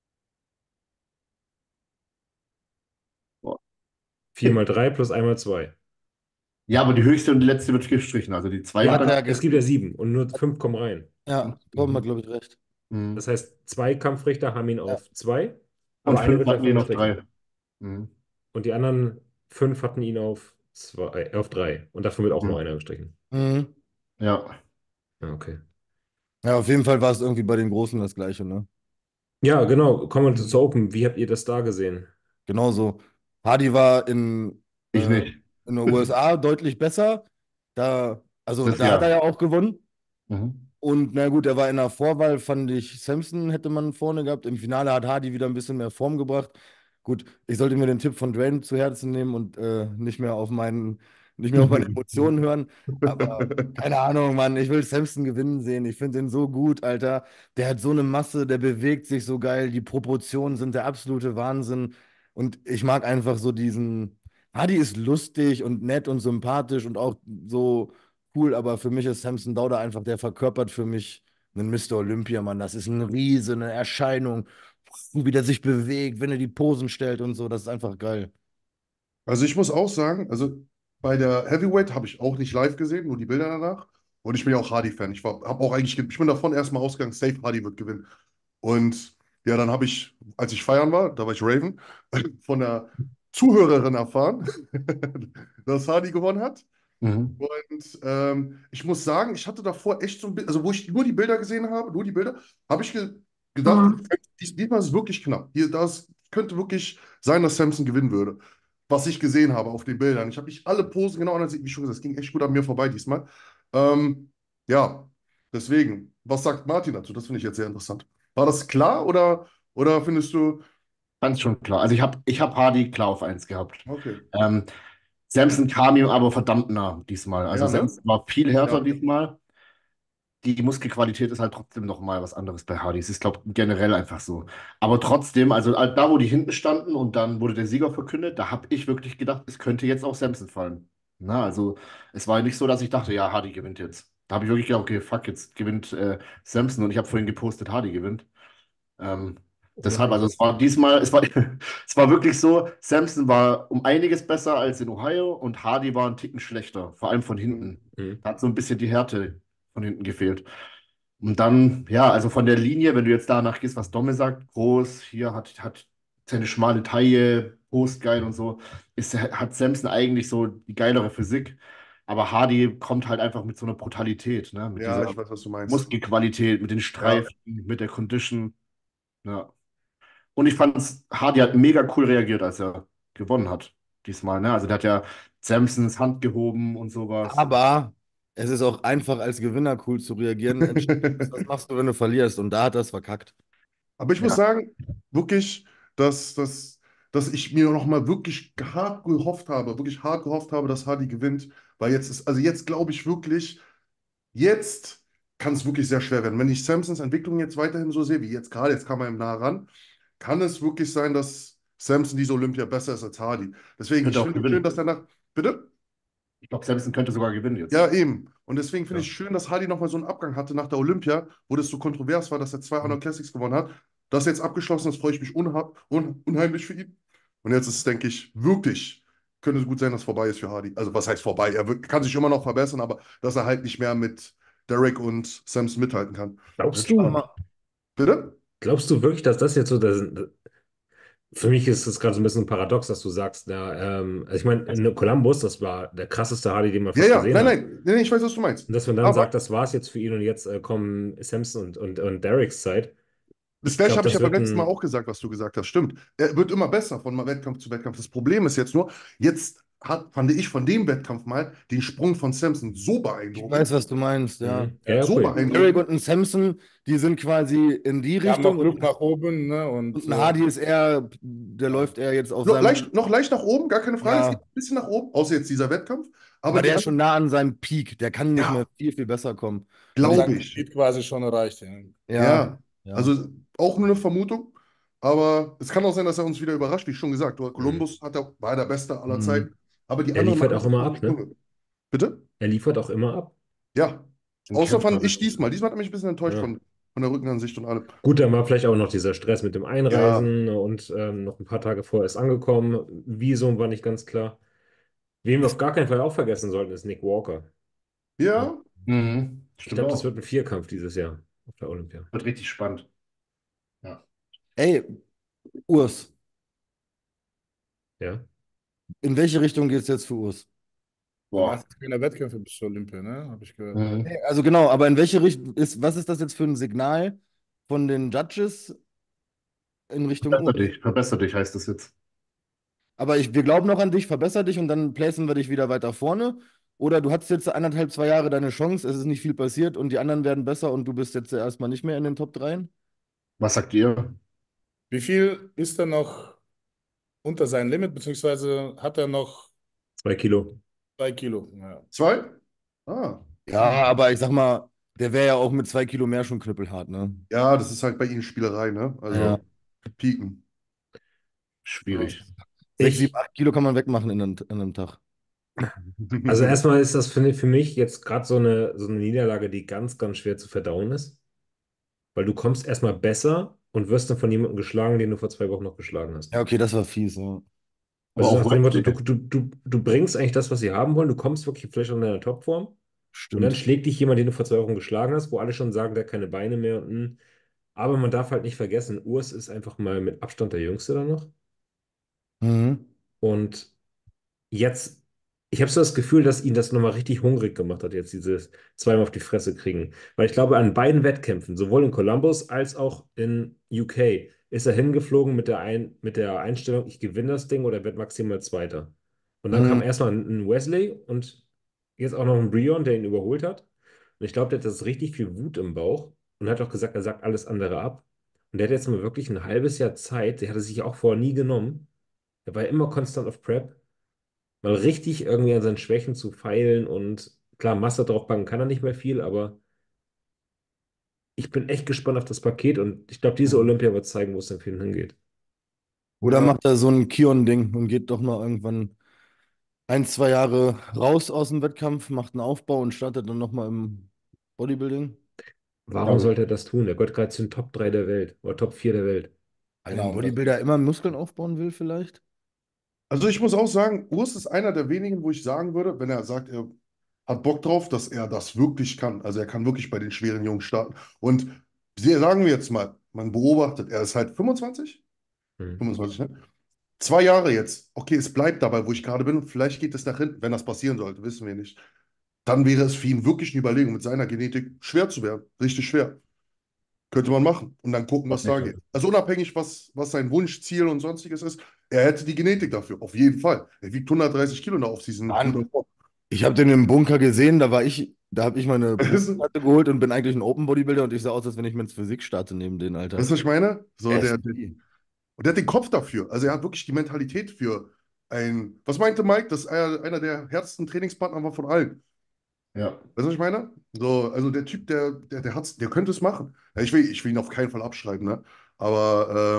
[SPEAKER 4] Boah.
[SPEAKER 1] Vier mal drei plus einmal zwei.
[SPEAKER 4] Ja, aber die höchste und die letzte wird gestrichen. Also die zwei
[SPEAKER 5] Ja,
[SPEAKER 4] wird
[SPEAKER 3] Hat
[SPEAKER 4] dann
[SPEAKER 3] er,
[SPEAKER 1] Es gibt ja sieben und nur fünf kommen rein.
[SPEAKER 3] ja, Torben hat,
[SPEAKER 4] Mhm.
[SPEAKER 3] glaube ich, recht.
[SPEAKER 4] Mhm.
[SPEAKER 1] Das heißt, zwei Kampfrichter haben ihn
[SPEAKER 3] Ja.
[SPEAKER 1] auf zwei,
[SPEAKER 4] Und
[SPEAKER 1] aber einer
[SPEAKER 4] fünf
[SPEAKER 1] wird
[SPEAKER 4] hatten
[SPEAKER 1] davon
[SPEAKER 4] ihn auf
[SPEAKER 1] gestrichen.
[SPEAKER 4] drei. Mhm.
[SPEAKER 1] Und die anderen fünf hatten ihn auf zwei, auf drei. Und davon wird auch nur
[SPEAKER 4] Mhm.
[SPEAKER 1] einer gestrichen.
[SPEAKER 3] Mhm.
[SPEAKER 4] Ja.
[SPEAKER 1] Ja, okay.
[SPEAKER 3] Ja, auf jeden Fall war es irgendwie bei den Großen das Gleiche, ne?
[SPEAKER 1] Ja, genau. Kommen wir zur Open. Wie habt ihr das da gesehen?
[SPEAKER 3] Genauso. Hardy war
[SPEAKER 4] Ich nicht.
[SPEAKER 3] in den USA deutlich besser. Also
[SPEAKER 4] Das
[SPEAKER 3] da hat er
[SPEAKER 4] ja.
[SPEAKER 3] ja auch gewonnen.
[SPEAKER 4] Mhm.
[SPEAKER 3] Und na gut, er war in der Vorwahl, fand ich, Samson hätte man vorne gehabt. Im Finale hat Hardy wieder ein bisschen mehr Form gebracht. Gut, ich sollte mir den Tipp von Dwayne zu Herzen nehmen und nicht mehr auf meine Emotionen hören. Aber keine Ahnung, Mann, ich will Samson gewinnen sehen. Ich finde den so gut, Alter. Der hat so eine Masse, der bewegt sich so geil. Die Proportionen sind der absolute Wahnsinn. Und ich mag einfach so diesen. Hardy ist lustig und nett und sympathisch und auch so cool, aber für mich ist Samson Dauda einfach, der verkörpert für mich einen Mr. Olympia, Mann. Das ist ein Riese, eine Erscheinung, wie der sich bewegt, wenn er die Posen stellt und so, das ist einfach geil.
[SPEAKER 5] Also ich muss auch sagen, also bei der Heavyweight habe ich auch nicht live gesehen, nur die Bilder danach. Und ich bin ja auch Hardy-Fan. Ich bin davon erstmal ausgegangen, safe Hardy wird gewinnen. Und ja, dann habe ich, als ich feiern war, da war ich Raven, von der Zuhörerin erfahren, dass Hardy gewonnen hat.
[SPEAKER 4] Mhm.
[SPEAKER 5] Und ich muss sagen, ich hatte davor echt so ein bisschen, also wo ich nur die Bilder gesehen habe, nur die Bilder, habe ich gedacht, diesmal ist es wirklich knapp. Das könnte wirklich sein, dass Samson gewinnen würde. Was ich gesehen habe auf den Bildern. Ich habe nicht alle Posen genau analysiert, wie schon gesagt, es ging echt gut an mir vorbei diesmal. Ähm, ja, deswegen, was sagt Martin dazu? Das finde ich jetzt sehr interessant. War das klar oder findest du,
[SPEAKER 4] Ganz schon klar. Also ich hab Hardy klar auf eins gehabt.
[SPEAKER 5] okay,
[SPEAKER 4] Ähm, Samson kam ihm aber verdammt nah diesmal. Also
[SPEAKER 5] ja, ne?
[SPEAKER 4] Samson war viel härter
[SPEAKER 5] Ja,
[SPEAKER 4] diesmal. Die Muskelqualität ist halt trotzdem noch mal was anderes bei Hardy. Es ist, glaube ich, generell einfach so. Aber trotzdem, also da, wo die hinten standen und dann wurde der Sieger verkündet, da habe ich wirklich gedacht, es könnte jetzt auch Samson fallen. Na, also es war nicht so, dass ich dachte, ja, Hardy gewinnt jetzt. Da habe ich wirklich gedacht, okay, fuck, jetzt gewinnt Samson und ich habe vorhin gepostet, Hardy gewinnt. Ähm, deshalb, also es war diesmal, es war wirklich so, Samson war um einiges besser als in Ohio und Hardy war einen Ticken schlechter, vor allem von
[SPEAKER 5] mhm.
[SPEAKER 4] hinten.
[SPEAKER 1] Mhm.
[SPEAKER 4] Da hat so ein bisschen die Härte von hinten gefehlt. Und dann, ja, also von der Linie, wenn du jetzt danach gehst, was Domme sagt, groß, hier hat seine schmale Taille, Brust geil und so, hat Samson eigentlich so die geilere Physik. Aber Hardy kommt halt einfach mit so einer Brutalität, ne? Mit
[SPEAKER 5] Ja,
[SPEAKER 4] dieser
[SPEAKER 5] ich weiß, was du meinst.
[SPEAKER 4] Muskelqualität, mit den
[SPEAKER 5] Ja.
[SPEAKER 4] Streifen, mit der Condition. Ja. Und ich fand, Hardy hat mega cool reagiert, als er gewonnen hat. Diesmal, ne? Also der hat ja Samsons Hand gehoben und sowas.
[SPEAKER 3] Aber es ist auch einfach als Gewinner cool zu reagieren. Entscheidend ist, was machst du, wenn du verlierst? Und da hat er es verkackt.
[SPEAKER 5] Aber ich muss
[SPEAKER 4] Ja.
[SPEAKER 5] sagen, wirklich, dass ich mir noch mal wirklich hart gehofft habe, dass Hardy gewinnt, weil also jetzt glaube ich wirklich, jetzt kann es wirklich sehr schwer werden. Wenn ich Samsons Entwicklung jetzt weiterhin so sehe, wie jetzt gerade, jetzt kam er ihm nah ran, kann es wirklich sein, dass Samson diese Olympia besser ist als Hardy. Deswegen,
[SPEAKER 4] Könnte
[SPEAKER 5] ich
[SPEAKER 4] auch
[SPEAKER 5] finde es schön, dass
[SPEAKER 4] gewinnen.
[SPEAKER 5] er bitte?
[SPEAKER 4] Ich glaube, Samson könnte sogar gewinnen jetzt.
[SPEAKER 5] Ja, eben. Und deswegen finde
[SPEAKER 4] Ja.
[SPEAKER 5] ich schön, dass Hardy nochmal so einen Abgang hatte nach der Olympia, wo das so kontrovers war, dass er zwei Arnold
[SPEAKER 4] Mhm.
[SPEAKER 5] Classics gewonnen hat. Das jetzt abgeschlossen ist, freue ich mich unheimlich für ihn. Und jetzt ist es, denke ich, wirklich, könnte es gut sein, dass es vorbei ist für Hardy. Also, was heißt vorbei? Kann sich immer noch verbessern, aber dass er halt nicht mehr mit Derek und Samson mithalten kann.
[SPEAKER 1] Glaubst
[SPEAKER 4] Wird spannend.
[SPEAKER 1] du,
[SPEAKER 5] Bitte?
[SPEAKER 1] glaubst du wirklich, dass das jetzt so, für mich ist es gerade so ein bisschen paradox, dass du sagst, also ich meine, in Columbus, das war der krasseste Hardy, den man
[SPEAKER 5] Ja,
[SPEAKER 1] fast
[SPEAKER 5] ja,
[SPEAKER 1] gesehen
[SPEAKER 5] nein,
[SPEAKER 1] hat.
[SPEAKER 5] nein, ich weiß, was du meinst.
[SPEAKER 1] Und dass man dann
[SPEAKER 5] Aber
[SPEAKER 1] sagt, das war's jetzt für ihn und jetzt kommen Samson und Dereks Zeit.
[SPEAKER 5] das
[SPEAKER 1] Ich
[SPEAKER 5] Gleiche
[SPEAKER 1] glaube,
[SPEAKER 5] habe ich
[SPEAKER 1] das
[SPEAKER 5] ja beim
[SPEAKER 1] wird
[SPEAKER 5] letzten Mal
[SPEAKER 1] ein,
[SPEAKER 5] auch gesagt, was du gesagt hast. Stimmt. Er wird immer besser von Wettkampf zu Wettkampf. Das Problem ist jetzt nur, fand ich von dem Wettkampf mal den Sprung von Samson so
[SPEAKER 3] Ich weiß,
[SPEAKER 5] beeindruckend,
[SPEAKER 3] was du meinst, ja.
[SPEAKER 1] ja, ja,
[SPEAKER 5] so
[SPEAKER 1] cool.
[SPEAKER 3] Derek
[SPEAKER 5] beeindruckend.
[SPEAKER 3] und ein Samson, die sind quasi in die
[SPEAKER 2] Die haben noch
[SPEAKER 3] Richtung
[SPEAKER 2] Luft nach oben, ne?
[SPEAKER 3] und ein Hardy ist eher, der läuft eher jetzt auf seinem,
[SPEAKER 5] Noch leicht nach oben, gar keine Frage. Es geht
[SPEAKER 3] ja,
[SPEAKER 5] ein bisschen nach oben, außer jetzt dieser Wettkampf. Aber
[SPEAKER 3] aber
[SPEAKER 5] die
[SPEAKER 3] der ist schon
[SPEAKER 5] anderen,
[SPEAKER 3] nah an seinem Peak. Der kann nicht mehr
[SPEAKER 5] ja,
[SPEAKER 3] viel, viel besser kommen. Und
[SPEAKER 2] haben
[SPEAKER 3] ich,
[SPEAKER 5] glaube
[SPEAKER 2] seinen
[SPEAKER 5] ich.
[SPEAKER 2] Speed quasi schon erreicht. Ja.
[SPEAKER 3] ja,
[SPEAKER 5] Ja,
[SPEAKER 3] ja.
[SPEAKER 5] also auch nur eine Vermutung. Aber es kann auch sein, dass er uns wieder überrascht, wie schon gesagt.
[SPEAKER 1] Mhm.
[SPEAKER 5] Columbus war der Beste aller
[SPEAKER 3] Mhm.
[SPEAKER 5] Zeiten. Aber die
[SPEAKER 1] Er
[SPEAKER 5] anderen
[SPEAKER 1] liefert
[SPEAKER 5] machen
[SPEAKER 1] auch
[SPEAKER 5] es
[SPEAKER 1] immer ab,
[SPEAKER 5] wirklich
[SPEAKER 1] ne?
[SPEAKER 5] Junge. Bitte?
[SPEAKER 1] Er liefert auch immer ab.
[SPEAKER 5] Ja.
[SPEAKER 4] Ein
[SPEAKER 5] Außer
[SPEAKER 4] Kämpfer.
[SPEAKER 5] fand ich diesmal. Diesmal hat er mich ein bisschen enttäuscht
[SPEAKER 1] Ja.
[SPEAKER 5] von der Rückenansicht und allem.
[SPEAKER 1] Gut, dann war vielleicht auch noch dieser Stress mit dem
[SPEAKER 5] Ja,
[SPEAKER 1] Einreisen und noch ein paar Tage vorher ist angekommen. Visum war nicht ganz klar. Wen wir auf
[SPEAKER 5] ist,
[SPEAKER 1] gar keinen Fall auch vergessen sollten, ist Nick Walker.
[SPEAKER 5] ja,
[SPEAKER 4] Mhm.
[SPEAKER 1] Ich
[SPEAKER 4] Stimmt
[SPEAKER 1] glaube, das
[SPEAKER 4] auch.
[SPEAKER 1] wird ein Vierkampf dieses Jahr auf der Olympia.
[SPEAKER 4] Wird richtig spannend. Ja.
[SPEAKER 3] Ey, Urs,
[SPEAKER 1] Ja.
[SPEAKER 3] in welche Richtung geht es jetzt für Urs?
[SPEAKER 2] Er macht
[SPEAKER 4] Boah.
[SPEAKER 2] jetzt keine Wettkämpfe bis zur Olympia, ne? Habe ich gehört.
[SPEAKER 4] Mhm.
[SPEAKER 3] Nee, also genau, aber in welche Richtung was ist das jetzt für ein Signal von den Judges in Richtung Urs?
[SPEAKER 4] Verbessere dich heißt das jetzt.
[SPEAKER 3] Aber wir glauben noch an dich, verbessere dich und dann placen wir dich wieder weiter vorne. Oder du hattest jetzt 1,5, 2 Jahre deine Chance, es ist nicht viel passiert und die anderen werden besser und du bist jetzt erstmal nicht mehr in den Top 3.
[SPEAKER 4] Was sagt ihr?
[SPEAKER 2] Wie viel ist er noch unter seinem Limit, beziehungsweise hat er noch
[SPEAKER 1] 2 Kilo.
[SPEAKER 2] 2 Kilo? Ja.
[SPEAKER 5] 2? Ah.
[SPEAKER 3] Ja, aber ich sag mal, der wäre ja auch mit 2 Kilo mehr schon knüppelhart, ne?
[SPEAKER 5] Ja, das ist halt bei ihnen Spielerei, ne?
[SPEAKER 3] Ja.
[SPEAKER 5] Also pieken. Ja.
[SPEAKER 4] Schwierig.
[SPEAKER 3] 6, 7,
[SPEAKER 1] Ich,
[SPEAKER 3] 8 Kilo kann man wegmachen in einem Tag.
[SPEAKER 1] also erstmal ist das für mich jetzt gerade so eine Niederlage, die ganz, ganz schwer zu verdauen ist, weil du kommst erstmal besser und wirst dann von jemandem geschlagen, den du vor 2 Wochen noch geschlagen hast.
[SPEAKER 3] Ja, okay, das war fies, ja.
[SPEAKER 4] Aber
[SPEAKER 1] Also
[SPEAKER 4] auch
[SPEAKER 1] nach dem Motto,
[SPEAKER 4] Wesley.
[SPEAKER 1] du bringst eigentlich das, was sie haben wollen, du kommst wirklich vielleicht in deiner Topform und dann
[SPEAKER 3] Stimmt.
[SPEAKER 1] schlägt dich jemand, den du vor 2 Wochen geschlagen hast, wo alle schon sagen, der hat keine Beine mehr. Aber man darf halt nicht vergessen, Urs ist einfach mal mit Abstand der Jüngste da noch.
[SPEAKER 3] Mhm.
[SPEAKER 1] Und jetzt, ich habe so das Gefühl, dass ihn das nochmal richtig hungrig gemacht hat, jetzt dieses zweimal auf die Fresse kriegen. Weil ich glaube, an beiden Wettkämpfen, sowohl in Columbus als auch in UK, ist er hingeflogen mit der Einstellung, ich gewinne das Ding oder werde maximal Zweiter. Und dann kam
[SPEAKER 3] Mhm.
[SPEAKER 1] erstmal ein Wesley und jetzt auch noch ein Brion, der ihn überholt hat. Und ich glaube, der hat das richtig viel Wut im Bauch und hat auch gesagt, er sagt alles andere ab. Und der hat jetzt mal wirklich ein halbes Jahr Zeit, der hatte sich auch vorher nie genommen. Er war immer konstant auf Prep, mal richtig irgendwie an seinen Schwächen zu feilen und klar, Masse draufpacken kann er nicht mehr viel, aber ich bin echt gespannt auf das Paket und ich glaube, diese Olympia wird zeigen, wo es denn für ihn hingeht.
[SPEAKER 3] Oder
[SPEAKER 5] Ja.
[SPEAKER 3] macht er so ein Kion-Ding und geht doch mal irgendwann 1, 2 Jahre raus aus dem Wettkampf, macht einen Aufbau und startet dann nochmal im Bodybuilding.
[SPEAKER 1] Warum
[SPEAKER 4] Glaube ich.
[SPEAKER 1] sollte er das tun? Der gehört gerade zu den Top 3 der Welt oder Top 4 der Welt.
[SPEAKER 3] Weil
[SPEAKER 2] Genau,
[SPEAKER 3] ein
[SPEAKER 2] und das,
[SPEAKER 3] Bodybuilder immer Muskeln aufbauen will, vielleicht.
[SPEAKER 5] Also ich muss auch sagen, Urs ist einer der wenigen, wo ich sagen würde, wenn er sagt, er hat Bock drauf, dass er das wirklich kann. Also er kann wirklich bei den schweren Jungs starten. Und sagen wir jetzt mal, man beobachtet, er ist halt 25?
[SPEAKER 1] Hm.
[SPEAKER 5] 25, ne? 2 Jahre jetzt. Okay, es bleibt dabei, wo ich gerade bin. Vielleicht geht es nach hinten, wenn das passieren sollte, wissen wir nicht. Dann wäre es für ihn wirklich eine Überlegung, mit seiner Genetik schwer zu werden. Richtig schwer. Könnte man machen und dann gucken, was da geht. Also unabhängig, was sein Wunschziel und sonstiges ist, er hätte die Genetik dafür, auf jeden Fall. Er wiegt 130 Kilo in der Offseason gut
[SPEAKER 3] Mann,
[SPEAKER 5] auf.
[SPEAKER 3] ich habe den im Bunker gesehen, da war ich Da habe ich meine
[SPEAKER 5] Weißt du,
[SPEAKER 3] Profikarte geholt und bin eigentlich ein Open Bodybuilder und ich sah aus, als wenn ich mit Physik starte neben den, Alter.
[SPEAKER 5] weißt du, was ich meine? So,
[SPEAKER 3] SB.
[SPEAKER 5] und der hat den Kopf dafür. Also er hat wirklich die Mentalität für was meinte Mike? Dass er einer der härtesten Trainingspartner war von allen.
[SPEAKER 4] Ja.
[SPEAKER 5] Weißt du, was ich meine? So, also der Typ, der könnte es machen. Ja, ich will ihn auf keinen Fall abschreiben, ne? Aber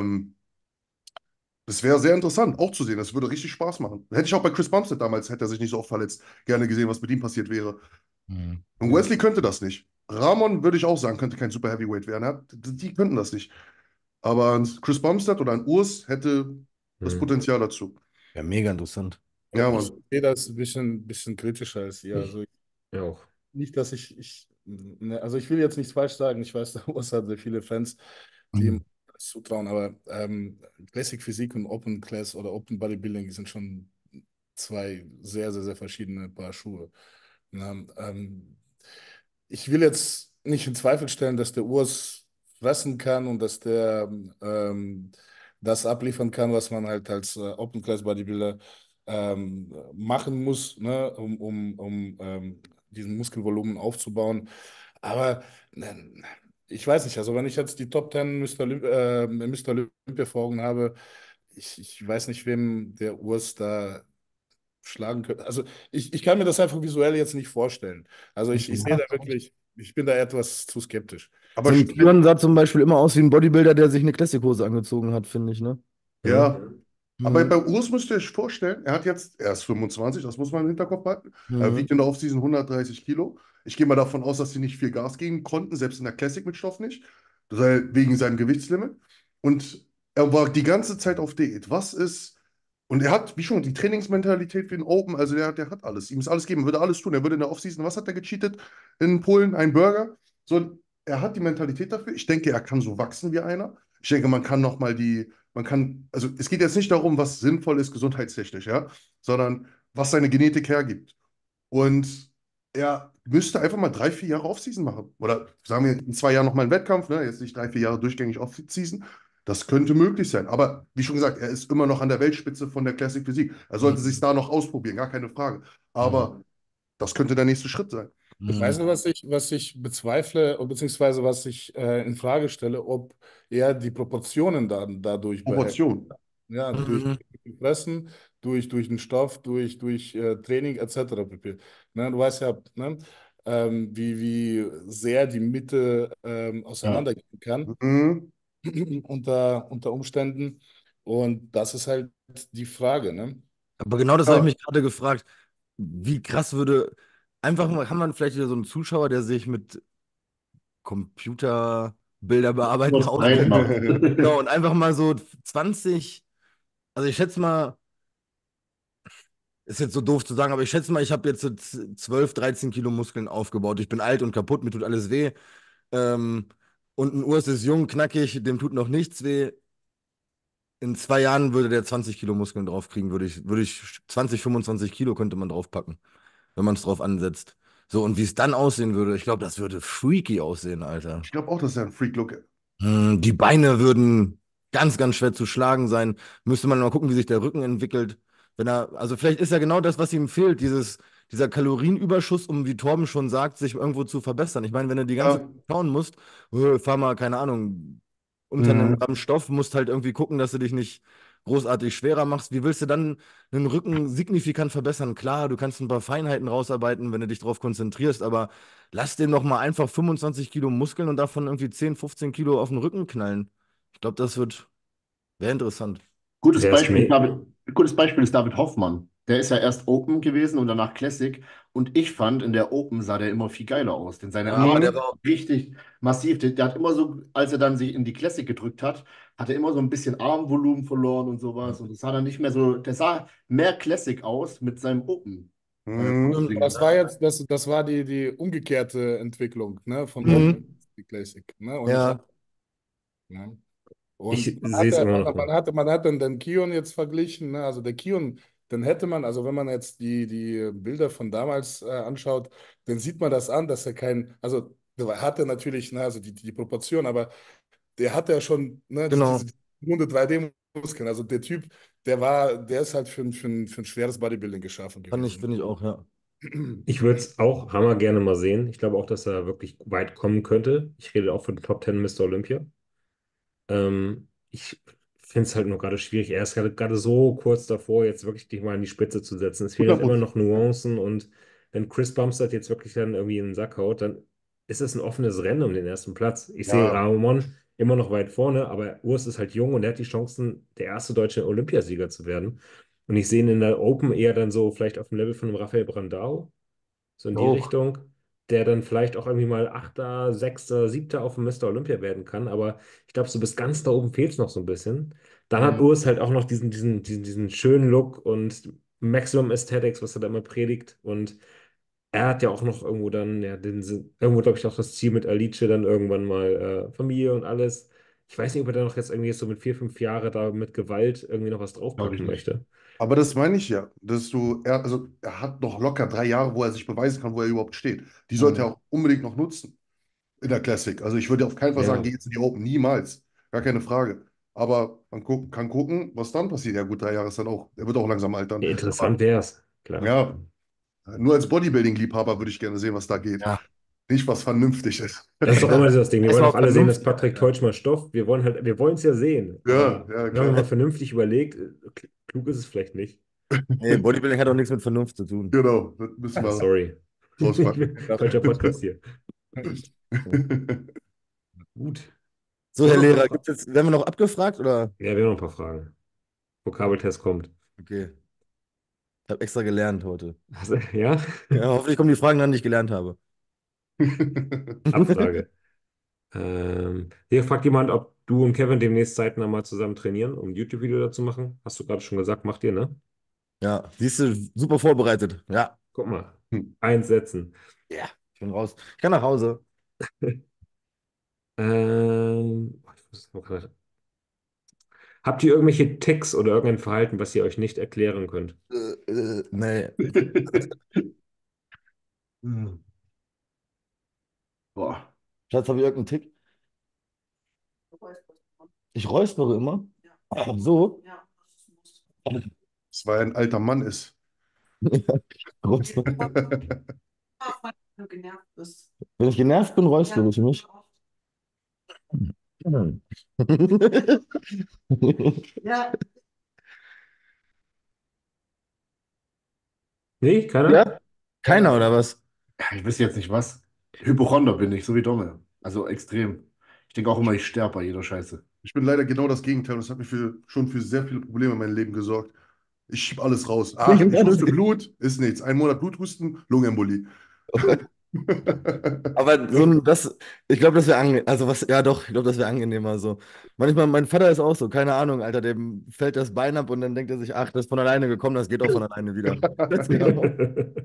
[SPEAKER 5] das wäre sehr interessant, auch zu sehen. Das würde richtig Spaß machen. Hätte ich auch bei Chris Bumstead damals, hätte er sich nicht so oft verletzt, gerne gesehen, was mit ihm passiert wäre.
[SPEAKER 3] Hm.
[SPEAKER 5] Und Wesley könnte das nicht. Ramon würde ich auch sagen, könnte kein Super Heavyweight werden. Die könnten das nicht. Aber ein Chris Bumstead oder ein Urs hätte das
[SPEAKER 1] Hm.
[SPEAKER 5] Potenzial dazu.
[SPEAKER 3] Ja, mega interessant.
[SPEAKER 5] Ja,
[SPEAKER 2] Ich
[SPEAKER 5] Mann.
[SPEAKER 2] sehe das ein bisschen kritischer als ihr.
[SPEAKER 1] Ich
[SPEAKER 2] Also
[SPEAKER 1] ja auch.
[SPEAKER 2] nicht, dass ne, also ich will jetzt nichts falsch sagen. Ich weiß, der Urs hat sehr viele Fans, die ihm
[SPEAKER 3] Mhm.
[SPEAKER 2] das zutrauen, aber Classic Physik und Open Class oder Open Bodybuilding sind schon zwei sehr verschiedene Paar Schuhe. Na, ich will jetzt nicht in Zweifel stellen, dass der Urs fressen kann und dass der das abliefern kann, was man halt als Open Class Bodybuilder machen muss, ne, um diesen Muskelvolumen aufzubauen. Aber ich weiß nicht, also wenn ich jetzt die Top 10 Mr. Olympia vor Augen habe, ich weiß nicht, wem der Urs da schlagen könnte. Also ich kann mir das einfach visuell jetzt nicht vorstellen. Also ich sehe da wirklich, ich bin da etwas zu skeptisch.
[SPEAKER 5] Aber
[SPEAKER 3] So ein Kion sah zum Beispiel immer aus wie ein Bodybuilder, der sich eine Classic-Hose angezogen hat, finde ich, ne?
[SPEAKER 1] Hm.
[SPEAKER 5] ja, aber
[SPEAKER 3] Mhm.
[SPEAKER 5] bei Urs müsst ihr euch vorstellen, er ist 25, das muss man im Hinterkopf behalten. Er
[SPEAKER 3] Mhm.
[SPEAKER 5] wiegt in der Offseason 130 Kilo. Ich gehe mal davon aus, dass sie nicht viel Gas geben konnten, selbst in der Classic mit Stoff nicht, wegen seinem Gewichtslimit. Und er war die ganze Zeit auf Diät. Und er hat, wie schon, die Trainingsmentalität wie ein Open, also der hat alles. Ihm ist alles geben, würde alles tun. Er würde in der Offseason, was hat er gecheatet in Polen? Ein Burger. So, er hat die Mentalität dafür. Ich denke, er kann so wachsen wie einer. Ich denke, also es geht jetzt nicht darum, was sinnvoll ist gesundheitstechnisch, ja, sondern was seine Genetik hergibt. Und er müsste einfach mal 3, 4 Jahre Offseason machen. Oder sagen wir in 2 Jahren nochmal einen Wettkampf, ne? Jetzt nicht 3, 4 Jahre durchgängig Offseason. Das könnte möglich sein. Aber wie schon gesagt, er ist immer noch an der Weltspitze von der Classic Physik. Er sollte sich
[SPEAKER 3] Mhm.
[SPEAKER 5] da noch ausprobieren, gar keine Frage.
[SPEAKER 3] Mhm.
[SPEAKER 5] Aber das könnte der nächste Schritt sein.
[SPEAKER 2] Weißt
[SPEAKER 3] Mhm.
[SPEAKER 2] du, was ich bezweifle, beziehungsweise was ich in Frage stelle, ob er die Proportionen dadurch behält.
[SPEAKER 5] Proportion.
[SPEAKER 2] Ja, durch
[SPEAKER 3] Mhm.
[SPEAKER 2] Fressen, durch den Stoff, durch Training etc. pp. Ne, du weißt ja, ne, wie sehr die Mitte
[SPEAKER 4] Ja.
[SPEAKER 2] auseinandergehen kann
[SPEAKER 5] Mhm.
[SPEAKER 2] unter Umständen. Und das ist halt die Frage, ne?
[SPEAKER 3] Aber genau das habe ich
[SPEAKER 5] Ja,
[SPEAKER 3] mich gerade gefragt. Wie krass würde. Einfach mal, kann man vielleicht wieder so einen Zuschauer, der sich mit Computerbilder bearbeiten
[SPEAKER 4] Was breit
[SPEAKER 3] auskennt.
[SPEAKER 4] macht.
[SPEAKER 3] Genau, und einfach mal so 20, also ich schätze mal, ist jetzt so doof zu sagen, aber ich schätze mal, ich habe jetzt so 12, 13 Kilo Muskeln aufgebaut. Ich bin alt und kaputt, mir tut alles weh. Ähm, und ein Urs ist jung, knackig, dem tut noch nichts weh. In 2 Jahren würde der 20 Kilo Muskeln draufkriegen, würde ich 20, 25 Kilo könnte man draufpacken, wenn man es drauf ansetzt. So, und wie es dann aussehen würde, ich glaube, das würde freaky aussehen, Alter.
[SPEAKER 5] ich glaube auch, dass er ein Freak-Look ist.
[SPEAKER 3] Die Beine würden ganz, ganz schwer zu schlagen sein. Müsste man mal gucken, wie sich der Rücken entwickelt. Also vielleicht ist ja genau das, was ihm fehlt, dieser Kalorienüberschuss, um, wie Torben schon sagt, sich irgendwo zu verbessern. Ich meine, wenn du die ganze Zeit
[SPEAKER 5] Ja.
[SPEAKER 3] schauen musst, fahr mal, keine Ahnung, unter einem
[SPEAKER 5] Mhm.
[SPEAKER 3] Gramm Stoff, musst halt irgendwie gucken, dass du dich nicht großartig schwerer machst. Wie willst du dann einen Rücken signifikant verbessern? Klar, du kannst ein paar Feinheiten rausarbeiten, wenn du dich darauf konzentrierst, aber lass dem noch mal einfach 25 Kilo Muskeln und davon irgendwie 10, 15 Kilo auf den Rücken knallen. Ich glaube, wäre interessant.
[SPEAKER 4] Gutes
[SPEAKER 1] Der ist
[SPEAKER 4] Beispiel,
[SPEAKER 1] me
[SPEAKER 4] gutes Beispiel ist David Hoffmann. Der ist ja erst Open gewesen und danach Classic. Und ich fand, in der Open sah der immer viel geiler aus. Denn seine
[SPEAKER 3] Ja,
[SPEAKER 4] Arme
[SPEAKER 3] der
[SPEAKER 5] Mhm.
[SPEAKER 3] war,
[SPEAKER 4] waren richtig massiv. Der hat immer so, als er dann sich in die Classic gedrückt hat, hat er immer so ein bisschen Armvolumen verloren und sowas. Und das sah dann nicht mehr so, der sah mehr Classic aus mit seinem Open.
[SPEAKER 5] Mhm.
[SPEAKER 3] stimmt.
[SPEAKER 2] Das war jetzt, das war die umgekehrte Entwicklung, ne, von Open
[SPEAKER 3] Mhm.
[SPEAKER 2] die Classic, ne, und nicht
[SPEAKER 3] Ja,
[SPEAKER 2] um, ne?
[SPEAKER 1] Ich
[SPEAKER 2] Und
[SPEAKER 1] sehe es immer noch.
[SPEAKER 2] man hat dann den Kion jetzt verglichen, ne? Also der Kion, dann hätte man, also wenn man jetzt die Bilder von damals anschaut, dann sieht man das an, dass er also der hatte natürlich, ne, also die Proportion, aber der hatte ja schon, ne, diese
[SPEAKER 3] genau.
[SPEAKER 2] runde 3D-Muskeln. Also der Typ, der ist halt für ein schweres Bodybuilding geschaffen gewesen.
[SPEAKER 3] Finde ich auch, ja.
[SPEAKER 1] Ich würde es auch hammer gerne mal sehen. Ich glaube auch, dass er wirklich weit kommen könnte. Ich rede auch von den Top 10 Mr. Olympia. Ich finde es halt nur gerade schwierig. Er ist gerade so kurz davor, jetzt wirklich dich mal in die Spitze zu setzen. Es fehlen jetzt immer
[SPEAKER 5] 100%.
[SPEAKER 1] noch Nuancen und wenn Chris Bumstead jetzt wirklich dann irgendwie in den Sack haut, dann ist es ein offenes Rennen um den ersten Platz. Ich sehe
[SPEAKER 5] Ja,
[SPEAKER 1] Ramon immer noch weit vorne, aber Urs ist halt jung und er hat die Chancen, der erste deutsche Olympiasieger zu werden. Und ich sehe ihn in der Open eher dann so vielleicht auf dem Level von einem Rafael Brandao, so in die
[SPEAKER 4] Auch.
[SPEAKER 1] Richtung, der dann vielleicht auch irgendwie mal Achter, Sechster, Siebter auf dem Mr. Olympia werden kann. Aber ich glaube, so bis ganz da oben fehlt es noch so ein bisschen. Dann hat
[SPEAKER 4] Mhm.
[SPEAKER 1] Urs halt auch noch diesen schönen Look und Maximum Aesthetics, was er da immer predigt. Und er hat ja auch noch irgendwo dann, ja, irgendwo, glaube ich, auch das Ziel mit Alice dann irgendwann mal Familie und alles. Ich weiß nicht, ob er da noch jetzt irgendwie so mit 4, 5 Jahren da mit Gewalt irgendwie noch was
[SPEAKER 4] Glaube ich
[SPEAKER 1] draufpacken
[SPEAKER 4] nicht.
[SPEAKER 1] möchte.
[SPEAKER 5] aber das meine ich ja, also er hat noch locker 3 Jahre, wo er sich beweisen kann, wo er überhaupt steht. Die sollte er
[SPEAKER 4] Mhm.
[SPEAKER 5] auch unbedingt noch nutzen in der Classic. Also ich würde auf keinen Fall sagen,
[SPEAKER 1] Ja,
[SPEAKER 5] geh jetzt in die Open, niemals. Gar keine Frage. Aber man kann gucken, was dann passiert. Ja gut, 3 Jahre ist dann auch, er wird auch langsam altern.
[SPEAKER 1] interessant
[SPEAKER 5] Aber
[SPEAKER 1] wäre es, klar.
[SPEAKER 5] ja, nur als Bodybuilding-Liebhaber würde ich gerne sehen, was da geht.
[SPEAKER 3] Ja.
[SPEAKER 5] Nicht, was vernünftig ist.
[SPEAKER 1] Das ist doch immer das Ding. Wir wollen
[SPEAKER 3] Erstmal
[SPEAKER 1] doch
[SPEAKER 3] auf
[SPEAKER 1] alle sehen, dass
[SPEAKER 3] Vernunft.
[SPEAKER 1] Patrick Teutsch mal Stoff. Wir wollen es ja sehen.
[SPEAKER 5] Ja,
[SPEAKER 1] Aber
[SPEAKER 5] ja,
[SPEAKER 1] wenn man
[SPEAKER 5] klar.
[SPEAKER 1] mal vernünftig überlegt, klug ist es vielleicht nicht.
[SPEAKER 3] Nee, Bodybuilding hat auch nichts mit Vernunft zu tun.
[SPEAKER 5] Genau, das müssen
[SPEAKER 1] Ah,
[SPEAKER 5] wir
[SPEAKER 1] sorry.
[SPEAKER 5] rauspacken.
[SPEAKER 1] Falscher Podcast hier. Gut.
[SPEAKER 3] So,
[SPEAKER 1] Wir
[SPEAKER 3] Herr
[SPEAKER 1] haben noch ein
[SPEAKER 3] Lehrer,
[SPEAKER 1] paar Fragen.
[SPEAKER 3] werden wir noch abgefragt oder?
[SPEAKER 1] Ja, wir haben noch ein paar Fragen. Vokabeltest kommt.
[SPEAKER 3] Okay. Ich habe extra gelernt heute.
[SPEAKER 1] Ja?
[SPEAKER 3] Ja, hoffentlich kommen die Fragen dann, die ich gelernt habe.
[SPEAKER 1] Abfrage. Hier fragt jemand, ob du und Kevin demnächst zeitnah mal zusammen trainieren, um ein YouTube-Video dazu machen. Hast du gerade schon gesagt, macht ihr, ne?
[SPEAKER 3] Ja, siehst du, super vorbereitet. Ja.
[SPEAKER 1] Guck mal. Einsetzen.
[SPEAKER 3] Ja, ich bin raus. Ich kann nach Hause.
[SPEAKER 1] Ich muss noch grad- Habt ihr irgendwelche Ticks oder irgendein Verhalten, was ihr euch nicht erklären könnt?
[SPEAKER 3] Nee.
[SPEAKER 4] Mhm. Boah.
[SPEAKER 3] Schatz, habe ich irgendeinen Tick? Ich räuspere immer. Ach, so?
[SPEAKER 5] Das war ein alter Mann ist.
[SPEAKER 3] Räuspere.
[SPEAKER 6] Wenn du genervt bist.
[SPEAKER 3] Wenn ich genervt bin, räuspere ich mich.
[SPEAKER 6] Ja,
[SPEAKER 1] Nee, keiner?
[SPEAKER 3] Ja? Keiner oder was?
[SPEAKER 4] Ich weiß jetzt nicht was. Hypochonder bin ich, so wie Domme. Also extrem. Ich denke auch immer, ich sterbe bei jeder Scheiße.
[SPEAKER 5] Ich bin leider genau das Gegenteil und das hat mir schon für sehr viele Probleme in meinem Leben gesorgt. Ich schiebe alles raus. Ach, ich huste Blut, ist nichts. 1 Monat Bluthusten, Lungenembolie.
[SPEAKER 3] Aber so ich glaube, das wäre angenehm. Also was, ja doch, ich glaube, das wäre angenehmer so. Manchmal, mein Vater ist auch so, keine Ahnung, Alter, dem fällt das Bein ab und dann denkt er sich, ach, das ist von alleine gekommen, das geht auch von alleine wieder. Das geht auch.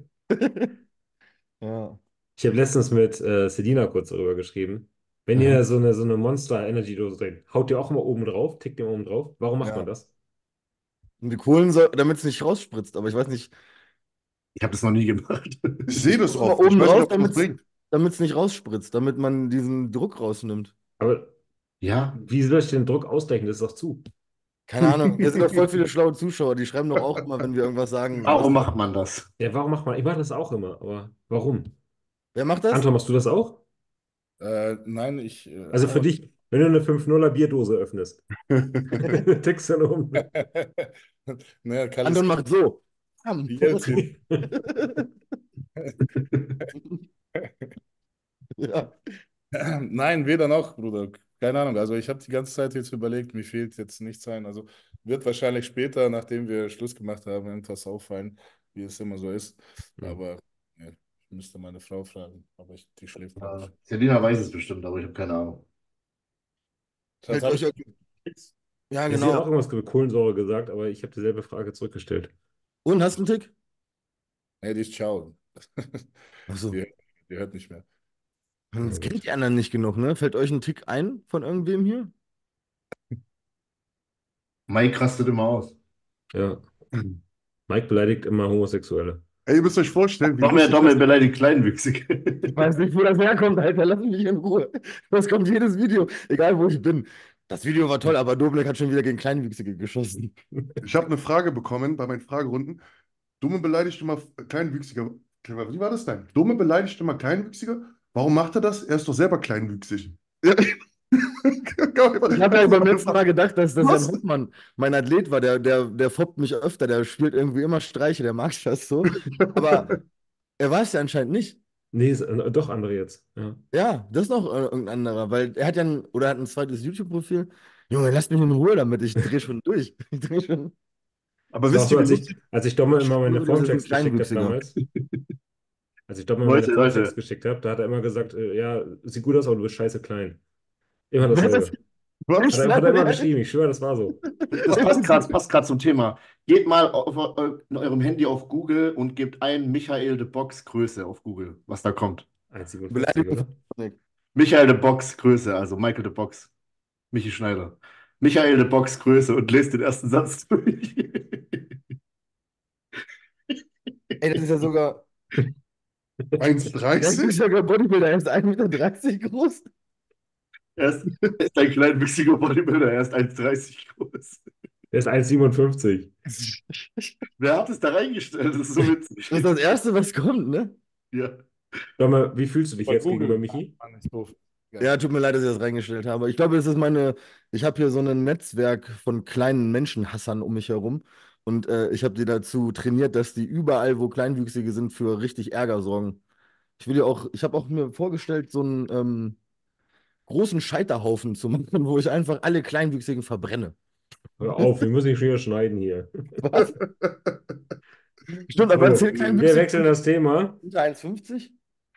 [SPEAKER 3] Ja.
[SPEAKER 1] Ich habe letztens mit Selina kurz darüber geschrieben. Wenn
[SPEAKER 3] Mhm.
[SPEAKER 1] ihr so eine Monster Energy Dose seht, haut ihr auch immer oben drauf, tickt ihr oben drauf. Warum macht man
[SPEAKER 3] Ja.
[SPEAKER 1] das?
[SPEAKER 3] Und die Kohlen soll, damit es nicht rausspritzt, aber ich weiß nicht,
[SPEAKER 4] Ich habe das noch nie gemacht.
[SPEAKER 5] Ich sehe das
[SPEAKER 3] immer
[SPEAKER 5] oft. Ich
[SPEAKER 3] oben
[SPEAKER 5] weiß nicht,
[SPEAKER 3] drauf,
[SPEAKER 5] ob das was bringt.
[SPEAKER 3] damit es nicht rausspritzt, damit man diesen Druck rausnimmt.
[SPEAKER 1] Aber
[SPEAKER 4] Ja,
[SPEAKER 1] wie soll ich den Druck ausgleichen? Das ist doch zu.
[SPEAKER 3] Keine Ahnung, hier sind doch voll viele schlaue Zuschauer, die schreiben doch auch immer, wenn wir irgendwas sagen.
[SPEAKER 4] warum macht man das?
[SPEAKER 1] Ja, warum macht man? Ich mache das auch immer, aber warum?
[SPEAKER 3] Wer macht das?
[SPEAKER 1] Anton, machst du das auch?
[SPEAKER 2] Nein,
[SPEAKER 1] Also für dich, wenn du eine 5-0er Bierdose öffnest, tickst du dann um.
[SPEAKER 2] naja, Kalis
[SPEAKER 3] Anton macht so. Bam.
[SPEAKER 2] Biertipp.
[SPEAKER 3] Ja.
[SPEAKER 2] Nein, weder noch, Bruder. Keine Ahnung. Also ich habe die ganze Zeit jetzt überlegt, mir fehlt jetzt nichts ein. Also wird wahrscheinlich später, nachdem wir Schluss gemacht haben, irgendwas auffallen, wie es immer so ist.
[SPEAKER 1] Hm.
[SPEAKER 2] Aber ja, ich müsste meine Frau fragen. Aber die schläft, glaube ich.
[SPEAKER 4] Selina weiß es bestimmt, aber ich habe keine Ahnung.
[SPEAKER 2] Schatz,
[SPEAKER 3] Fällt
[SPEAKER 2] hab
[SPEAKER 3] euch
[SPEAKER 2] ich
[SPEAKER 3] irgend- Ja,
[SPEAKER 1] Sie hat auch
[SPEAKER 3] genau.
[SPEAKER 1] irgendwas über Kohlensäure gesagt, aber ich habe dieselbe Frage zurückgestellt.
[SPEAKER 3] Und hast du einen Tick?
[SPEAKER 2] Nee, die ist ciao.
[SPEAKER 3] Achso.
[SPEAKER 2] Die, die hört nicht mehr.
[SPEAKER 1] Na
[SPEAKER 3] Das kennt
[SPEAKER 1] gut.
[SPEAKER 3] die anderen nicht genug, ne? Fällt euch ein Tick ein von irgendwem hier?
[SPEAKER 4] Mike rastet immer aus.
[SPEAKER 1] Ja. Mike beleidigt immer Homosexuelle.
[SPEAKER 5] Ey, ihr müsst euch vorstellen, wie
[SPEAKER 4] Noch mehr
[SPEAKER 5] lustig
[SPEAKER 4] Domme
[SPEAKER 5] das
[SPEAKER 4] beleidigt Kleinwüchsige.
[SPEAKER 3] Ich weiß nicht, wo das herkommt, Alter. Lass mich in Ruhe. Das kommt jedes Video, egal wo ich bin. Das Video war toll, aber Doblek hat schon wieder gegen Kleinwüchsige geschossen.
[SPEAKER 5] Ich habe eine Frage bekommen bei meinen Fragerunden. Dumme beleidigt immer Wie war das denn? Dumme beleidigt immer Kleinwüchsige? Warum macht er das? Er ist doch selber kleinwüchsig.
[SPEAKER 3] Ja, ich habe ja beim letzten Mal
[SPEAKER 5] Was?
[SPEAKER 3] gedacht, dass Jan Hoffmann mein Athlet war. Der foppt mich öfter, der spielt irgendwie immer Streiche, der mag das so. Aber er war es ja anscheinend nicht.
[SPEAKER 1] Nee, doch andere jetzt. Ja.
[SPEAKER 3] Ja, das ist noch irgendein anderer, weil er hat ja oder hat ein zweites YouTube-Profil. Junge, lass mich in Ruhe damit, ich drehe schon durch. Ich dreh schon.
[SPEAKER 5] Aber
[SPEAKER 1] Das war auch
[SPEAKER 5] wisst
[SPEAKER 1] so,
[SPEAKER 5] ihr, wie lustig?
[SPEAKER 1] als ich Domme
[SPEAKER 3] Ich
[SPEAKER 1] immer meine
[SPEAKER 3] schwöre, das ist ein
[SPEAKER 1] Formchecks geschickt habe
[SPEAKER 3] Kleinwüchsiger.
[SPEAKER 1] damals, als ich Domme meine
[SPEAKER 4] Leute,
[SPEAKER 1] Formchecks
[SPEAKER 4] Leute,
[SPEAKER 1] geschickt habe, da hat er immer gesagt, ja, sieht gut aus, aber du bist scheiße klein. Immer
[SPEAKER 3] Was?
[SPEAKER 1] dasselbe. Hat
[SPEAKER 5] Was?
[SPEAKER 1] er,
[SPEAKER 3] Echt?
[SPEAKER 1] hat er immer geschrieben, ich schwöre, das war so.
[SPEAKER 4] das passt grad zum Thema. Geht mal in eurem Handy auf Google und gebt ein Michael de Box Größe auf Google, was da kommt.
[SPEAKER 1] 1,57,
[SPEAKER 3] Beleidigung
[SPEAKER 1] oder?
[SPEAKER 3] von Nick.
[SPEAKER 4] Michael de Box Größe, also Michael de Box, Michi Schneider. Michael de Box Größe und lest den ersten Satz durch.
[SPEAKER 3] Ey, das ist ja sogar, der ist
[SPEAKER 5] 1,30?
[SPEAKER 3] sogar Bodybuilder, er ist 1,30 Meter groß.
[SPEAKER 4] Er ist ein kleinwüchsiger Bodybuilder, er ist 1,30 groß.
[SPEAKER 1] Der ist 1,57.
[SPEAKER 4] Wer hat es da reingestellt? Das ist so witzig.
[SPEAKER 3] Das ist das Erste, was kommt, ne?
[SPEAKER 4] Ja.
[SPEAKER 1] Domme, wie fühlst du dich
[SPEAKER 2] Bei
[SPEAKER 1] jetzt
[SPEAKER 2] Google.
[SPEAKER 1] gegenüber Michi?
[SPEAKER 2] Mann, ist doof.
[SPEAKER 3] Ja, tut mir leid, dass ich das reingestellt habe. Ich glaube, ich habe hier so ein Netzwerk von kleinen Menschenhassern um mich herum. Und ich habe die dazu trainiert, dass die überall, wo Kleinwüchsige sind, für richtig Ärger sorgen. Ich habe auch mir vorgestellt, so einen großen Scheiterhaufen zu machen, wo ich einfach alle Kleinwüchsigen verbrenne.
[SPEAKER 1] Hör auf, wir müssen nicht schon wieder schneiden hier.
[SPEAKER 3] Was? Stimmt, aber
[SPEAKER 1] So,
[SPEAKER 3] erzähl
[SPEAKER 1] wir wechseln
[SPEAKER 3] Kleinwüchsige
[SPEAKER 1] das Thema.
[SPEAKER 3] unter 1,50?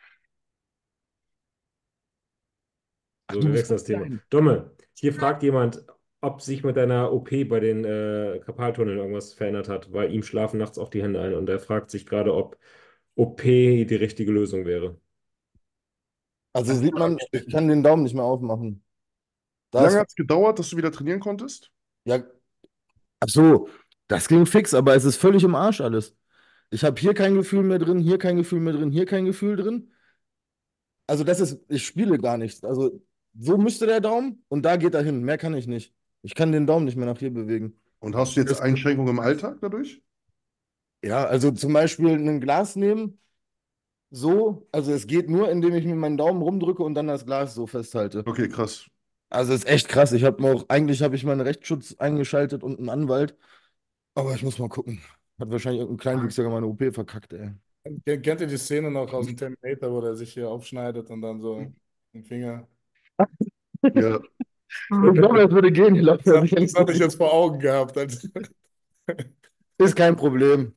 [SPEAKER 3] Ach,
[SPEAKER 1] So,
[SPEAKER 3] du
[SPEAKER 1] wir
[SPEAKER 3] bist
[SPEAKER 1] wechseln
[SPEAKER 3] so
[SPEAKER 1] das Thema.
[SPEAKER 3] klein.
[SPEAKER 1] Domme, hier fragt jemand, ob sich mit deiner OP bei den Karpaltunneln irgendwas verändert hat, weil ihm schlafen nachts auch die Hände ein und er fragt sich gerade, ob OP die richtige Lösung wäre.
[SPEAKER 3] Also sieht man, ich kann den Daumen nicht mehr aufmachen.
[SPEAKER 5] Wie
[SPEAKER 3] Da
[SPEAKER 5] lange
[SPEAKER 3] ist,
[SPEAKER 5] hat es gedauert, dass du wieder trainieren konntest?
[SPEAKER 3] ja, ach so, das ging fix, aber es ist völlig im Arsch alles. Ich habe hier kein Gefühl mehr drin, hier kein Gefühl mehr drin, hier kein Gefühl drin. Also ich spiele gar nichts. Also so müsste der Daumen und da geht er hin. Mehr kann ich nicht. Ich kann den Daumen nicht mehr nach hier bewegen.
[SPEAKER 5] Und hast du jetzt
[SPEAKER 3] Das,
[SPEAKER 5] Einschränkungen im Alltag dadurch?
[SPEAKER 3] ja, also zum Beispiel ein Glas nehmen, so, also es geht nur, indem ich mit meinen Daumen rumdrücke und dann das Glas so festhalte.
[SPEAKER 5] Okay, krass.
[SPEAKER 3] Also ist echt krass. Eigentlich habe ich meinen Rechtsschutz eingeschaltet und einen Anwalt, aber ich muss mal gucken. Hat wahrscheinlich irgendein Kleinwüchsiger meine OP verkackt, ey.
[SPEAKER 2] Kennt ihr die Szene noch aus dem Terminator, wo der sich hier aufschneidet und dann so den Finger?
[SPEAKER 5] Ja.
[SPEAKER 3] Ich glaube, das würde gehen. Ich glaube,
[SPEAKER 2] Das habe ich jetzt vor Augen gehabt.
[SPEAKER 3] ist kein Problem.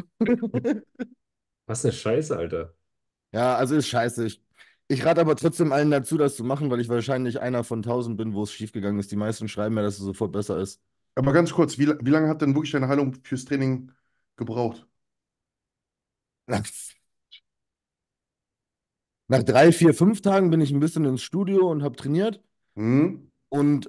[SPEAKER 1] Was eine Scheiße, Alter.
[SPEAKER 3] Ja, also ist scheiße. Ich rate aber trotzdem allen dazu, das zu machen, weil ich wahrscheinlich einer von 1000 bin, wo es schiefgegangen ist. Die meisten schreiben mir, dass es sofort besser ist.
[SPEAKER 5] Aber ganz kurz, wie lange hat denn wirklich deine Heilung fürs Training gebraucht?
[SPEAKER 3] Nach, nach 3, 4, 5 Tagen bin ich ein bisschen ins Studio und habe trainiert.
[SPEAKER 5] Hm?
[SPEAKER 3] Und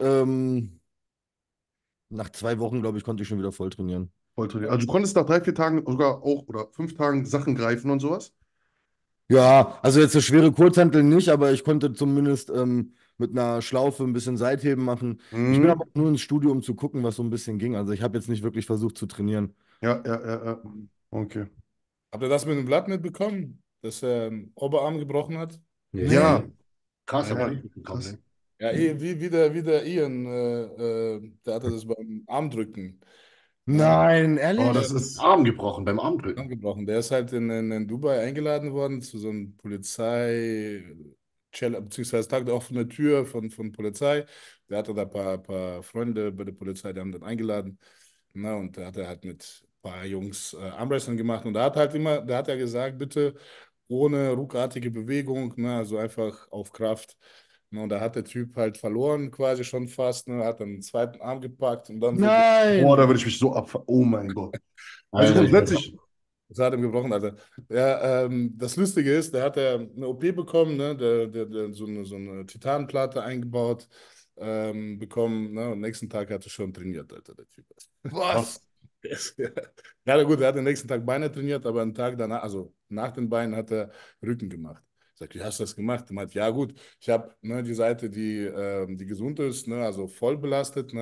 [SPEAKER 3] nach 2 Wochen, glaube ich, konnte ich schon wieder voll trainieren.
[SPEAKER 5] Voll trainiert. Also du konntest nach 3, 4 Tagen sogar auch oder 5 Tagen Sachen greifen und sowas?
[SPEAKER 3] Ja, also jetzt so schwere Kurzhanteln nicht, aber ich konnte zumindest mit einer Schlaufe ein bisschen Seitheben machen. Ich bin aber
[SPEAKER 5] Hm?
[SPEAKER 3] auch nur ins Studio, um zu gucken, was so ein bisschen ging. Also ich habe jetzt nicht wirklich versucht zu trainieren.
[SPEAKER 5] Ja, ja, ja, ja. Okay.
[SPEAKER 2] Habt ihr das mit dem Blatt mitbekommen, dass er den Oberarm gebrochen hat?
[SPEAKER 5] Ja,
[SPEAKER 1] Nee.
[SPEAKER 4] Krass,
[SPEAKER 5] ja,
[SPEAKER 4] aber
[SPEAKER 5] ja,
[SPEAKER 4] nicht mitbekommen,
[SPEAKER 5] krass.
[SPEAKER 4] ne?
[SPEAKER 2] Ja, wie der Ian, der hatte das beim Armdrücken
[SPEAKER 3] Nein,
[SPEAKER 5] Oh,
[SPEAKER 3] ehrlich?
[SPEAKER 5] das ist.
[SPEAKER 4] Arm gebrochen beim Armdrücken.
[SPEAKER 2] angebrochen. Der ist halt in Dubai eingeladen worden zu so einem beziehungsweise Tag der offenen Tür von Polizei. Der hatte da ein paar Freunde bei der Polizei, die haben den eingeladen. Na, und da hat er halt mit ein paar Jungs Armwrestling gemacht. Und da hat er gesagt, bitte ohne ruckartige Bewegung, ne, also einfach auf Kraft. Ne, und da hat der Typ halt verloren, quasi schon fast, ne, hat dann den zweiten Arm gepackt und dann so.
[SPEAKER 5] Boah, da
[SPEAKER 3] Nein!
[SPEAKER 5] würde ich mich so abfahren. Oh mein Gott. Also
[SPEAKER 1] Alter, ich weiß auch.
[SPEAKER 5] grundsätzlich.
[SPEAKER 2] Das hat ihm gebrochen, Alter. Ja, das Lustige ist, der hat ja eine OP bekommen, ne? Der so eine Titanplatte eingebaut bekommen, ne? Und am nächsten Tag hat er schon trainiert, Alter, der Typ.
[SPEAKER 3] Was?
[SPEAKER 2] Ja, ja, gut, er hat den nächsten Tag Beine trainiert, aber einen Tag danach, also nach den Beinen, hat er Rücken gemacht. Ich sag, wie hast du das gemacht? Er meint, ja gut, ich habe ne, die Seite, die gesund ist, ne, also voll belastet, ne,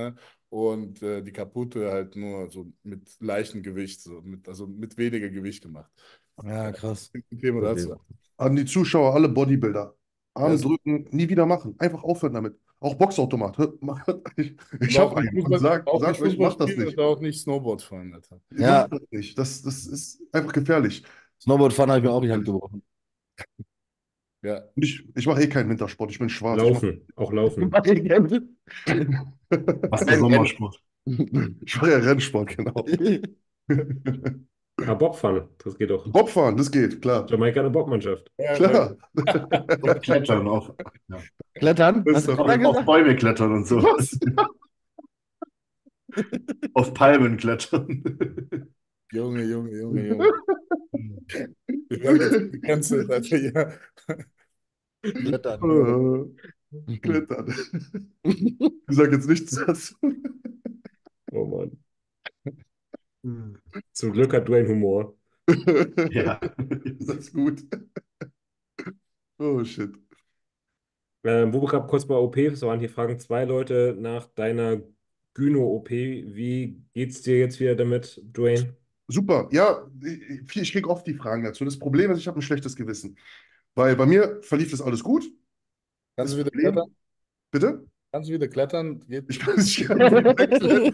[SPEAKER 2] und die Kaputte halt nur so mit leichtem Gewicht, also mit weniger Gewicht gemacht.
[SPEAKER 3] Ja, krass.
[SPEAKER 2] Ein Thema
[SPEAKER 3] Okay.
[SPEAKER 2] dazu.
[SPEAKER 5] An die Zuschauer, alle Bodybuilder.
[SPEAKER 2] Ja,
[SPEAKER 5] Arm drücken, nie wieder machen. Einfach aufhören damit. Auch Boxautomat. Ich
[SPEAKER 2] aber
[SPEAKER 5] habe
[SPEAKER 2] auch nicht
[SPEAKER 5] einen und
[SPEAKER 2] Fußball, auch nicht
[SPEAKER 5] sag euch,
[SPEAKER 2] Fußball
[SPEAKER 5] macht das
[SPEAKER 2] spielen
[SPEAKER 5] nicht.
[SPEAKER 2] und auch nicht Snowboard fahren, Alter.
[SPEAKER 3] Ja.
[SPEAKER 5] Macht das nicht. Das ist einfach gefährlich.
[SPEAKER 3] Snowboardfahren habe ich mir auch die Hand gebrochen.
[SPEAKER 2] Ja.
[SPEAKER 5] Und ich mache eh keinen Wintersport. Ich bin schwarz.
[SPEAKER 1] Laufen, auch laufen.
[SPEAKER 3] Was
[SPEAKER 5] Ich
[SPEAKER 4] Was ist
[SPEAKER 3] Rennen.
[SPEAKER 4] Sommersport?
[SPEAKER 5] mache ja Rennsport, genau.
[SPEAKER 1] Ja, Bobfahren, das geht doch.
[SPEAKER 5] Bobfahren, das geht, klar.
[SPEAKER 1] Jamaika hat eine Bobmannschaft.
[SPEAKER 2] Ja,
[SPEAKER 5] Klar.
[SPEAKER 4] Und Klettern auch. Ja.
[SPEAKER 3] Klettern?
[SPEAKER 5] Das
[SPEAKER 3] Hast du
[SPEAKER 5] ist doch
[SPEAKER 3] Klettern
[SPEAKER 4] Auf
[SPEAKER 3] gesagt?
[SPEAKER 4] Bäume klettern und so.
[SPEAKER 5] Was?
[SPEAKER 4] Auf Palmen klettern.
[SPEAKER 2] Junge, Junge, Junge, Junge. Wir werden jetzt gecancelt, Alter, ja.
[SPEAKER 3] Klettern.
[SPEAKER 5] Klettern. Ich sage jetzt nichts dazu.
[SPEAKER 1] Oh Mann. Zum Glück hat Dwayne Humor.
[SPEAKER 4] Ja.
[SPEAKER 5] Das ist gut. Oh shit.
[SPEAKER 1] Wo wir gerade kurz bei OPs waren, hier fragen zwei Leute nach deiner Gyno-OP. Wie geht's dir jetzt wieder damit, Dwayne?
[SPEAKER 5] Super. Ja, ich kriege oft die Fragen dazu. Das Problem ist, ich habe ein schlechtes Gewissen. Weil bei mir verlief das alles gut.
[SPEAKER 2] Kannst
[SPEAKER 5] Das
[SPEAKER 2] du wieder
[SPEAKER 5] Problem,
[SPEAKER 2] klettern?
[SPEAKER 5] bitte?
[SPEAKER 2] Kannst du wieder klettern?
[SPEAKER 5] Ich kann nicht klettern.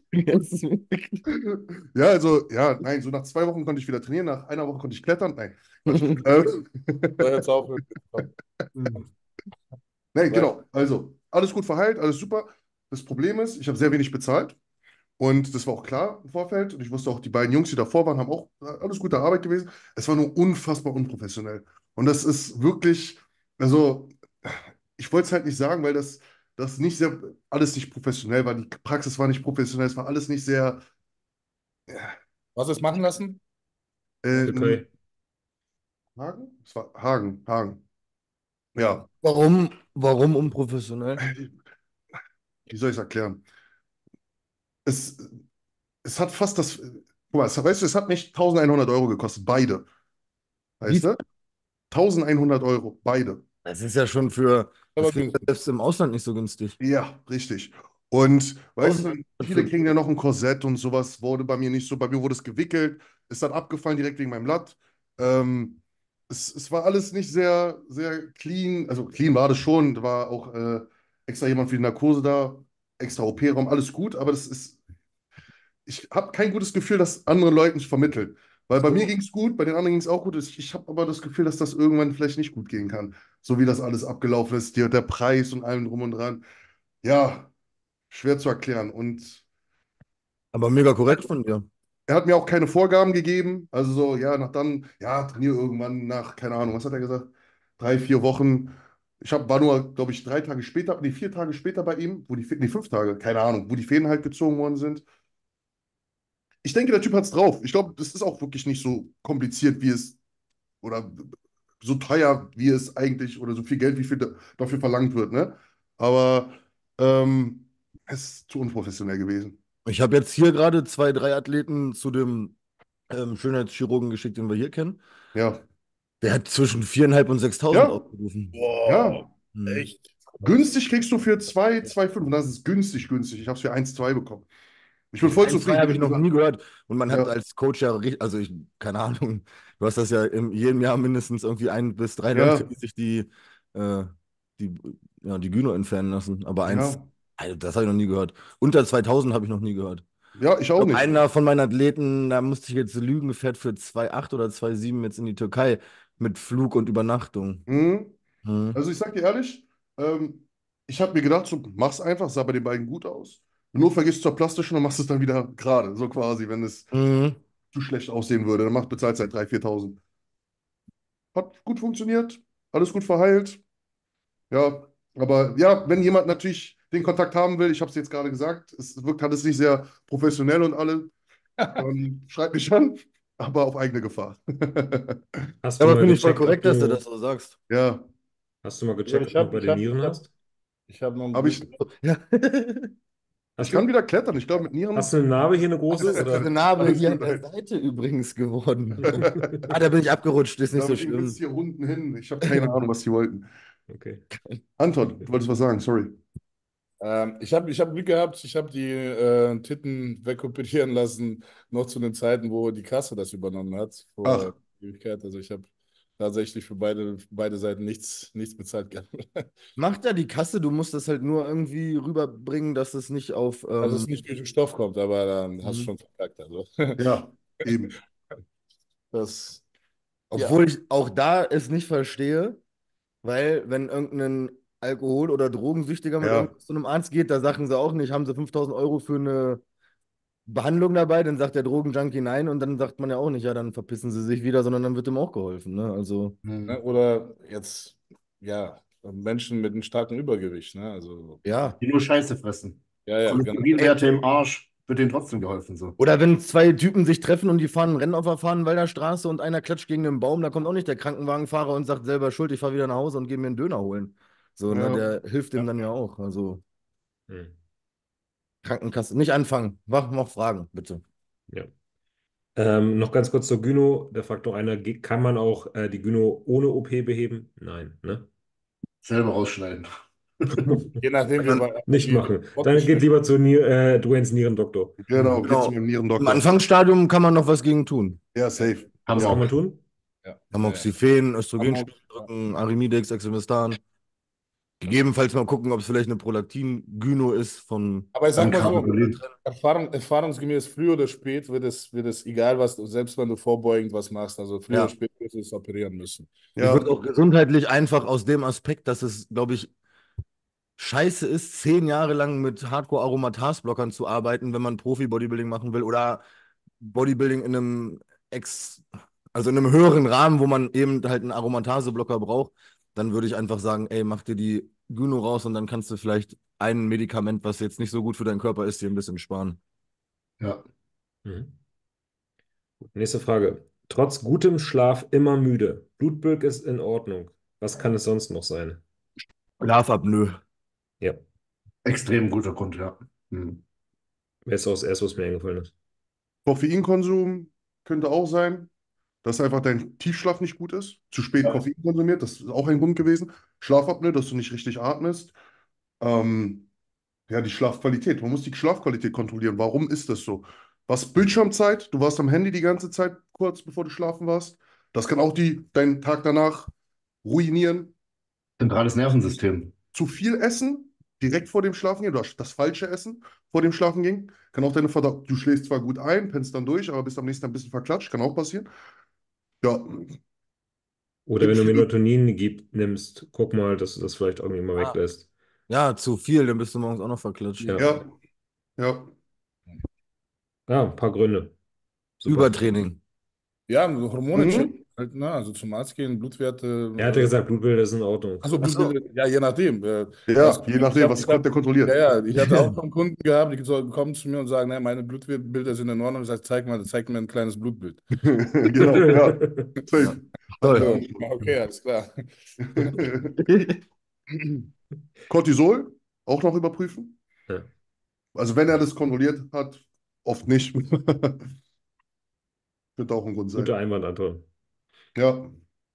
[SPEAKER 5] Ja, also, ja, nein, so nach 2 Wochen konnte ich wieder trainieren, nach einer Woche konnte ich klettern. Nein.
[SPEAKER 2] Soll jetzt aufhören.
[SPEAKER 5] Nein, genau. Also, alles gut verheilt, alles super. Das Problem ist, ich habe sehr wenig bezahlt. Und das war auch klar im Vorfeld. Und ich wusste auch, die beiden Jungs, die davor waren, haben auch alles gute Arbeit gewesen. Es war nur unfassbar unprofessionell. Und das ist wirklich, also, ich wollte es halt nicht sagen, weil das nicht sehr, alles nicht professionell war. Die Praxis war nicht professionell, es war alles nicht sehr,
[SPEAKER 2] Was ist machen lassen?
[SPEAKER 5] äh,
[SPEAKER 1] Türkei.
[SPEAKER 5] Hagen? Es war Hagen, Hagen. Ja,
[SPEAKER 3] Warum unprofessionell?
[SPEAKER 5] wie soll ich es erklären? Es, es hat fast das, guck mal, weißt du, es hat mich 1100 € gekostet, beide.
[SPEAKER 3] Wie?
[SPEAKER 5] Weißt du? 1100 €, beide.
[SPEAKER 3] Das ist ja schon für
[SPEAKER 2] Aber
[SPEAKER 3] selbst im Ausland nicht so günstig.
[SPEAKER 5] Ja, richtig. Und weißt du, viele
[SPEAKER 3] 1100.
[SPEAKER 5] kriegen ja noch ein Korsett und sowas, wurde bei mir nicht so. Bei mir wurde es gewickelt, ist dann abgefallen direkt wegen meinem Latt. Ähm, es war alles nicht sehr, sehr clean. Also clean war das schon. Da war auch extra jemand für die Narkose da, extra OP-Raum, alles gut, aber ich habe kein gutes Gefühl, das anderen Leuten zu vermitteln. Weil bei mir ging es gut, bei den anderen ging es auch gut. Ich habe aber das Gefühl, dass das irgendwann vielleicht nicht gut gehen kann. So wie das alles abgelaufen ist, der Preis und allem drum und dran. Ja, schwer zu erklären. Und
[SPEAKER 3] Aber mega korrekt von dir.
[SPEAKER 5] er hat mir auch keine Vorgaben gegeben. Also so, ja, nach dann, ja, trainiere irgendwann nach, keine Ahnung, was hat er gesagt? 3, 4 Wochen. War nur, glaube ich, 3 Tage später, nee, 4 Tage später bei ihm, nee, 5 Tage, keine Ahnung, wo die Fäden halt gezogen worden sind. Ich denke, der Typ hat es drauf. Ich glaube, das ist auch wirklich nicht so kompliziert, wie es, oder so teuer, wie es eigentlich, oder so viel Geld, wie viel dafür verlangt wird, ne? Aber es ist zu unprofessionell gewesen.
[SPEAKER 3] Ich habe jetzt hier gerade 2, 3 Athleten zu dem Schönheitschirurgen geschickt, den wir hier kennen.
[SPEAKER 5] Ja.
[SPEAKER 3] Der hat zwischen 4.500 und 6.000
[SPEAKER 5] Ja,
[SPEAKER 3] aufgerufen.
[SPEAKER 5] ja.
[SPEAKER 3] Hm.
[SPEAKER 5] Günstig kriegst du für 2,25 und das ist günstig. Ich habe es für 1,2 bekommen. Ich bin voll
[SPEAKER 3] 1,2
[SPEAKER 5] zufrieden.
[SPEAKER 3] habe ich noch nie gehört. Und man hat
[SPEAKER 5] Ja,
[SPEAKER 3] als Coach ja, also ich, keine Ahnung, du hast das ja in jedem Jahr mindestens irgendwie 1 bis 3 Leute,
[SPEAKER 5] ja,
[SPEAKER 3] die sich die, die Gyno entfernen lassen. Aber
[SPEAKER 5] ja,
[SPEAKER 3] also das habe ich noch nie gehört. Unter 2.000 habe ich noch nie gehört.
[SPEAKER 5] ja, ich
[SPEAKER 3] Ich
[SPEAKER 5] auch
[SPEAKER 3] glaube,
[SPEAKER 5] nicht.
[SPEAKER 3] einer von meinen Athleten, da musste ich jetzt lügen, fährt für 2,8 oder 2,7 jetzt in die Türkei mit Flug und Übernachtung.
[SPEAKER 5] Mhm.
[SPEAKER 3] Hm.
[SPEAKER 5] Also ich sag dir ehrlich, ich habe mir gedacht, so, mach's einfach, sah bei den beiden gut aus. Nur vergisst zur plastischen und machst es dann wieder gerade, so quasi, wenn es
[SPEAKER 3] Mhm.
[SPEAKER 5] zu schlecht aussehen würde. Dann bezahlst du halt 3.000, 4.000. Hat gut funktioniert, alles gut verheilt. Ja, aber ja, wenn jemand natürlich den Kontakt haben will, ich habe es jetzt gerade gesagt, es wirkt alles nicht sehr professionell und alle, schreibt mich an, aber auf eigene Gefahr.
[SPEAKER 1] Hast
[SPEAKER 3] Ja,
[SPEAKER 1] du
[SPEAKER 3] aber
[SPEAKER 1] mal
[SPEAKER 3] finde ich voll
[SPEAKER 1] gecheckt, ob
[SPEAKER 3] korrekt, dass du
[SPEAKER 1] du,
[SPEAKER 3] das so sagst.
[SPEAKER 5] Ja,
[SPEAKER 1] hast du mal
[SPEAKER 2] Ja,
[SPEAKER 1] gecheckt, ob du noch bei den Nieren hast?
[SPEAKER 2] ich hab noch ein
[SPEAKER 5] aber ich,
[SPEAKER 3] Ja.
[SPEAKER 5] ich
[SPEAKER 1] Hast
[SPEAKER 5] kann
[SPEAKER 1] du?
[SPEAKER 5] wieder klettern. Ich glaube, mit
[SPEAKER 1] Hast
[SPEAKER 5] Nieren.
[SPEAKER 1] du eine Narbe hier, eine
[SPEAKER 3] Das
[SPEAKER 1] große?
[SPEAKER 3] ist
[SPEAKER 1] Oder?
[SPEAKER 3] eine Narbe
[SPEAKER 5] Alles
[SPEAKER 3] hier
[SPEAKER 5] gut,
[SPEAKER 3] an der
[SPEAKER 5] ey.
[SPEAKER 3] Seite übrigens geworden. Ah, da bin ich abgerutscht, ist nicht so
[SPEAKER 5] Damit ging bis
[SPEAKER 3] schlimm.
[SPEAKER 5] hier unten hin. Ich habe keine Ahnung, was die wollten.
[SPEAKER 1] Okay.
[SPEAKER 5] Anton, du wolltest was sagen, sorry.
[SPEAKER 2] Ich hab Glück gehabt, ich habe die Titten wegoperieren lassen, noch zu den Zeiten, wo die Kasse das übernommen hat,
[SPEAKER 5] Ach,
[SPEAKER 2] vor Ewigkeit. Also ich habe tatsächlich für beide Seiten nichts bezahlt gehabt.
[SPEAKER 3] Macht ja die Kasse, du musst das halt nur irgendwie rüberbringen, dass es nicht auf.
[SPEAKER 2] Dass es nicht durch den Stoff kommt, aber dann hast du
[SPEAKER 3] Mhm.
[SPEAKER 2] schon verkackt. Also.
[SPEAKER 5] ja, eben.
[SPEAKER 2] Das, ja.
[SPEAKER 3] Obwohl ich auch da es nicht verstehe, weil wenn irgendein Alkohol- oder Drogensüchtiger mit
[SPEAKER 5] Ja,
[SPEAKER 3] irgendwas zu einem Arzt geht, da sagen sie auch nicht, haben sie 5.000 € für eine Behandlung dabei, dann sagt der Drogenjunkie nein und dann sagt man ja auch nicht, ja, dann verpissen sie sich wieder, sondern dann wird ihm auch geholfen. Ne? Also,
[SPEAKER 2] Ne?
[SPEAKER 4] Hm.
[SPEAKER 2] Oder jetzt, ja, Menschen mit einem starken Übergewicht. Ne? Also,
[SPEAKER 3] ja.
[SPEAKER 4] Die nur Scheiße fressen.
[SPEAKER 2] ja, ja, genau.
[SPEAKER 4] Cholesterinwerte im Arsch, wird denen trotzdem geholfen so.
[SPEAKER 3] Oder wenn zwei Typen sich treffen und die fahren ein Rennen auf der Fahrenwalder Straße und einer klatscht gegen einen Baum, da kommt auch nicht der Krankenwagenfahrer und sagt selber Schuld, ich fahre wieder nach Hause und gehe mir einen Döner holen. So, ne,
[SPEAKER 5] ja.
[SPEAKER 3] der hilft dem
[SPEAKER 2] Ja.
[SPEAKER 3] dann ja auch. Also,
[SPEAKER 1] Hm.
[SPEAKER 3] Krankenkasse, nicht anfangen. Mach noch Fragen, bitte.
[SPEAKER 1] Ja. Noch ganz kurz zur Gyno. Der Faktor einer, kann man auch die Gyno ohne OP beheben? Nein, ne?
[SPEAKER 4] Selber rausschneiden.
[SPEAKER 2] Je nachdem,
[SPEAKER 1] Nicht machen. Dann geht lieber zu Dwaynes Nierendoktor.
[SPEAKER 5] Genau, geht zu
[SPEAKER 3] Genau.
[SPEAKER 5] meinem
[SPEAKER 3] Im
[SPEAKER 5] Nierendoktor.
[SPEAKER 3] Anfangsstadium kann man noch was gegen tun.
[SPEAKER 5] Ja, safe.
[SPEAKER 1] Was kann man tun?
[SPEAKER 2] Ja.
[SPEAKER 3] Amoxicillin,
[SPEAKER 2] Amok,
[SPEAKER 3] Östrogenspiegel drücken, Arimidex, Exemestan. Gegebenenfalls mal gucken, ob es vielleicht eine Prolaktin-Gyno ist von
[SPEAKER 2] aber ich sag mal so,
[SPEAKER 4] Carnitolin.
[SPEAKER 2] erfahrungsgemäß, früher oder spät wird es egal, was, selbst wenn du vorbeugend was machst, also früher oder
[SPEAKER 3] Ja.
[SPEAKER 2] spät wirst du es operieren müssen.
[SPEAKER 3] Ich
[SPEAKER 5] Ja,
[SPEAKER 3] würde auch gesundheitlich einfach aus dem Aspekt, dass es, glaube ich, scheiße ist, 10 Jahre lang mit Hardcore-Aromatase-Blockern zu arbeiten, wenn man Profi-Bodybuilding machen will oder Bodybuilding in einem Ex, also in einem höheren Rahmen, wo man eben halt einen Aromatase-Blocker braucht, dann würde ich einfach sagen, ey, mach dir die Gyno raus und dann kannst du vielleicht ein Medikament, was jetzt nicht so gut für deinen Körper ist, dir ein bisschen sparen.
[SPEAKER 4] Ja.
[SPEAKER 1] Mhm. Nächste Frage. Trotz gutem Schlaf immer müde. Blutbild ist in Ordnung. Was kann es sonst noch sein?
[SPEAKER 3] Schlafapnoe.
[SPEAKER 1] Ja,
[SPEAKER 4] Extrem guter Grund, ja. Hm.
[SPEAKER 1] wer ist auch das Erste, was mir eingefallen ist?
[SPEAKER 5] Koffeinkonsum könnte auch sein, dass einfach dein Tiefschlaf nicht gut ist. Zu spät
[SPEAKER 4] Ja.
[SPEAKER 5] Koffein konsumiert, das ist auch ein Grund gewesen. Schlafapnoe, dass du nicht richtig atmest. Ähm, ja, die Schlafqualität. Man muss die Schlafqualität kontrollieren. Warum ist das so? Was Bildschirmzeit? Du warst am Handy die ganze Zeit kurz bevor du schlafen warst. Das kann auch deinen Tag danach ruinieren.
[SPEAKER 4] Zentrales Nervensystem.
[SPEAKER 5] Zu viel Essen direkt vor dem Schlafengehen, du hast das falsche Essen vor dem Schlafengehen, kann auch deine Verdauung, du schläfst zwar gut ein, pennst dann durch, aber bist am nächsten Tag ein bisschen verklatscht, kann auch passieren. Ja,
[SPEAKER 1] Oder wenn du
[SPEAKER 5] empfehle,
[SPEAKER 1] Melatonin nimmst, guck mal, dass du das vielleicht irgendwie mal
[SPEAKER 3] Ah.
[SPEAKER 1] weglässt.
[SPEAKER 3] Ja, zu viel, dann bist du morgens auch noch verklatscht.
[SPEAKER 1] Ja,
[SPEAKER 5] ja, ja,
[SPEAKER 1] ja, ein paar Gründe. Super.
[SPEAKER 3] Übertraining.
[SPEAKER 2] Ja, Hormone
[SPEAKER 5] mhm.
[SPEAKER 2] checken, halt, ne? Also zum Arzt gehen, Blutwerte.
[SPEAKER 1] Er hatte gesagt, Blutbild ist in Ordnung.
[SPEAKER 2] Also
[SPEAKER 3] Achso.
[SPEAKER 2] Blutbilder, ja, je nachdem.
[SPEAKER 5] Ja, je nachdem, was kommt, der
[SPEAKER 2] Ja,
[SPEAKER 5] kontrolliert.
[SPEAKER 2] ja, ich hatte auch schon Kunden gehabt, kommen zu mir und sagen, ne, meine Blutbilder sind in Ordnung. Ich sage, zeig mir ein kleines Blutbild.
[SPEAKER 5] Genau, ja,
[SPEAKER 3] Ja.
[SPEAKER 5] safe.
[SPEAKER 3] Toll.
[SPEAKER 2] So, okay, alles klar.
[SPEAKER 5] Cortisol auch noch überprüfen.
[SPEAKER 1] Ja,
[SPEAKER 5] Also wenn er das kontrolliert hat, oft nicht. Könnte auch ein Grund
[SPEAKER 1] guter
[SPEAKER 5] sein.
[SPEAKER 1] Einwand, Anton.
[SPEAKER 5] Ja,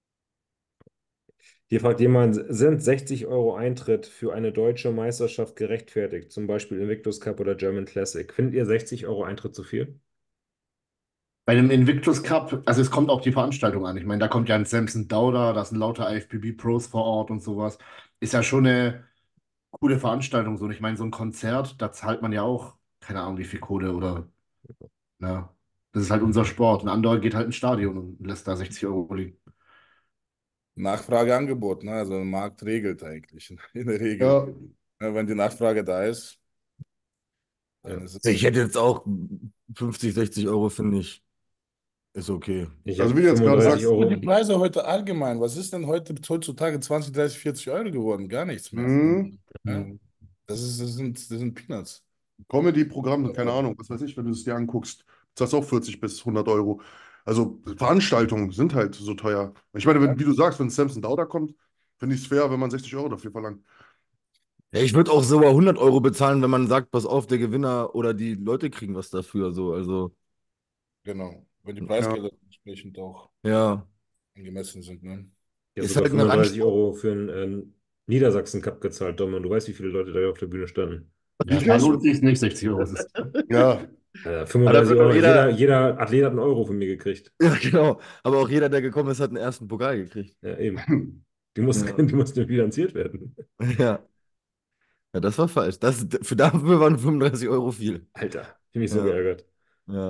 [SPEAKER 1] Hier fragt jemand, sind 60 € Eintritt für eine deutsche Meisterschaft gerechtfertigt? Zum Beispiel Invictus Cup oder German Classic. Findet ihr 60 € Eintritt zu viel?
[SPEAKER 4] Bei dem Invictus Cup, also es kommt auf die Veranstaltung an. Ich meine, da kommt ja ein Samson Dauda, da sind lauter IFBB-Pros vor Ort und sowas. Ist ja schon eine coole Veranstaltung so. Und ich meine, so ein Konzert, da zahlt man ja auch, keine Ahnung, wie viel Kohle oder, na, das ist halt unser Sport. Ein anderer geht halt ins Stadion und lässt da 60 € liegen.
[SPEAKER 2] Nachfrage, Angebot, ne? Also der Markt regelt eigentlich in der Regel.
[SPEAKER 5] ja,
[SPEAKER 2] Ja, wenn die Nachfrage da ist,
[SPEAKER 1] Ja.
[SPEAKER 2] dann ist es.
[SPEAKER 3] Ich hätte jetzt auch 50, 60 €, finde ich, ist okay.
[SPEAKER 1] Ich
[SPEAKER 5] also
[SPEAKER 1] habe
[SPEAKER 5] wie du jetzt gerade
[SPEAKER 1] 35
[SPEAKER 5] sagst,
[SPEAKER 2] Und die
[SPEAKER 1] Euro.
[SPEAKER 2] Preise heute allgemein, was ist denn heutzutage 20, 30, 40 € geworden? Gar nichts mehr.
[SPEAKER 5] mhm.
[SPEAKER 2] Ja? Das sind Peanuts.
[SPEAKER 5] Comedy-Programm, keine Ahnung, was weiß ich, wenn du es dir anguckst, zahlst auch 40 bis 100 €. Also Veranstaltungen sind halt so teuer. Ich meine,
[SPEAKER 2] Ja,
[SPEAKER 5] wie du sagst, wenn Samson Dauda kommt, finde ich es fair, wenn man 60 € dafür verlangt.
[SPEAKER 3] Ja, ich würde auch sogar 100 € bezahlen, wenn man sagt, pass auf, der Gewinner oder die Leute kriegen was dafür. So. Also,
[SPEAKER 2] genau. Wenn die
[SPEAKER 5] Ja,
[SPEAKER 2] Preisgelder entsprechend auch
[SPEAKER 3] ja,
[SPEAKER 2] angemessen sind. Ne?
[SPEAKER 1] Ja,
[SPEAKER 3] ist
[SPEAKER 1] sogar
[SPEAKER 3] halt eine
[SPEAKER 1] 35
[SPEAKER 3] Randsport.
[SPEAKER 1] Euro für Niedersachsen Cup gezahlt, Dom, und du weißt, wie viele Leute da auf der Bühne standen.
[SPEAKER 4] Ja, da lohnt sich nicht, 60 Euro. Das ist
[SPEAKER 5] Ja,
[SPEAKER 1] 35
[SPEAKER 3] wird doch
[SPEAKER 1] Euro.
[SPEAKER 3] jeder-
[SPEAKER 1] Jeder Athlet hat einen Euro von mir gekriegt.
[SPEAKER 3] Ja, genau. Aber auch jeder, der gekommen ist, hat einen ersten Pokal gekriegt.
[SPEAKER 1] Ja, eben. Die mussten bilanziert werden.
[SPEAKER 3] Ja. Ja, das war falsch. Dafür waren 35 Euro viel.
[SPEAKER 1] Alter, ich bin mich so
[SPEAKER 3] Ja.
[SPEAKER 1] geärgert.
[SPEAKER 3] Ja.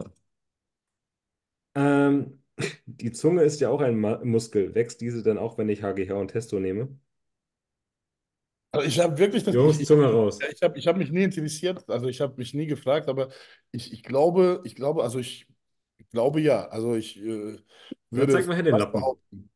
[SPEAKER 1] Ähm, die Zunge ist ja auch ein Muskel. Wächst diese dann auch, wenn ich HGH und Testo nehme?
[SPEAKER 2] Also ich habe wirklich das,
[SPEAKER 1] Jungs, Zunge raus.
[SPEAKER 2] ich hab mich nie interessiert, also ich habe mich nie gefragt, aber ich glaube, also ich glaube ja. Also ich
[SPEAKER 1] Na,
[SPEAKER 2] würde
[SPEAKER 1] zeig mal her den
[SPEAKER 2] fast
[SPEAKER 1] Lappen.
[SPEAKER 2] behaupten.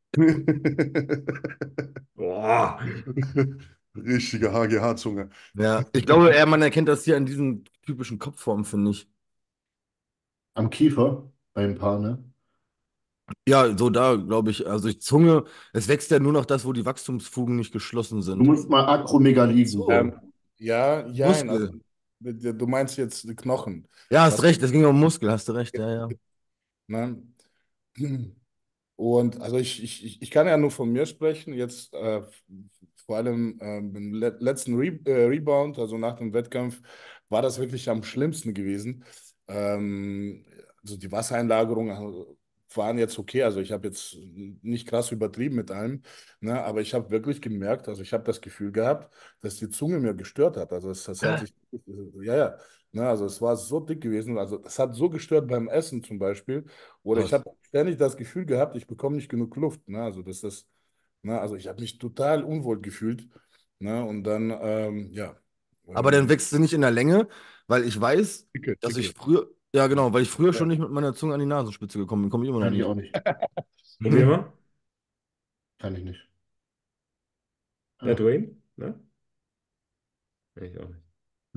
[SPEAKER 1] Boah.
[SPEAKER 5] richtige HGH-Zunge.
[SPEAKER 3] Ja, ich glaube eher, man erkennt das hier an diesen typischen Kopfformen, finde ich.
[SPEAKER 4] am Kiefer bei ein paar, ne?
[SPEAKER 3] Ja, so da, glaube ich. Also die Zunge, es wächst ja nur noch das, wo die Wachstumsfugen nicht geschlossen
[SPEAKER 4] Du
[SPEAKER 3] sind.
[SPEAKER 4] musst mal Akromegalie
[SPEAKER 2] So.
[SPEAKER 4] googeln.
[SPEAKER 2] Ja, jein, also
[SPEAKER 3] Muskel.
[SPEAKER 2] du meinst jetzt die Knochen.
[SPEAKER 3] Ja, hast
[SPEAKER 2] Was,
[SPEAKER 3] recht, es ging um Muskel, hast du recht, ja, ja.
[SPEAKER 2] ne? Und also ich kann ja nur von mir sprechen, jetzt vor allem im letzten Rebound, also nach dem Wettkampf, war das wirklich am schlimmsten gewesen. Also die Wassereinlagerungen waren jetzt okay, also ich habe jetzt nicht krass übertrieben mit allem, ne, aber ich habe wirklich gemerkt, also ich habe das Gefühl gehabt, dass die Zunge mir gestört hat. Also das hat sich, ja, ja, ne, also es war so dick gewesen, also es hat so gestört beim Essen zum Beispiel. Oder ich
[SPEAKER 3] Krass.
[SPEAKER 2] habe ständig das Gefühl gehabt, ich bekomme nicht genug Luft. Ne? Also ne? Also ich habe mich total unwohl gefühlt. Ne? Und dann, ja.
[SPEAKER 3] Aber dann wächst sie nicht in der Länge, weil ich weiß,
[SPEAKER 2] Dicke,
[SPEAKER 3] dass ich
[SPEAKER 2] dicke.
[SPEAKER 3] früher, ja genau, weil ich früher
[SPEAKER 2] Ja.
[SPEAKER 3] schon nicht mit meiner Zunge an die Nasenspitze gekommen bin, komme ich immer noch
[SPEAKER 4] Kann ich
[SPEAKER 3] nicht.
[SPEAKER 4] auch nicht.
[SPEAKER 1] Probier mal.
[SPEAKER 4] Kann ich nicht.
[SPEAKER 1] Der
[SPEAKER 4] Ja.
[SPEAKER 1] Dwayne? Ne? Ich auch nicht.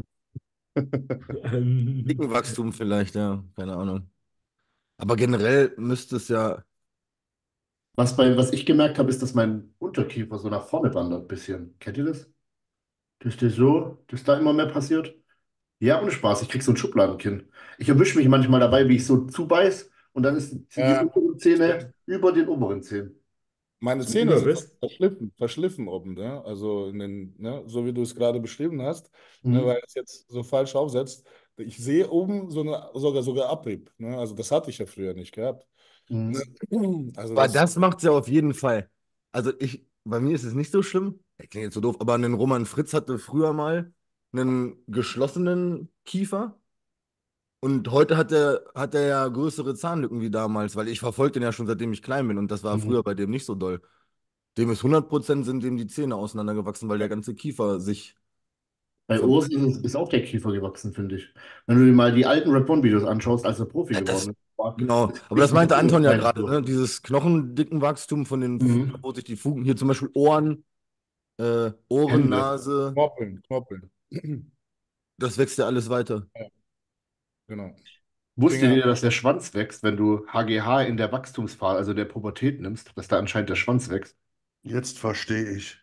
[SPEAKER 3] Dickenwachstum vielleicht, ja, keine Ahnung. Aber generell müsste es ja,
[SPEAKER 4] Was ich gemerkt habe, ist, dass mein Unterkiefer so nach vorne wandert, ein bisschen. Kennt ihr das? Dass da immer mehr passiert? Ja, ohne Spaß, ich krieg so ein Schubladenkinn. Ich erwische mich manchmal dabei, wie ich so zubeiß und dann sind die
[SPEAKER 2] Ja,
[SPEAKER 4] unteren Zähne über den oberen Zähnen.
[SPEAKER 2] meine
[SPEAKER 1] Zum
[SPEAKER 2] Zähne sind
[SPEAKER 1] Überbiss?
[SPEAKER 2] verschliffen oben, ne? Also ne? So wie du es gerade beschrieben hast, ne?
[SPEAKER 4] Mhm.
[SPEAKER 2] Weil es jetzt so falsch aufsetzt. Ich sehe oben sogar Abrieb. Ne? Also das hatte ich ja früher nicht gehabt. Ne?
[SPEAKER 4] Mhm.
[SPEAKER 2] Also
[SPEAKER 3] aber
[SPEAKER 2] das,
[SPEAKER 3] das macht es ja auf jeden Fall. Also bei mir ist es nicht so schlimm, klingt jetzt so doof, aber ein Roman Fritz hatte früher mal einen geschlossenen Kiefer und heute hat er ja größere Zahnlücken wie damals, weil ich verfolge den ja schon seitdem ich klein bin und das war früher
[SPEAKER 4] Mhm.
[SPEAKER 3] bei dem nicht so doll. Dem ist 100% sind dem die Zähne auseinandergewachsen, weil der ganze Kiefer sich
[SPEAKER 4] Bei Urs
[SPEAKER 3] verbiegt.
[SPEAKER 4] ist auch der Kiefer gewachsen, finde ich. Wenn du dir mal die alten Rap-On-Videos anschaust, als er Profi
[SPEAKER 3] Ja,
[SPEAKER 4] geworden ist,
[SPEAKER 3] genau,
[SPEAKER 4] ist
[SPEAKER 3] aber das
[SPEAKER 4] richtig
[SPEAKER 3] meinte Anton ja
[SPEAKER 4] beurteilt
[SPEAKER 3] gerade,
[SPEAKER 4] so.
[SPEAKER 3] ne? Dieses Knochendickenwachstum von den Fugen,
[SPEAKER 4] Mhm.
[SPEAKER 3] wo sich die Fugen, hier zum Beispiel Ohren,
[SPEAKER 4] Hände.
[SPEAKER 3] Nase,
[SPEAKER 2] Knorpeln.
[SPEAKER 3] das wächst ja alles weiter.
[SPEAKER 2] Ja, genau.
[SPEAKER 4] Wusstet
[SPEAKER 2] Finger.
[SPEAKER 4] ihr, dass der Schwanz wächst, wenn du HGH in der Wachstumsphase, also der Pubertät nimmst, dass da anscheinend der Schwanz wächst?
[SPEAKER 5] Jetzt verstehe ich.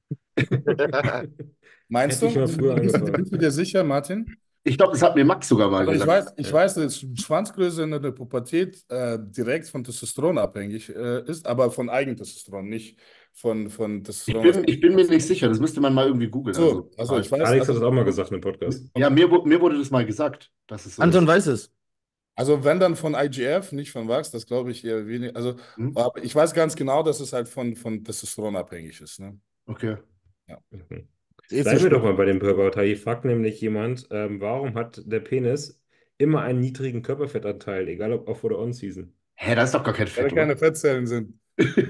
[SPEAKER 2] Meinst
[SPEAKER 1] Hätte ich
[SPEAKER 2] du?
[SPEAKER 1] mal früher
[SPEAKER 2] Bist du
[SPEAKER 1] angefangen.
[SPEAKER 2] dir sicher, Martin?
[SPEAKER 4] Ich glaube, das hat mir Max sogar mal
[SPEAKER 2] Also
[SPEAKER 4] gesagt.
[SPEAKER 2] ich
[SPEAKER 1] Ja.
[SPEAKER 2] weiß, dass Schwanzgröße in der Pubertät direkt von Testosteron abhängig ist, aber von Eigentestosteron, nicht von
[SPEAKER 4] Ich
[SPEAKER 2] Testosteron, was.
[SPEAKER 4] bin, ich bin mir nicht sicher, das müsste man mal irgendwie googeln.
[SPEAKER 2] Also ich weiß,
[SPEAKER 1] Alex hat das auch mal gesagt in einem Podcast.
[SPEAKER 4] Ja, mir wurde das mal gesagt, dass es so
[SPEAKER 3] Anton
[SPEAKER 4] ist.
[SPEAKER 3] weiß es.
[SPEAKER 2] also wenn dann von IGF, nicht von Wachs, das glaube ich eher wenig. Also,
[SPEAKER 4] Hm?
[SPEAKER 2] aber ich weiß ganz genau, dass es halt von Testosteron abhängig ist. Ne?
[SPEAKER 4] Okay.
[SPEAKER 2] Ja.
[SPEAKER 1] Mhm.
[SPEAKER 3] Ist ja
[SPEAKER 1] Bleiben wir doch
[SPEAKER 3] später.
[SPEAKER 1] mal bei dem Körperteil. Hier fragt nämlich jemand, warum hat der Penis immer einen niedrigen Körperfettanteil, egal ob off- oder on-season?
[SPEAKER 4] Hä, da ist doch gar kein
[SPEAKER 2] Weil
[SPEAKER 4] Fett,
[SPEAKER 2] da
[SPEAKER 4] oder?
[SPEAKER 2] keine Fettzellen sind.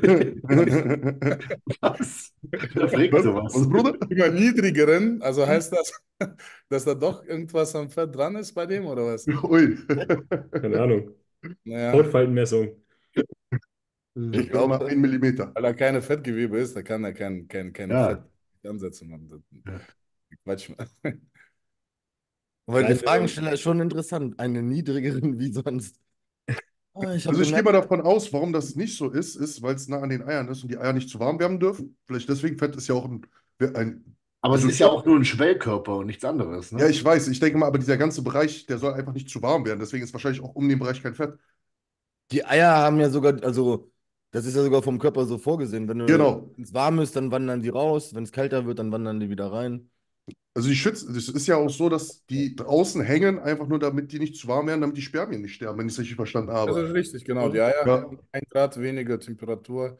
[SPEAKER 4] Was? Wer fragt
[SPEAKER 2] Was?
[SPEAKER 4] sowas?
[SPEAKER 5] Was, Bruder?
[SPEAKER 2] Immer niedrigeren, also heißt das, dass da doch irgendwas am Fett dran ist bei dem oder was?
[SPEAKER 5] Ui.
[SPEAKER 1] Keine Ahnung.
[SPEAKER 2] Naja,
[SPEAKER 1] Hautfaltenmessung.
[SPEAKER 2] ich
[SPEAKER 5] Mal
[SPEAKER 2] glaube,
[SPEAKER 5] 1 Millimeter.
[SPEAKER 2] weil da keine Fettgewebe ist, da kann er keine Fett
[SPEAKER 4] Ja.
[SPEAKER 2] ansetzen. Mann.
[SPEAKER 4] Ja.
[SPEAKER 2] Quatsch.
[SPEAKER 3] Weil der
[SPEAKER 1] Bleiben wir beim-
[SPEAKER 3] Fragensteller ist schon interessant. Einen niedrigeren wie sonst. Ah, ich habe
[SPEAKER 5] Also ich gehe mal
[SPEAKER 3] gemerkt,
[SPEAKER 5] davon aus, warum das nicht so ist, weil es nah an den Eiern ist und die Eier nicht zu warm werden dürfen. Vielleicht deswegen Fett ist ja auch ein
[SPEAKER 4] Aber es
[SPEAKER 5] also
[SPEAKER 4] ist ja auch nur ein Schwellkörper und nichts anderes,
[SPEAKER 5] ja,
[SPEAKER 4] ne?
[SPEAKER 5] ich weiß. Ich denke mal, aber dieser ganze Bereich, der soll einfach nicht zu warm werden. Deswegen ist wahrscheinlich auch um den Bereich kein Fett.
[SPEAKER 3] die Eier haben ja sogar, also Das ist ja sogar vom Körper so vorgesehen. Wenn
[SPEAKER 5] Genau.
[SPEAKER 3] es warm ist, dann wandern die raus. Wenn es kälter wird, dann wandern die wieder rein.
[SPEAKER 5] Also die schützen, das ist ja auch so, dass die draußen hängen, einfach nur damit die nicht zu warm werden, damit die Spermien nicht sterben, wenn ich es richtig verstanden
[SPEAKER 2] Das
[SPEAKER 5] habe.
[SPEAKER 2] ist richtig, genau. Die Eier
[SPEAKER 5] Ja.
[SPEAKER 2] haben 1 Grad weniger Temperatur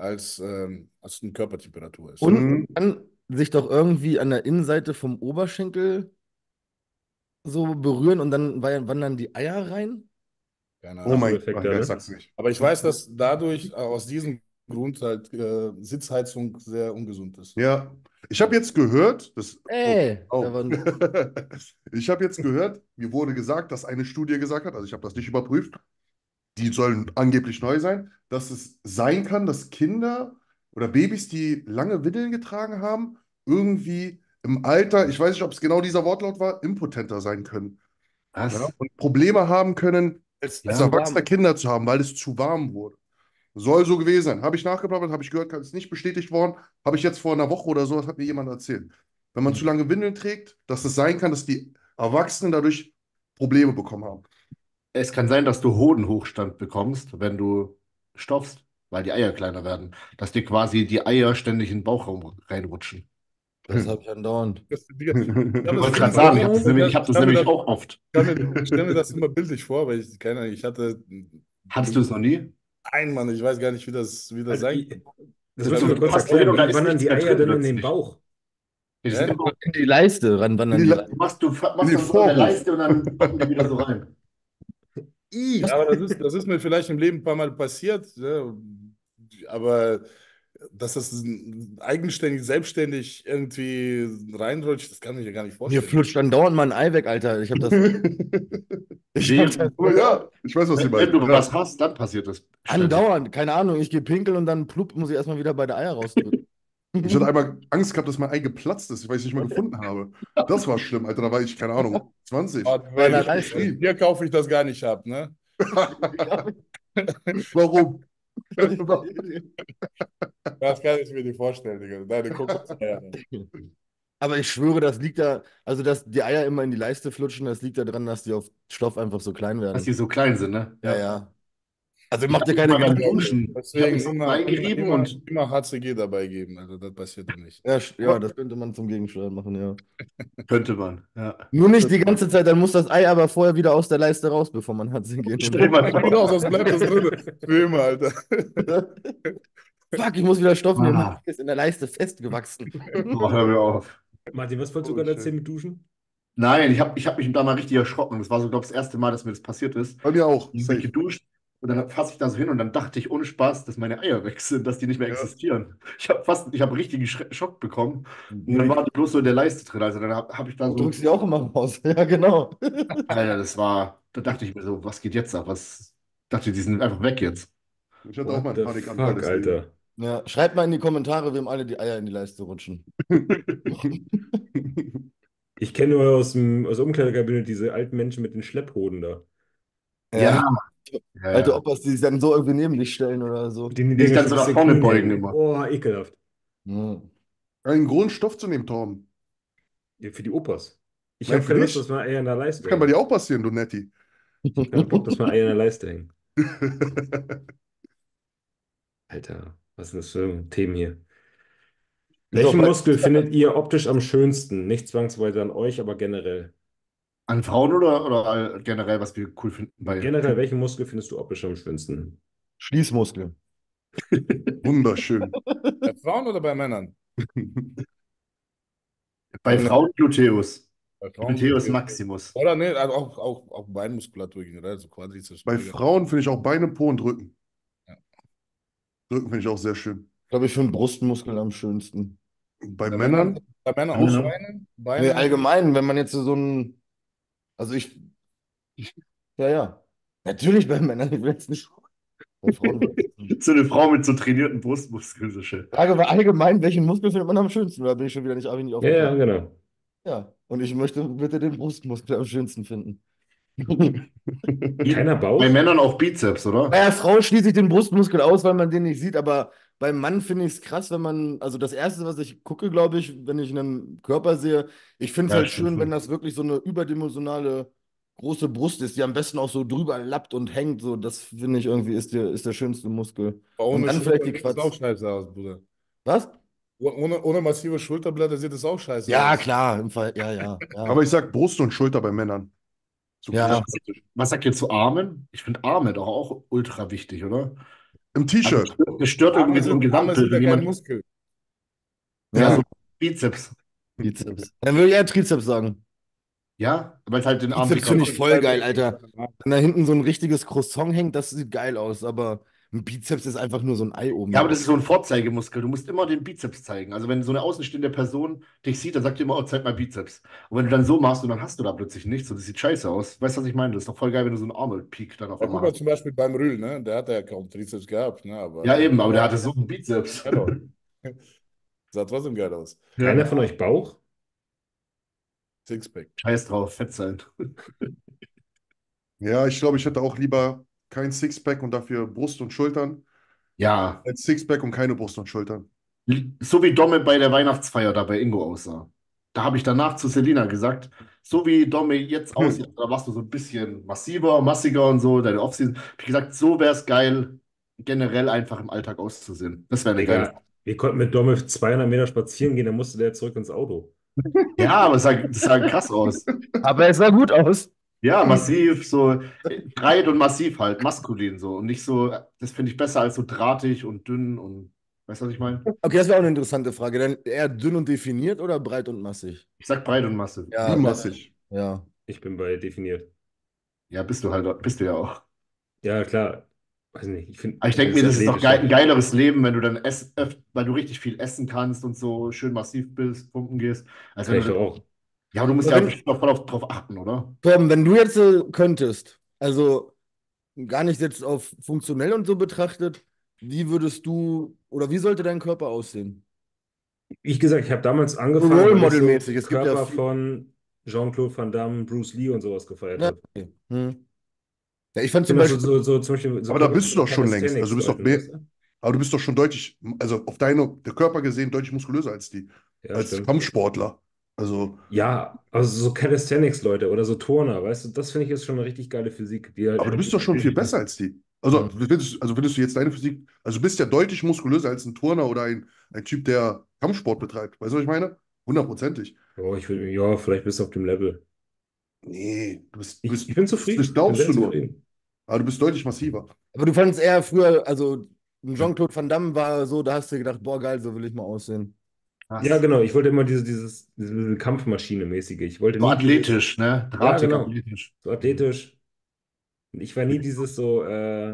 [SPEAKER 2] als eine Körpertemperatur ist.
[SPEAKER 3] Und
[SPEAKER 5] Mhm.
[SPEAKER 3] kann sich doch irgendwie an der Innenseite vom Oberschenkel so berühren und dann wandern die Eier rein?
[SPEAKER 2] Keine
[SPEAKER 5] Oh
[SPEAKER 2] Ahnung.
[SPEAKER 5] mein
[SPEAKER 1] Effekt
[SPEAKER 5] Gott,
[SPEAKER 1] da,
[SPEAKER 5] ja, ich
[SPEAKER 1] ne?
[SPEAKER 5] sag's nicht.
[SPEAKER 2] Aber ich weiß, dass dadurch, aus diesem Grund halt Sitzheizung sehr ungesund ist.
[SPEAKER 5] Ja, ich habe jetzt gehört,
[SPEAKER 3] Da waren.
[SPEAKER 5] ich habe jetzt gehört, mir wurde gesagt, dass eine Studie gesagt hat, also ich habe das nicht überprüft, die sollen angeblich neu sein, dass es sein kann, dass Kinder oder Babys, die lange Windeln getragen haben, irgendwie im Alter, ich weiß nicht, ob es genau dieser Wortlaut war, impotenter sein können. Ja,
[SPEAKER 4] Was?
[SPEAKER 5] und Probleme haben können, als
[SPEAKER 3] Zu
[SPEAKER 5] Erwachsener
[SPEAKER 3] warm.
[SPEAKER 5] Kinder zu haben, weil es zu warm wurde. Soll so gewesen sein. Habe ich nachgeplappert, habe ich gehört, ist nicht bestätigt worden. Habe ich jetzt vor einer Woche oder so, das hat mir jemand erzählt. Wenn man zu lange Windeln trägt, dass es sein kann, dass die Erwachsenen dadurch Probleme bekommen haben.
[SPEAKER 4] Es kann sein, dass du Hodenhochstand bekommst, wenn du stopfst, weil die Eier kleiner werden. Dass dir quasi die Eier ständig in den Bauchraum reinrutschen.
[SPEAKER 3] Das habe ich andauernd.
[SPEAKER 2] Ich
[SPEAKER 4] Ich wollte gerade sagen, ich hab das nämlich auch oft.
[SPEAKER 2] ich stell mir das immer bildlich vor, weil ich, keine Ahnung, ich hatte
[SPEAKER 4] Hattest du es noch nie?
[SPEAKER 2] einen Mann, ich weiß gar nicht, wie das
[SPEAKER 1] Also,
[SPEAKER 2] sein
[SPEAKER 1] das
[SPEAKER 4] Willst
[SPEAKER 1] musst du
[SPEAKER 4] du
[SPEAKER 1] mir kurz
[SPEAKER 4] fast
[SPEAKER 1] erklären.
[SPEAKER 4] oder
[SPEAKER 1] Wie
[SPEAKER 4] ist
[SPEAKER 1] wandern
[SPEAKER 4] nichts
[SPEAKER 1] die
[SPEAKER 4] mehr
[SPEAKER 1] Eier
[SPEAKER 4] drin
[SPEAKER 1] denn in den
[SPEAKER 4] plötzlich?
[SPEAKER 1] Bauch?
[SPEAKER 4] Die
[SPEAKER 2] Hä?
[SPEAKER 4] sind immer,
[SPEAKER 3] In die Leiste ran wandern die.
[SPEAKER 4] machst
[SPEAKER 5] die
[SPEAKER 4] du so eine
[SPEAKER 5] Vorhof.
[SPEAKER 4] Leiste und dann kommen die wieder so rein.
[SPEAKER 2] Ja, aber das ist mir vielleicht im Leben ein paar Mal passiert, ne? Aber dass das eigenständig, selbstständig irgendwie reinrutscht, das kann ich mir gar nicht
[SPEAKER 3] Mir
[SPEAKER 2] vorstellen.
[SPEAKER 3] flutscht dann dauernd mal ein Ei weg, Alter. Ich habe das. Ich hab das
[SPEAKER 5] Oh ja, ich weiß, was Sie
[SPEAKER 4] Wenn
[SPEAKER 5] meinen.
[SPEAKER 4] du was hast, dann passiert das ständig.
[SPEAKER 3] andauernd. Keine Ahnung. Ich gehe pinkeln und dann plupp, muss ich erstmal wieder bei der Eier rausdrücken.
[SPEAKER 5] Ich hatte einmal Angst gehabt, dass mein Ei geplatzt ist, weil ich es nicht mehr gefunden habe. Das war schlimm, Alter. Da war ich, keine Ahnung, 20.
[SPEAKER 2] Ah,
[SPEAKER 3] Bei einer
[SPEAKER 2] weil
[SPEAKER 3] Leiste.
[SPEAKER 2] hier kaufe ich das gar nicht ab, ne?
[SPEAKER 5] Warum?
[SPEAKER 2] Das kann ich mir nicht vorstellen, Digga. Deine Kokoseier.
[SPEAKER 3] Aber ich schwöre, das liegt da, also dass die Eier immer in die Leiste flutschen, das liegt daran, dass die auf Stoff einfach so klein
[SPEAKER 4] Dass
[SPEAKER 3] werden.
[SPEAKER 4] die so klein sind, ne?
[SPEAKER 3] Ja, ja. Also
[SPEAKER 4] Ich
[SPEAKER 3] macht
[SPEAKER 4] hab
[SPEAKER 3] dir
[SPEAKER 4] mich
[SPEAKER 3] keine
[SPEAKER 4] mal beim
[SPEAKER 3] Gedanken.
[SPEAKER 4] Duschen, ich habe
[SPEAKER 2] Deswegen
[SPEAKER 4] mich so reingerieben und
[SPEAKER 2] immer HCG dabei geben. Also das passiert doch nicht.
[SPEAKER 3] Ja, ja, das könnte man zum Gegensteuern machen, ja.
[SPEAKER 4] könnte man. Ja.
[SPEAKER 3] Nur nicht die ganze Zeit, dann muss das Ei aber vorher wieder aus der Leiste raus, bevor man hat sie gehen.
[SPEAKER 4] Stell mal
[SPEAKER 2] Genau,
[SPEAKER 4] vor.
[SPEAKER 2] sonst bleibt das drin. Für immer, Alter.
[SPEAKER 3] Fuck, ich muss wieder Stoff nehmen.
[SPEAKER 4] Ah.
[SPEAKER 3] Ist in der Leiste festgewachsen.
[SPEAKER 4] Boah, hör mir auf.
[SPEAKER 1] Martin, was wolltest du
[SPEAKER 5] Oh,
[SPEAKER 1] gerade
[SPEAKER 5] shit.
[SPEAKER 1] erzählen mit Duschen?
[SPEAKER 4] Nein, ich hab mich da mal richtig erschrocken. Das war so, glaube ich, das erste Mal, dass mir das passiert ist.
[SPEAKER 5] Bei mir auch.
[SPEAKER 4] Ich bin
[SPEAKER 5] Safe.
[SPEAKER 4] geduscht und dann fasse ich da so hin und dann dachte ich ohne Spaß, dass meine Eier weg sind, dass die nicht mehr
[SPEAKER 5] Ja.
[SPEAKER 4] existieren. Ich habe einen richtigen Schock bekommen und dann war die bloß so in der Leiste drin. Also dann hab ich da
[SPEAKER 3] Du
[SPEAKER 4] so,
[SPEAKER 3] drückst die auch immer raus. Ja, genau.
[SPEAKER 4] Alter, da dachte ich mir so, was geht jetzt ab? Dachte, die sind einfach weg jetzt.
[SPEAKER 5] Ich hatte auch mal
[SPEAKER 1] What
[SPEAKER 5] einen
[SPEAKER 1] the
[SPEAKER 5] Panikanfall,
[SPEAKER 1] fuck,
[SPEAKER 5] deswegen.
[SPEAKER 1] Alter.
[SPEAKER 3] Ja, schreibt mal in die Kommentare, wem alle die Eier in die Leiste rutschen.
[SPEAKER 1] Ich kenne nur aus der Umkleidekabine diese alten Menschen mit den Schlepphoden da.
[SPEAKER 4] Ja,
[SPEAKER 3] Alte
[SPEAKER 4] ja.
[SPEAKER 3] Opas, die sich dann so irgendwie neben dich stellen oder so.
[SPEAKER 1] Die
[SPEAKER 4] Die sich dann so nach vorne beugen
[SPEAKER 1] hängen.
[SPEAKER 4] immer.
[SPEAKER 1] Oh, ekelhaft.
[SPEAKER 3] Ja.
[SPEAKER 5] Einen großen Stoff zu nehmen, Torben.
[SPEAKER 1] Ja, für die Opas. Ich
[SPEAKER 5] Nein,
[SPEAKER 1] habe
[SPEAKER 5] für
[SPEAKER 1] keine Lust,
[SPEAKER 5] dich.
[SPEAKER 1] dass meine Eier in der Leiste
[SPEAKER 5] Das kann bei
[SPEAKER 1] hängen.
[SPEAKER 5] dir auch passieren, du Netti.
[SPEAKER 1] Ich habe keinen Bock, dass meine Eier in der Leiste hängen. Alter, was sind das für Themen hier? Welchen
[SPEAKER 3] bei-
[SPEAKER 1] Muskel findet ihr optisch am schönsten? Nicht zwangsweise an euch, aber generell.
[SPEAKER 4] An Frauen oder generell, was wir cool finden bei.
[SPEAKER 1] Generell, welchen Muskel findest du optisch am schönsten?
[SPEAKER 3] Schließmuskel.
[SPEAKER 5] Wunderschön.
[SPEAKER 2] Bei Frauen oder bei Männern?
[SPEAKER 4] Bei Frauen Gluteus.
[SPEAKER 2] Bei Frauen
[SPEAKER 4] Gluteus Maximus.
[SPEAKER 2] Oder ne, also auch Beinmuskulatur generell, so Quadrizeps.
[SPEAKER 5] Bei Frauen finde ich auch Beine, Po und Rücken.
[SPEAKER 2] Ja.
[SPEAKER 5] Rücken finde ich auch sehr schön.
[SPEAKER 3] Ich glaube, ich finde Brustmuskel am schönsten.
[SPEAKER 5] Bei Männern,
[SPEAKER 2] Bei Männern
[SPEAKER 4] Bei
[SPEAKER 2] auch
[SPEAKER 4] Männern?
[SPEAKER 2] Beine?
[SPEAKER 3] Nee,
[SPEAKER 2] Beine?
[SPEAKER 3] allgemein, wenn man jetzt so ein. Also ja, ja. Natürlich bei Männern, ich will jetzt nicht. Bei Frauen.
[SPEAKER 4] So eine Frau mit so trainierten Brustmuskeln, so schön.
[SPEAKER 3] Frage war allgemein, welchen Muskel findet man am schönsten? Da bin ich schon wieder nicht, hab ich nicht
[SPEAKER 1] Ja, ja,
[SPEAKER 3] aufgepasst.
[SPEAKER 1] genau.
[SPEAKER 3] Ja, und ich möchte bitte den Brustmuskel am schönsten finden.
[SPEAKER 1] Keiner Bauch?
[SPEAKER 4] Bei Männern auch Bizeps, oder?
[SPEAKER 3] Bei der Frau schließe ich den Brustmuskel aus, weil man den nicht sieht, aber beim Mann finde ich es krass, wenn man, also das Erste, was ich gucke, glaube ich, wenn ich einen Körper sehe, ich finde es
[SPEAKER 4] Ja,
[SPEAKER 3] halt
[SPEAKER 4] stimmt
[SPEAKER 3] schön, wenn
[SPEAKER 4] schon.
[SPEAKER 3] das wirklich so eine überdimensionale große Brust ist, die am besten auch so drüber lappt und hängt. So, das finde ich irgendwie ist der schönste Muskel.
[SPEAKER 2] Aber
[SPEAKER 3] Und
[SPEAKER 2] ohne
[SPEAKER 3] dann vielleicht
[SPEAKER 2] Schulter
[SPEAKER 3] die
[SPEAKER 2] sieht das auch
[SPEAKER 3] Quads.
[SPEAKER 2] scheiße aus, Bruder.
[SPEAKER 3] Was?
[SPEAKER 2] Ohne massive Schulterblätter sieht das auch scheiße
[SPEAKER 3] Ja,
[SPEAKER 2] aus.
[SPEAKER 3] klar, im Fall, ja, ja,
[SPEAKER 5] Aber
[SPEAKER 3] ja.
[SPEAKER 5] ich sag Brust und Schulter bei Männern. So
[SPEAKER 3] Ja,
[SPEAKER 5] großartig.
[SPEAKER 4] Was sagt ihr zu Armen? Ich finde Arme doch auch ultra wichtig, oder?
[SPEAKER 5] Im
[SPEAKER 4] Also
[SPEAKER 5] T-Shirt.
[SPEAKER 4] das stört irgendwie so im
[SPEAKER 2] Arme sind
[SPEAKER 4] Gesamtbild,
[SPEAKER 2] ja
[SPEAKER 4] wenn
[SPEAKER 2] kein
[SPEAKER 4] jemand,
[SPEAKER 2] Muskel.
[SPEAKER 4] ja, so
[SPEAKER 3] ja,
[SPEAKER 4] Bizeps.
[SPEAKER 3] Bizeps. Dann würde ich eher Trizeps sagen.
[SPEAKER 4] Ja, weil es halt den Arm
[SPEAKER 3] Bizeps
[SPEAKER 4] dicker
[SPEAKER 3] finde ich
[SPEAKER 4] macht.
[SPEAKER 3] voll geil, Alter. Wenn da hinten so ein richtiges Croissant hängt, das sieht geil aus, aber ein Bizeps ist einfach nur so ein Ei oben
[SPEAKER 4] Ja, aber das
[SPEAKER 3] drauf.
[SPEAKER 4] ist so ein Vorzeigemuskel. Du musst immer den Bizeps zeigen. Also wenn so eine außenstehende Person dich sieht, dann sagt die immer, oh, zeig mal Bizeps. Und wenn du dann so machst und dann hast du da plötzlich nichts und das sieht scheiße aus. Weißt du, was ich meine? Das ist doch voll geil, wenn du so einen Arme-Peak dann auf
[SPEAKER 2] Ja, guck
[SPEAKER 4] einmal
[SPEAKER 2] mal
[SPEAKER 4] hast.
[SPEAKER 2] zum Beispiel beim Rühl, ne? Der hat ja kaum Trizeps gehabt, ne?
[SPEAKER 4] Ja,
[SPEAKER 2] Aber
[SPEAKER 4] eben, aber der hatte so einen Bizeps.
[SPEAKER 2] geil aus. Sah trotzdem geil aus.
[SPEAKER 1] Keiner
[SPEAKER 4] Ja.
[SPEAKER 1] von euch Bauch?
[SPEAKER 2] Sixpack.
[SPEAKER 4] Scheiß drauf, fett sein.
[SPEAKER 5] Ja, ich glaube, ich hätte auch lieber kein Sixpack und dafür Brust und Schultern,
[SPEAKER 4] Ja,
[SPEAKER 5] als Sixpack und keine Brust und Schultern.
[SPEAKER 4] so wie Domme bei der Weihnachtsfeier da bei Ingo aussah. Da habe ich danach zu Selina gesagt, so wie Domme jetzt aussieht,
[SPEAKER 5] Hm.
[SPEAKER 4] da warst du so ein bisschen massiver, massiger und so, deine Offseason. Hab ich gesagt, so wäre es geil, generell einfach im Alltag auszusehen. Das wäre eine geile.
[SPEAKER 1] Digga, wir konnten mit Domme 200 Meter spazieren gehen, dann musste der zurück ins Auto.
[SPEAKER 4] Ja, aber es sah krass aus.
[SPEAKER 3] Aber es sah gut aus.
[SPEAKER 4] Ja, massiv, so breit und massiv halt, maskulin so. Und nicht so, das finde ich besser als so drahtig und dünn und, weißt du, was ich meine?
[SPEAKER 3] Okay, das wäre auch eine interessante Frage. Dann eher dünn und definiert oder breit und massig?
[SPEAKER 4] Ich sag breit und massiv.
[SPEAKER 3] Ja,
[SPEAKER 5] Wie massig.
[SPEAKER 3] ja.
[SPEAKER 1] Ich bin bei definiert.
[SPEAKER 4] Ja, bist du ja auch.
[SPEAKER 1] Ja, klar. Weiß nicht, ich finde,
[SPEAKER 4] Aber ich denke
[SPEAKER 1] das
[SPEAKER 4] mir,
[SPEAKER 1] ist
[SPEAKER 4] das ist doch geil, ein
[SPEAKER 1] athletischer.
[SPEAKER 4] geileres Leben, wenn du dann weil du richtig viel essen kannst und so schön massiv bist, pumpen gehst, als
[SPEAKER 1] Kann
[SPEAKER 4] wenn
[SPEAKER 1] ich
[SPEAKER 4] du
[SPEAKER 1] doch
[SPEAKER 4] dann,
[SPEAKER 1] auch.
[SPEAKER 4] ja, aber du musst
[SPEAKER 3] Aber
[SPEAKER 4] ja
[SPEAKER 3] wenn,
[SPEAKER 4] bestimmt auch voll drauf achten, oder?
[SPEAKER 3] Torben, wenn du jetzt könntest, also gar nicht jetzt auf funktionell und so betrachtet, wie würdest du oder wie sollte dein Körper aussehen?
[SPEAKER 1] Wie gesagt, ich habe damals
[SPEAKER 3] So
[SPEAKER 1] angefangen,
[SPEAKER 3] Role
[SPEAKER 1] weil ich so
[SPEAKER 3] Model-mäßig. Es gibt ja
[SPEAKER 1] Körper
[SPEAKER 3] viel.
[SPEAKER 1] von Jean-Claude Van Damme, Bruce Lee und sowas gefeiert
[SPEAKER 3] Ja,
[SPEAKER 1] habe.
[SPEAKER 3] okay. Hm. Ja, ich fand
[SPEAKER 1] Ich
[SPEAKER 3] zum
[SPEAKER 1] finde auch so,
[SPEAKER 3] Beispiel,
[SPEAKER 1] so zum Beispiel so
[SPEAKER 5] Aber da
[SPEAKER 1] Körper
[SPEAKER 5] bist du
[SPEAKER 1] von
[SPEAKER 5] doch schon längst. Also du bist doch
[SPEAKER 1] Calisthenics-Leuten,
[SPEAKER 5] mehr,
[SPEAKER 1] weißt du?
[SPEAKER 5] aber du bist doch schon deutlich, also auf der Körper gesehen, deutlich muskulöser als die,
[SPEAKER 1] Ja,
[SPEAKER 5] als
[SPEAKER 1] stimmt.
[SPEAKER 5] Kampfsportler. Also,
[SPEAKER 1] Ja, also so Calisthenics-Leute oder so Turner, weißt du, das finde ich ist schon eine richtig geile Physik, die halt
[SPEAKER 5] aber du bist
[SPEAKER 1] wirklich
[SPEAKER 5] doch schon viel
[SPEAKER 1] athletischer
[SPEAKER 5] besser
[SPEAKER 1] ist.
[SPEAKER 5] als die.
[SPEAKER 3] hm.
[SPEAKER 5] Also findest du jetzt deine Physik, also du bist ja deutlich muskulöser als ein Turner oder ein Typ, der Kampfsport betreibt. Weißt du, was ich meine? Hundertprozentig.
[SPEAKER 1] Oh, ja, vielleicht bist du auf dem Level.
[SPEAKER 5] Nee,
[SPEAKER 1] Ich bin
[SPEAKER 5] das
[SPEAKER 1] zufrieden. Ich bin
[SPEAKER 5] glaubst
[SPEAKER 1] sehr
[SPEAKER 5] du nur.
[SPEAKER 1] zufrieden.
[SPEAKER 5] Aber du bist deutlich massiver.
[SPEAKER 3] Aber du fandest eher früher, also ein Jean-Claude Van Damme war so, da hast du gedacht, boah, geil, so will ich mal aussehen.
[SPEAKER 1] Ja,
[SPEAKER 4] Krass.
[SPEAKER 1] genau. Ich wollte immer diese Kampfmaschine-mäßige. Ich wollte
[SPEAKER 4] So
[SPEAKER 1] nie dieses,
[SPEAKER 4] athletisch, ne?
[SPEAKER 1] ja,
[SPEAKER 4] Drahtig
[SPEAKER 1] genau,
[SPEAKER 4] athletisch.
[SPEAKER 1] so athletisch. Ich war nie dieses so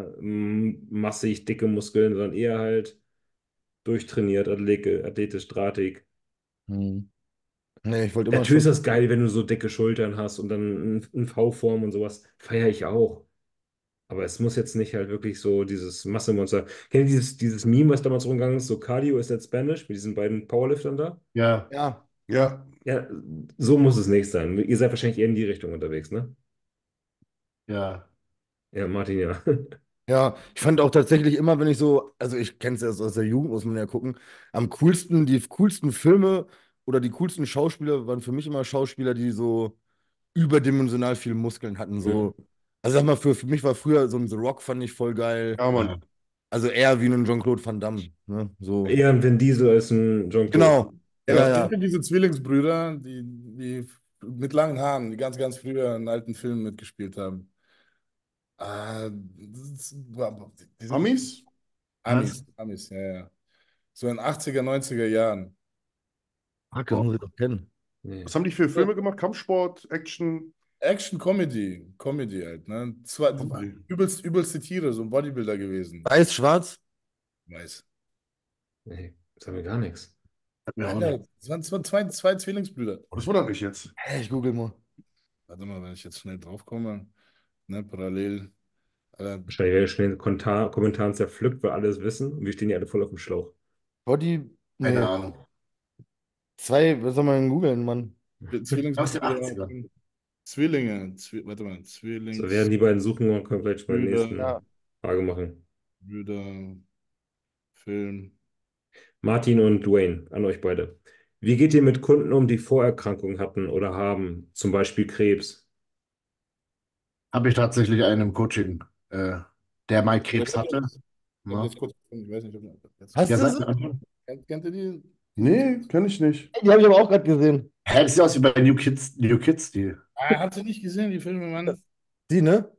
[SPEAKER 1] massig dicke Muskeln, sondern eher halt durchtrainiert, athletisch, drahtig.
[SPEAKER 3] Hm. Nee, ich wollte immer
[SPEAKER 1] Natürlich
[SPEAKER 3] schon.
[SPEAKER 1] ist das geil, wenn du so dicke Schultern hast und dann in V-Form und sowas. Feiere ich auch. Aber es muss jetzt nicht halt wirklich so dieses Massemonster. Kennt ihr dieses Meme, was damals rumgegangen ist? So Cardio is that Spanish mit diesen beiden Powerliftern da?
[SPEAKER 4] Ja.
[SPEAKER 3] Ja,
[SPEAKER 5] Ja,
[SPEAKER 1] Ja, so muss es nicht sein. Ihr seid wahrscheinlich eher in die Richtung unterwegs, ne?
[SPEAKER 4] Ja.
[SPEAKER 1] Ja, Martin, ja.
[SPEAKER 3] ja, ich fand auch tatsächlich immer, wenn ich so, also ich kenne es ja aus der Jugend, muss man ja gucken, am coolsten, die coolsten Filme oder die coolsten Schauspieler waren für mich immer Schauspieler, die so überdimensional viele Muskeln hatten.
[SPEAKER 1] Mhm.
[SPEAKER 3] So, also sag mal, für mich war früher so ein The Rock fand ich voll geil.
[SPEAKER 5] ja, Mann.
[SPEAKER 4] Ja.
[SPEAKER 3] Also eher wie ein Jean-Claude Van Damme. Ne? So.
[SPEAKER 1] Eher ein Vin Diesel als ein Jean-Claude.
[SPEAKER 3] Genau.
[SPEAKER 2] Ja,
[SPEAKER 3] Ja,
[SPEAKER 2] kennt
[SPEAKER 3] ja.
[SPEAKER 2] ihr diese Zwillingsbrüder, die mit langen Haaren, die ganz früher in alten Filmen mitgespielt haben? Die sind
[SPEAKER 5] Amis?
[SPEAKER 4] Was?
[SPEAKER 2] Amis, ja, ja. So in 80er, 90er Jahren.
[SPEAKER 3] Fuck, das muss ich doch kennen.
[SPEAKER 1] Nee.
[SPEAKER 5] Was haben die für Filme gemacht? Kampfsport, Action?
[SPEAKER 2] Action Comedy, Comedy halt, ne? Übelste Tiere, so ein Bodybuilder gewesen.
[SPEAKER 3] Weiß, schwarz?
[SPEAKER 2] Weiß.
[SPEAKER 1] Nee, das haben wir gar nichts.
[SPEAKER 4] Hat mir auch
[SPEAKER 2] Alter,
[SPEAKER 4] nicht.
[SPEAKER 2] das waren zwei Zwillingsbrüder.
[SPEAKER 5] Oh, das wundert mich jetzt.
[SPEAKER 3] Hä, ich google mal.
[SPEAKER 2] Warte mal, wenn ich jetzt schnell drauf komme, ne, parallel. Alter,
[SPEAKER 1] Wahrscheinlich werde ich schnell in den Kommentaren zerpflückt, weil alle es wissen und wir stehen ja alle voll auf dem Schlauch.
[SPEAKER 3] Body,
[SPEAKER 4] Keine
[SPEAKER 3] nee,
[SPEAKER 4] Ahnung.
[SPEAKER 3] was soll man denn googeln, Mann?
[SPEAKER 4] Aus den
[SPEAKER 2] Zwillingsbrüder,
[SPEAKER 4] 80ern.
[SPEAKER 2] Warte mal,
[SPEAKER 1] So, während die beiden suchen, können wir vielleicht mal die
[SPEAKER 3] Ja.
[SPEAKER 1] nächsten Frage machen.
[SPEAKER 2] Brüder, Film.
[SPEAKER 1] Martin und Dwayne, an euch beide. Wie geht ihr mit Kunden um, die Vorerkrankungen hatten oder haben, zum Beispiel Krebs?
[SPEAKER 4] Habe ich tatsächlich einen im Coaching, der mal
[SPEAKER 2] Ja,
[SPEAKER 4] Krebs hatte.
[SPEAKER 2] ich hab
[SPEAKER 4] Ja,
[SPEAKER 2] jetzt kurz, ich weiß nicht, ob jetzt,
[SPEAKER 3] Hast
[SPEAKER 4] ja,
[SPEAKER 3] du
[SPEAKER 4] sagt
[SPEAKER 3] sie?
[SPEAKER 4] mir Anton.
[SPEAKER 2] kennt ihr die
[SPEAKER 5] Nee, kenne ich nicht.
[SPEAKER 3] Die habe ich aber auch gerade gesehen.
[SPEAKER 4] Hä, das sieht aus wie bei New Kids, die.
[SPEAKER 2] Habt ihr nicht gesehen, die Filme, Mann?
[SPEAKER 3] Die, ne?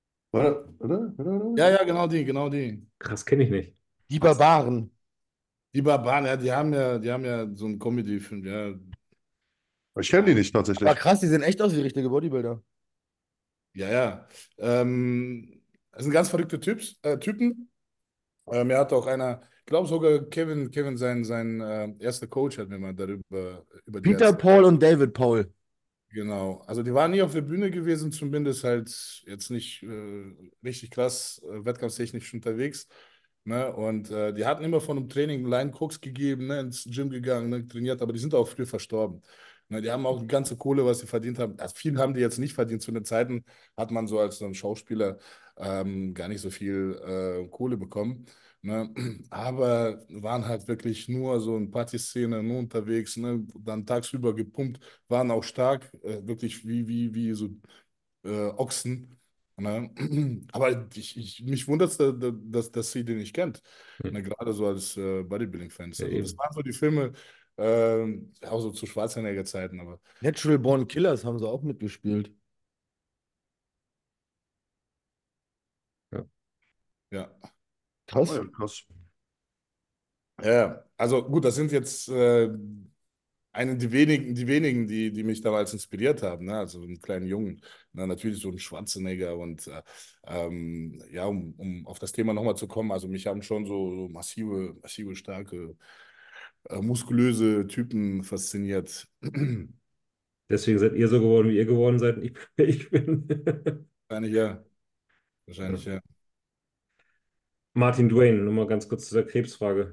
[SPEAKER 2] Ja, ja, genau die, genau die.
[SPEAKER 1] Krass, kenne ich nicht.
[SPEAKER 3] Die Barbaren.
[SPEAKER 2] Die Barbaren, ja, die haben ja so einen Comedy-Film, ja.
[SPEAKER 5] Ich kenne die nicht
[SPEAKER 3] Aber
[SPEAKER 5] tatsächlich.
[SPEAKER 3] krass, die sehen echt aus wie richtige Bodybuilder.
[SPEAKER 2] Ja, ja. Das sind ganz verrückte Typen. Mir hat auch einer, ich glaube sogar Kevin, sein erster Coach hat mir mal über die
[SPEAKER 3] Peter
[SPEAKER 2] erzählt.
[SPEAKER 3] Paul und David Paul.
[SPEAKER 2] Genau. Also die waren nie auf der Bühne gewesen, zumindest halt jetzt nicht richtig krass wettkampftechnisch unterwegs. Ne? Und die hatten immer von einem Training einen Line Koks gegeben, ne? Ins Gym gegangen, ne? Trainiert, aber die sind auch früh verstorben. Ne? Die haben auch die ganze Kohle, was sie verdient haben. Also viel haben die jetzt nicht verdient. Zu den Zeiten hat man so als so ein Schauspieler gar nicht so viel Kohle bekommen. Ne? Aber waren halt wirklich nur so in Partyszene, nur unterwegs, ne? Dann tagsüber gepumpt, waren auch stark, wirklich wie so Ochsen. Ne? Aber mich wundert es, dass sie den nicht kennt.
[SPEAKER 1] Hm.
[SPEAKER 2] Ne? Gerade so als Bodybuilding-Fans.
[SPEAKER 1] Ja,
[SPEAKER 2] Also das
[SPEAKER 1] eben.
[SPEAKER 2] waren so die Filme, auch so zu Schwarzenegger-Zeiten, aber
[SPEAKER 3] Natural Born Killers haben sie auch mitgespielt.
[SPEAKER 1] Ja.
[SPEAKER 2] ja.
[SPEAKER 5] Oh
[SPEAKER 3] Krass.
[SPEAKER 5] ja, krass.
[SPEAKER 2] Ja, also gut, das sind jetzt die wenigen, die mich damals inspiriert haben, ne? Also einen kleinen Jungen, ne? Natürlich so ein Schwarzenegger und ja, um auf das Thema nochmal zu kommen, also mich haben schon so massive, starke, muskulöse Typen fasziniert.
[SPEAKER 1] Deswegen seid ihr so geworden, wie ihr geworden seid und ich, wer ich bin.
[SPEAKER 2] Wahrscheinlich ja,
[SPEAKER 1] Ja.
[SPEAKER 2] wahrscheinlich ja.
[SPEAKER 1] Martin Duane, nochmal ganz kurz zu der Krebsfrage.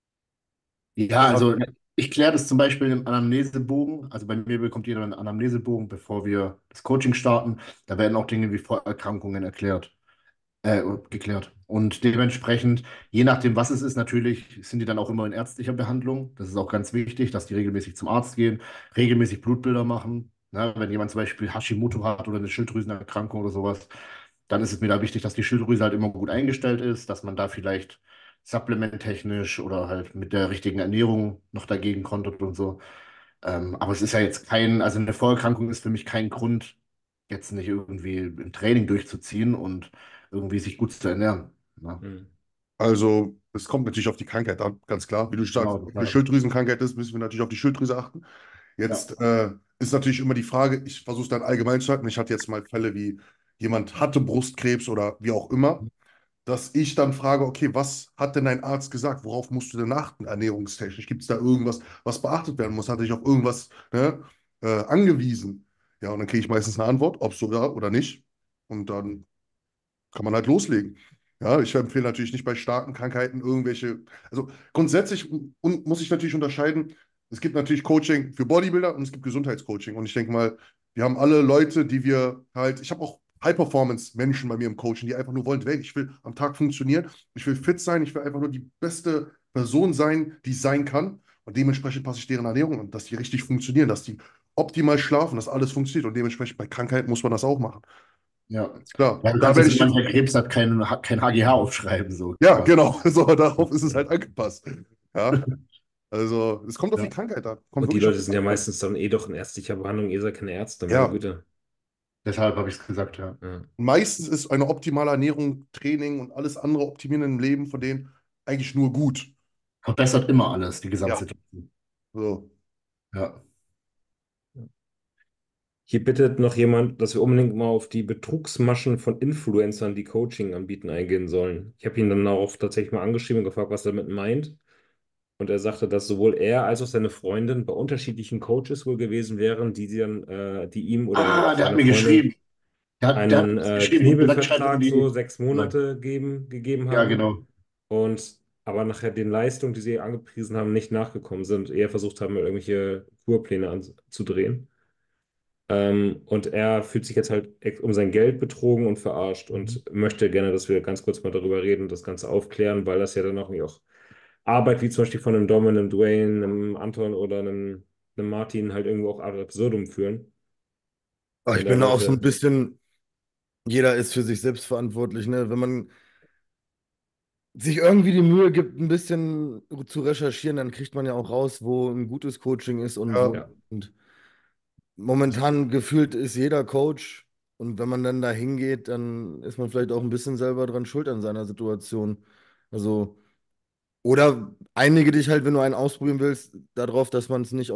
[SPEAKER 4] Ja, also ich kläre das zum Beispiel im Anamnesebogen. Also bei mir bekommt jeder einen Anamnesebogen, bevor wir das Coaching starten. Da werden auch Dinge wie Vorerkrankungen geklärt. Und dementsprechend, je nachdem, was es ist, natürlich sind die dann auch immer in ärztlicher Behandlung. Das ist auch ganz wichtig, dass die regelmäßig zum Arzt gehen, regelmäßig Blutbilder machen. Na, wenn jemand zum Beispiel Hashimoto hat oder eine Schilddrüsenerkrankung oder sowas, dann ist es mir da wichtig, dass die Schilddrüse halt immer gut eingestellt ist, dass man da vielleicht supplementtechnisch oder halt mit der richtigen Ernährung noch dagegen kontert und so. Aber es ist ja jetzt also eine Vorerkrankung ist für mich kein Grund, jetzt nicht irgendwie ein Training durchzuziehen und irgendwie sich gut zu ernähren. Ja,
[SPEAKER 1] Hm.
[SPEAKER 5] Also, es kommt natürlich auf die Krankheit an, ganz klar. Wie du sagst,
[SPEAKER 4] genau,
[SPEAKER 5] ob eine
[SPEAKER 4] deshalb.
[SPEAKER 5] Schilddrüsenkrankheit ist, müssen wir natürlich auf die Schilddrüse achten.
[SPEAKER 4] Ja.
[SPEAKER 5] Jetzt ist natürlich immer die Frage, ich versuche es dann allgemein zu halten. Ich hatte jetzt mal Fälle wie jemand hatte Brustkrebs oder wie auch immer, dass ich dann frage, okay, was hat denn dein Arzt gesagt? Worauf musst du denn achten, ernährungstechnisch? Gibt es da irgendwas, was beachtet werden muss? Hat er dich auf irgendwas, ne, angewiesen? Ja, und dann kriege ich meistens eine Antwort, ob so oder nicht. Und dann kann man halt loslegen. Ja, ich empfehle natürlich nicht bei starken Krankheiten irgendwelche, also grundsätzlich muss ich natürlich unterscheiden, es gibt natürlich Coaching für Bodybuilder und es gibt Gesundheitscoaching. Und ich denke mal, wir haben alle Leute, die wir halt, ich habe auch High-Performance-Menschen bei mir im Coaching, die einfach nur wollen, hey, ich will am Tag funktionieren, ich will fit sein, ich will einfach nur die beste Person sein, die ich sein kann. Und dementsprechend passe ich deren Ernährung an, dass die richtig funktionieren, dass die optimal schlafen, dass alles funktioniert. Und dementsprechend bei Krankheiten muss man das auch machen.
[SPEAKER 4] Ja.
[SPEAKER 5] Klar.
[SPEAKER 4] Ja, du
[SPEAKER 5] Und da
[SPEAKER 4] kannst
[SPEAKER 5] werde
[SPEAKER 4] jetzt
[SPEAKER 5] ich,
[SPEAKER 4] jemand, der Krebs hat, kein HGH aufschreiben, so
[SPEAKER 5] ja,
[SPEAKER 4] quasi.
[SPEAKER 5] genau, so, darauf ist es halt angepasst. Ja, also es kommt auf die
[SPEAKER 4] Ja.
[SPEAKER 5] Krankheit an. Kommt
[SPEAKER 1] Und die
[SPEAKER 5] wirklich auf
[SPEAKER 1] Leute
[SPEAKER 5] die
[SPEAKER 1] sind ja
[SPEAKER 5] Krankheit an.
[SPEAKER 1] meistens dann eh doch in ärztlicher Behandlung, ihr seid keine Ärzte, meine
[SPEAKER 5] Ja,
[SPEAKER 1] Güte.
[SPEAKER 4] Deshalb habe ich es gesagt, ja.
[SPEAKER 1] Ja.
[SPEAKER 5] meistens ist eine optimale Ernährung, Training und alles andere optimieren im Leben von denen eigentlich nur gut.
[SPEAKER 4] Verbessert immer alles, die
[SPEAKER 5] Ja,
[SPEAKER 4] Gesamtsituation.
[SPEAKER 5] so.
[SPEAKER 4] Ja.
[SPEAKER 1] Hier bittet noch jemand, dass wir unbedingt mal auf die Betrugsmaschen von Influencern, die Coaching anbieten, eingehen sollen. Ich habe ihn dann auch tatsächlich mal angeschrieben und gefragt, was er damit meint. Und er sagte, dass sowohl er als auch seine Freundin bei unterschiedlichen Coaches wohl gewesen wären, die ihm oder
[SPEAKER 4] Der hat
[SPEAKER 1] seiner
[SPEAKER 4] mir
[SPEAKER 1] Freundin
[SPEAKER 4] geschrieben. Der hat
[SPEAKER 1] einen
[SPEAKER 4] mir geschrieben und gesagt, schreib
[SPEAKER 1] Knebelvertrag so
[SPEAKER 4] irgendwie.
[SPEAKER 1] 6 Monate gegeben
[SPEAKER 4] Ja,
[SPEAKER 1] haben
[SPEAKER 4] genau.
[SPEAKER 1] und aber nachher den Leistungen, die sie angepriesen haben, nicht nachgekommen sind, eher versucht haben, irgendwelche Kurpläne anzudrehen. Und er fühlt sich jetzt halt um sein Geld betrogen und verarscht
[SPEAKER 3] Mhm.
[SPEAKER 1] und möchte gerne, dass wir ganz kurz mal darüber reden und das Ganze aufklären, weil das ja dann auch Arbeit wie zum Beispiel von einem Dom, einem Dwayne, einem Anton oder einem Martin halt irgendwo auch ad absurdum führen.
[SPEAKER 3] Aber
[SPEAKER 1] Und
[SPEAKER 3] ich
[SPEAKER 1] er
[SPEAKER 3] bin da auch so ein
[SPEAKER 1] wollte,
[SPEAKER 3] bisschen jeder ist für sich selbst verantwortlich, ne? Wenn man sich irgendwie die Mühe gibt, ein bisschen zu recherchieren, dann kriegt man ja auch raus, wo ein gutes Coaching ist und wo.
[SPEAKER 5] Ja,
[SPEAKER 1] Ja.
[SPEAKER 3] Und momentan gefühlt ist jeder Coach. Und wenn man dann da hingeht, dann ist man vielleicht auch ein bisschen selber dran schuld an seiner Situation. Also, oder einige dich halt, wenn du einen ausprobieren willst, darauf, dass man es nicht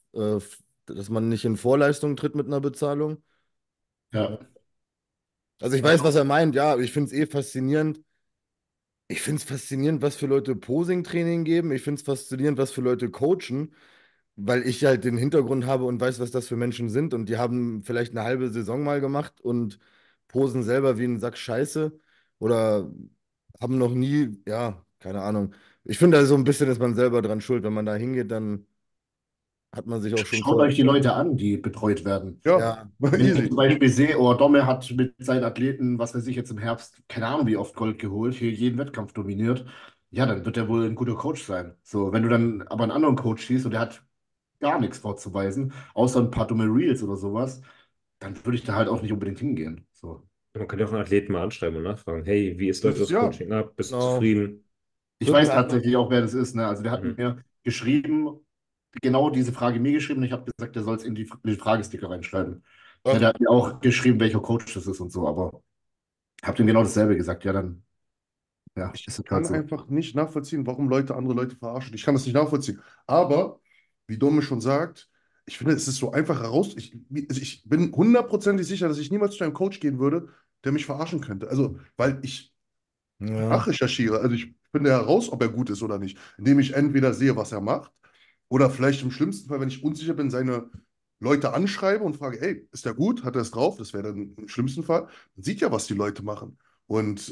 [SPEAKER 3] dass man nicht in Vorleistung tritt mit einer Bezahlung.
[SPEAKER 4] Ja.
[SPEAKER 3] Also ich weiß, was er meint, ja, ich finde es eh faszinierend. Ich finde es faszinierend, was für Leute Posing-Training geben. Ich finde es faszinierend, was für Leute coachen, weil ich halt den Hintergrund habe und weiß, was das für Menschen sind. Und die haben vielleicht eine halbe Saison mal gemacht und posen selber wie ein Sack Scheiße oder haben noch nie, ja, keine Ahnung. Ich finde, da so ein bisschen ist man selber dran schuld. Wenn man da hingeht, dann hat man sich auch schon
[SPEAKER 4] Schaut
[SPEAKER 3] vorher.
[SPEAKER 4] euch die Leute an, die betreut werden.
[SPEAKER 5] ja,
[SPEAKER 3] Ja,
[SPEAKER 4] Wenn ich zum
[SPEAKER 5] easy.
[SPEAKER 4] Beispiel sehe, oh, Domme hat mit seinen Athleten, was weiß ich, jetzt im Herbst, keine Ahnung, wie oft Gold geholt, hier jeden Wettkampf dominiert, ja, dann wird er wohl ein guter Coach sein. So, wenn du dann aber einen anderen Coach siehst und der hat gar nichts vorzuweisen, außer ein paar dumme Reels oder sowas, dann würde ich da halt auch nicht unbedingt hingehen. So.
[SPEAKER 1] Man kann ja auch einen Athleten mal anschreiben und nachfragen, hey, läuft das
[SPEAKER 5] Ja,
[SPEAKER 1] Coaching ab? Bist du
[SPEAKER 3] genau.
[SPEAKER 1] zufrieden?
[SPEAKER 4] Ich
[SPEAKER 3] Würde
[SPEAKER 4] weiß
[SPEAKER 3] mir einfach.
[SPEAKER 4] tatsächlich auch, wer das ist. Ne? Also der hat
[SPEAKER 1] Mhm.
[SPEAKER 4] mir geschrieben, genau diese Frage mir geschrieben und ich habe gesagt, der soll es in den Fragesticker reinschreiben. Ja, der
[SPEAKER 3] Okay.
[SPEAKER 4] hat mir auch geschrieben, welcher Coach das ist und so, aber habe ihm genau dasselbe gesagt. Ja, dann ja,
[SPEAKER 5] ich
[SPEAKER 4] ist es halt
[SPEAKER 5] kann
[SPEAKER 4] so.
[SPEAKER 5] einfach nicht nachvollziehen, warum Leute andere Leute verarschen. Ich kann das nicht nachvollziehen. Aber, wie Dome schon sagt, ich finde, es ist so einfach heraus. Also ich bin hundertprozentig sicher, dass ich niemals zu einem Coach gehen würde, der mich verarschen könnte. Also, weil ich
[SPEAKER 3] Ja.
[SPEAKER 5] nachrecherchiere. Also ich finde heraus, ob er gut ist oder nicht, indem ich entweder sehe, was er macht, oder vielleicht im schlimmsten Fall, wenn ich unsicher bin, seine Leute anschreibe und frage, ey, ist der gut? Hat er es drauf? Das wäre dann im schlimmsten Fall. Man sieht ja, was die Leute machen. Und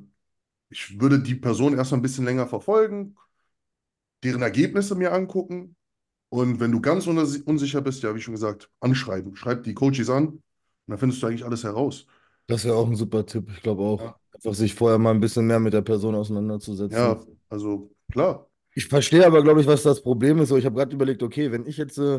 [SPEAKER 5] ich würde die Person erstmal ein bisschen länger verfolgen, deren Ergebnisse mir angucken. Und wenn du ganz unsicher bist, ja, wie schon gesagt, anschreiben. Schreib die Coaches an und dann findest du eigentlich alles heraus.
[SPEAKER 3] Das wäre auch ein super Tipp. Ich glaube auch.
[SPEAKER 5] Ja,
[SPEAKER 3] Einfach sich vorher mal ein bisschen mehr mit der Person auseinanderzusetzen.
[SPEAKER 5] ja, also klar.
[SPEAKER 3] Ich verstehe aber, glaube ich, was das Problem ist. So, ich habe gerade überlegt, okay, wenn ich jetzt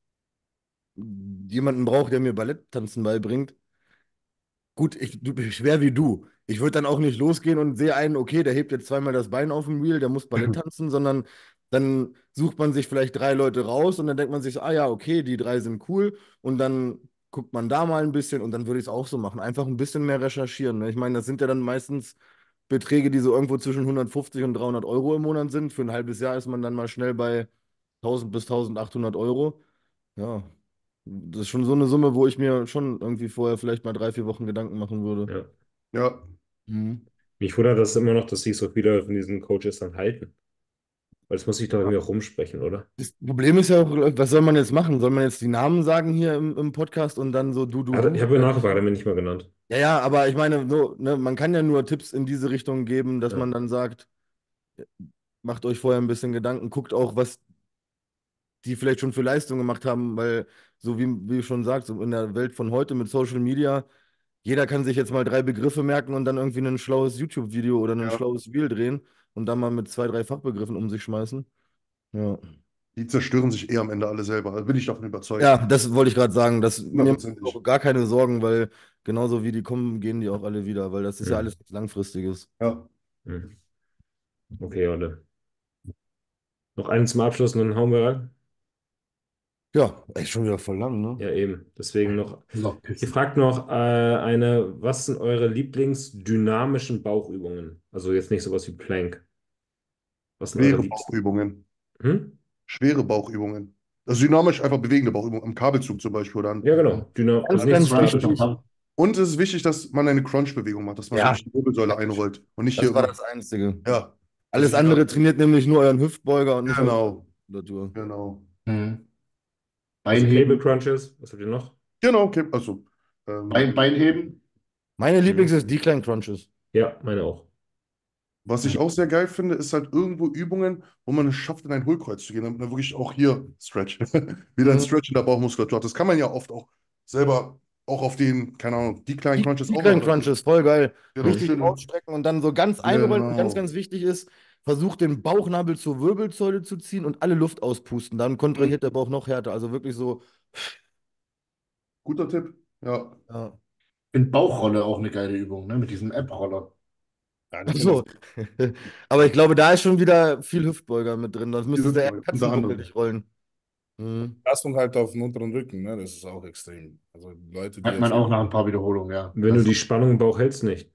[SPEAKER 3] jemanden brauche, der mir Balletttanzen beibringt, gut, ich wäre wie du. Ich würde dann auch nicht losgehen und sehe einen, okay, der hebt jetzt zweimal das Bein auf dem Reel, der muss Ballett tanzen, sondern dann sucht man sich vielleicht drei Leute raus und dann denkt man sich so, ah ja, okay, die drei sind cool und dann guckt man da mal ein bisschen und dann würde ich es auch so machen. Einfach ein bisschen mehr recherchieren. Ne? Ich meine, das sind ja dann meistens Beträge, die so irgendwo zwischen 150 und 300 Euro im Monat sind. Für ein halbes Jahr ist man dann mal schnell bei 1000 bis 1800 Euro. Ja, das ist schon so eine Summe, wo ich mir schon irgendwie vorher vielleicht mal 3, 4 Wochen Gedanken machen würde.
[SPEAKER 1] Ja.
[SPEAKER 5] Ja,
[SPEAKER 3] Mhm.
[SPEAKER 1] Mich wundert das immer noch, dass sich so viele von diesen Coaches dann halten. Weil das muss sich doch irgendwie auch rumsprechen, oder?
[SPEAKER 3] Das Problem ist ja auch, was soll man jetzt machen? Soll man jetzt die Namen sagen hier im Podcast und dann so
[SPEAKER 1] Ich
[SPEAKER 3] du?
[SPEAKER 1] habe ja nachgefragt, er hat mir nicht mal genannt.
[SPEAKER 3] Ja, ja, aber ich meine, so, ne, man kann ja nur Tipps in diese Richtung geben, dass
[SPEAKER 1] Ja.
[SPEAKER 3] man dann sagt, macht euch vorher ein bisschen Gedanken, guckt auch, was die vielleicht schon für Leistung gemacht haben, weil, so wie du schon sagst, so in der Welt von heute mit Social Media, jeder kann sich jetzt mal 3 Begriffe merken und dann irgendwie ein schlaues YouTube-Video oder ein
[SPEAKER 5] ja.
[SPEAKER 3] schlaues Reel drehen und dann mal mit 2, 3 Fachbegriffen um sich schmeißen. Ja.
[SPEAKER 5] Die zerstören sich eh am Ende alle selber. Da bin ich davon überzeugt.
[SPEAKER 3] Ja, das wollte ich gerade sagen. Mir macht
[SPEAKER 5] Hundertprozentig.
[SPEAKER 3] auch gar keine Sorgen, weil genauso wie die kommen, gehen die auch alle wieder, weil das ist ja
[SPEAKER 1] Hm.
[SPEAKER 3] alles nichts Langfristiges.
[SPEAKER 5] Ja.
[SPEAKER 1] Hm. Okay, Olle. Noch einen zum Abschluss und dann hauen wir rein.
[SPEAKER 3] Ja, echt schon wieder voll lang, ne?
[SPEAKER 1] Ja, eben. Deswegen noch.
[SPEAKER 4] Noch
[SPEAKER 1] Ihr
[SPEAKER 4] pissen.
[SPEAKER 1] fragt noch was sind eure Lieblingsdynamischen Bauchübungen? Also jetzt nicht sowas wie Plank. Was sind eure
[SPEAKER 5] Schwere
[SPEAKER 1] Liebsten?
[SPEAKER 5] Bauchübungen.
[SPEAKER 1] Hm?
[SPEAKER 5] Schwere Bauchübungen. Also dynamisch einfach bewegende Bauchübungen. Am Kabelzug zum Beispiel. Oder an.
[SPEAKER 1] Ja, genau. Also
[SPEAKER 3] Ganz,
[SPEAKER 1] nichts
[SPEAKER 3] ganz
[SPEAKER 4] Crunch
[SPEAKER 1] Statisches.
[SPEAKER 3] wichtig.
[SPEAKER 4] noch.
[SPEAKER 5] Und es ist wichtig, dass man eine Crunch-Bewegung macht, dass man
[SPEAKER 3] Ja,
[SPEAKER 5] wirklich die Wirbelsäule einrollt und nicht hier
[SPEAKER 3] das war
[SPEAKER 5] immer.
[SPEAKER 3] das Einzige.
[SPEAKER 5] Ja, dass
[SPEAKER 3] Alles
[SPEAKER 5] ich wieder.
[SPEAKER 3] andere trainiert nämlich nur euren Hüftbeuger und nicht eure
[SPEAKER 5] Genau,
[SPEAKER 3] Muskulatur.
[SPEAKER 5] genau.
[SPEAKER 4] Mhm.
[SPEAKER 1] Also Cable
[SPEAKER 4] Beinheben.
[SPEAKER 1] Crunches. Was habt ihr noch?
[SPEAKER 5] Genau, okay. Also,
[SPEAKER 4] Beinheben.
[SPEAKER 3] Meine Lieblings
[SPEAKER 1] Mhm.
[SPEAKER 3] ist Decline Crunches.
[SPEAKER 1] Ja, meine auch.
[SPEAKER 5] was ich auch sehr geil finde, ist halt irgendwo Übungen, wo man es schafft, in ein Hohlkreuz zu gehen, damit man wirklich auch hier Stretch, wieder ein
[SPEAKER 3] Mhm.
[SPEAKER 5] Stretch in der Bauchmuskulatur hat. Das kann man ja oft auch selber auch auf den, keine Ahnung, die kleinen Crunches auch
[SPEAKER 3] Decline
[SPEAKER 5] machen. Das
[SPEAKER 3] Crunches,
[SPEAKER 5] ist
[SPEAKER 3] voll geil.
[SPEAKER 5] genau
[SPEAKER 3] Richtig
[SPEAKER 5] schön.
[SPEAKER 3] ausstrecken und dann so ganz einrollen. Und ganz,
[SPEAKER 5] Genau.
[SPEAKER 3] ganz wichtig ist, versucht den Bauchnabel zur Wirbelsäule zu ziehen und alle Luft auspusten. Dann
[SPEAKER 5] Mhm.
[SPEAKER 3] kontrahiert der Bauch noch härter. Also wirklich so.
[SPEAKER 5] Guter Tipp. Ja.
[SPEAKER 3] Ja.
[SPEAKER 4] In Bauchrolle auch eine geile Übung, ne? Mit diesem App-Roller.
[SPEAKER 2] Ja,
[SPEAKER 3] Ach
[SPEAKER 2] ich finde
[SPEAKER 3] so. Aber ich glaube, da ist schon wieder viel Hüftbeuger mit drin. Das
[SPEAKER 5] Die
[SPEAKER 3] müsstest du eher
[SPEAKER 5] Hüftbeuger, unter
[SPEAKER 3] Katzenbuckel
[SPEAKER 5] anderem.
[SPEAKER 3] dich rollen. Mhm.
[SPEAKER 2] Belastung halt auf den unteren Rücken, ne? Das ist auch extrem. Also Leute, die
[SPEAKER 4] Hat man
[SPEAKER 2] jetzt.
[SPEAKER 4] auch nach ein paar Wiederholungen, ja.
[SPEAKER 1] Wenn du
[SPEAKER 4] Das
[SPEAKER 1] die
[SPEAKER 4] ist,
[SPEAKER 1] Spannung im Bauch hältst, nicht.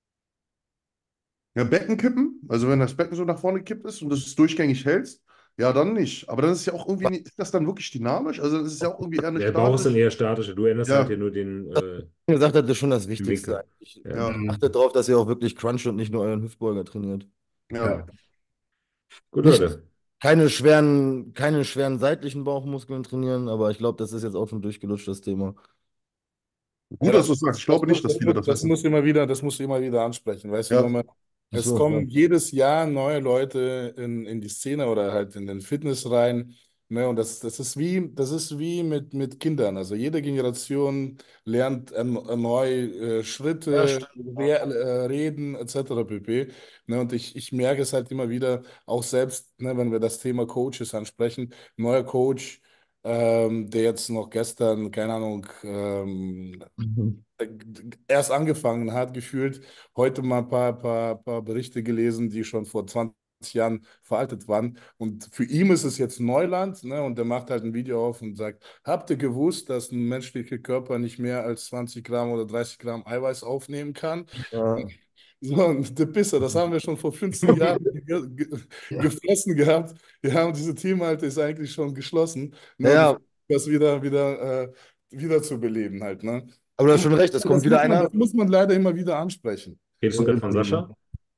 [SPEAKER 5] Ja, Becken kippen, also wenn das Becken so nach vorne gekippt ist und du es durchgängig hältst, ja, dann nicht. Aber das ist ja auch irgendwie, ist das dann wirklich dynamisch? Also das ist ja auch irgendwie eher eine
[SPEAKER 1] Der Bauch ist dann
[SPEAKER 5] statisch.
[SPEAKER 1] eher statischer. Du änderst halt
[SPEAKER 5] Ja,
[SPEAKER 1] hier nur
[SPEAKER 3] Gesagt hat, das ist schon das
[SPEAKER 1] den
[SPEAKER 3] Wichtigste
[SPEAKER 1] Winkel.
[SPEAKER 3] eigentlich.
[SPEAKER 1] Ja.
[SPEAKER 5] ja,
[SPEAKER 3] Achtet darauf, dass ihr auch wirklich cruncht und nicht nur euren Hüftbeuger trainiert.
[SPEAKER 5] ja.
[SPEAKER 4] ja.
[SPEAKER 1] Gut,
[SPEAKER 3] Nicht,
[SPEAKER 1] Leute.
[SPEAKER 3] keine schweren seitlichen Bauchmuskeln trainieren, aber ich glaube, das ist jetzt auch schon durchgelutscht, das Thema.
[SPEAKER 2] Ja,
[SPEAKER 5] Gut, dass du es sagst. Ich glaube nicht, dass viele das wissen.
[SPEAKER 2] das musst du immer wieder ansprechen. Weißt du,
[SPEAKER 5] Ja,
[SPEAKER 3] Ach
[SPEAKER 2] es
[SPEAKER 3] so, ja.
[SPEAKER 2] kommen jedes Jahr neue Leute in die Szene oder halt in den Fitness rein. Ne, und das ist wie mit Kindern. Also jede Generation lernt neu
[SPEAKER 4] Ja,
[SPEAKER 2] Schritte,
[SPEAKER 4] stimmt.
[SPEAKER 2] Reden etc. pp. Ne, und ich merke es halt immer wieder, auch selbst, ne, wenn wir das Thema Coaches ansprechen, neuer Coach, der jetzt noch gestern, keine Ahnung,
[SPEAKER 3] Mhm.
[SPEAKER 2] erst angefangen hat, gefühlt, heute mal ein paar Berichte gelesen, die schon vor 20 Jahren veraltet waren. Und für ihn ist es jetzt Neuland, ne? Und der macht halt ein Video auf und sagt, habt ihr gewusst, dass ein menschlicher Körper nicht mehr als 20 Gramm oder 30 Gramm Eiweiß aufnehmen kann?
[SPEAKER 3] Ja.
[SPEAKER 2] So, und der Pisser, das haben wir schon vor 50 Jahren
[SPEAKER 4] Ja.
[SPEAKER 2] gefressen gehabt. Ja, und diese Teamhalte ist eigentlich schon geschlossen. Ne? Und ich
[SPEAKER 3] Ja,
[SPEAKER 2] das wieder zu beleben halt, ne?
[SPEAKER 3] aber du hast schon recht, es kommt wieder einer.
[SPEAKER 2] Das muss man leider immer wieder ansprechen.
[SPEAKER 1] Redest du gerade von Sascha?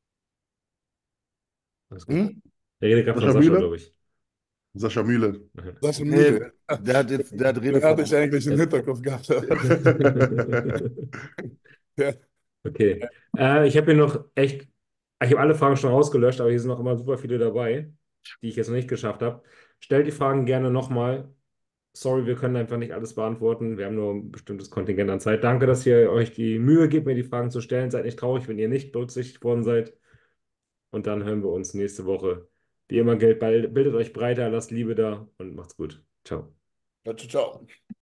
[SPEAKER 1] Alles gut.
[SPEAKER 3] Hm?
[SPEAKER 1] Der redet gerade von
[SPEAKER 5] Sascha
[SPEAKER 1] Sascha,
[SPEAKER 5] Mühle?
[SPEAKER 1] glaube ich.
[SPEAKER 5] Sascha Mühle.
[SPEAKER 2] Das ist
[SPEAKER 3] Nee,
[SPEAKER 2] müde.
[SPEAKER 3] der hat
[SPEAKER 2] Der hatte ich
[SPEAKER 3] Redeverbot.
[SPEAKER 2] eigentlich im Hinterkopf gehabt. Ja.
[SPEAKER 1] Okay. Ich habe hier noch echt, ich habe alle Fragen schon rausgelöscht, aber hier sind noch immer super viele dabei, die ich jetzt noch nicht geschafft habe. Stellt die Fragen gerne nochmal. Sorry, wir können einfach nicht alles beantworten. Wir haben nur ein bestimmtes Kontingent an Zeit. Danke, dass ihr euch die Mühe gebt, mir die Fragen zu stellen. Seid nicht traurig, wenn ihr nicht berücksichtigt worden seid. Und dann hören wir uns nächste Woche. Wie immer gilt, bildet euch breiter, lasst Liebe da und macht's gut. Ciao.
[SPEAKER 2] Ciao, ciao.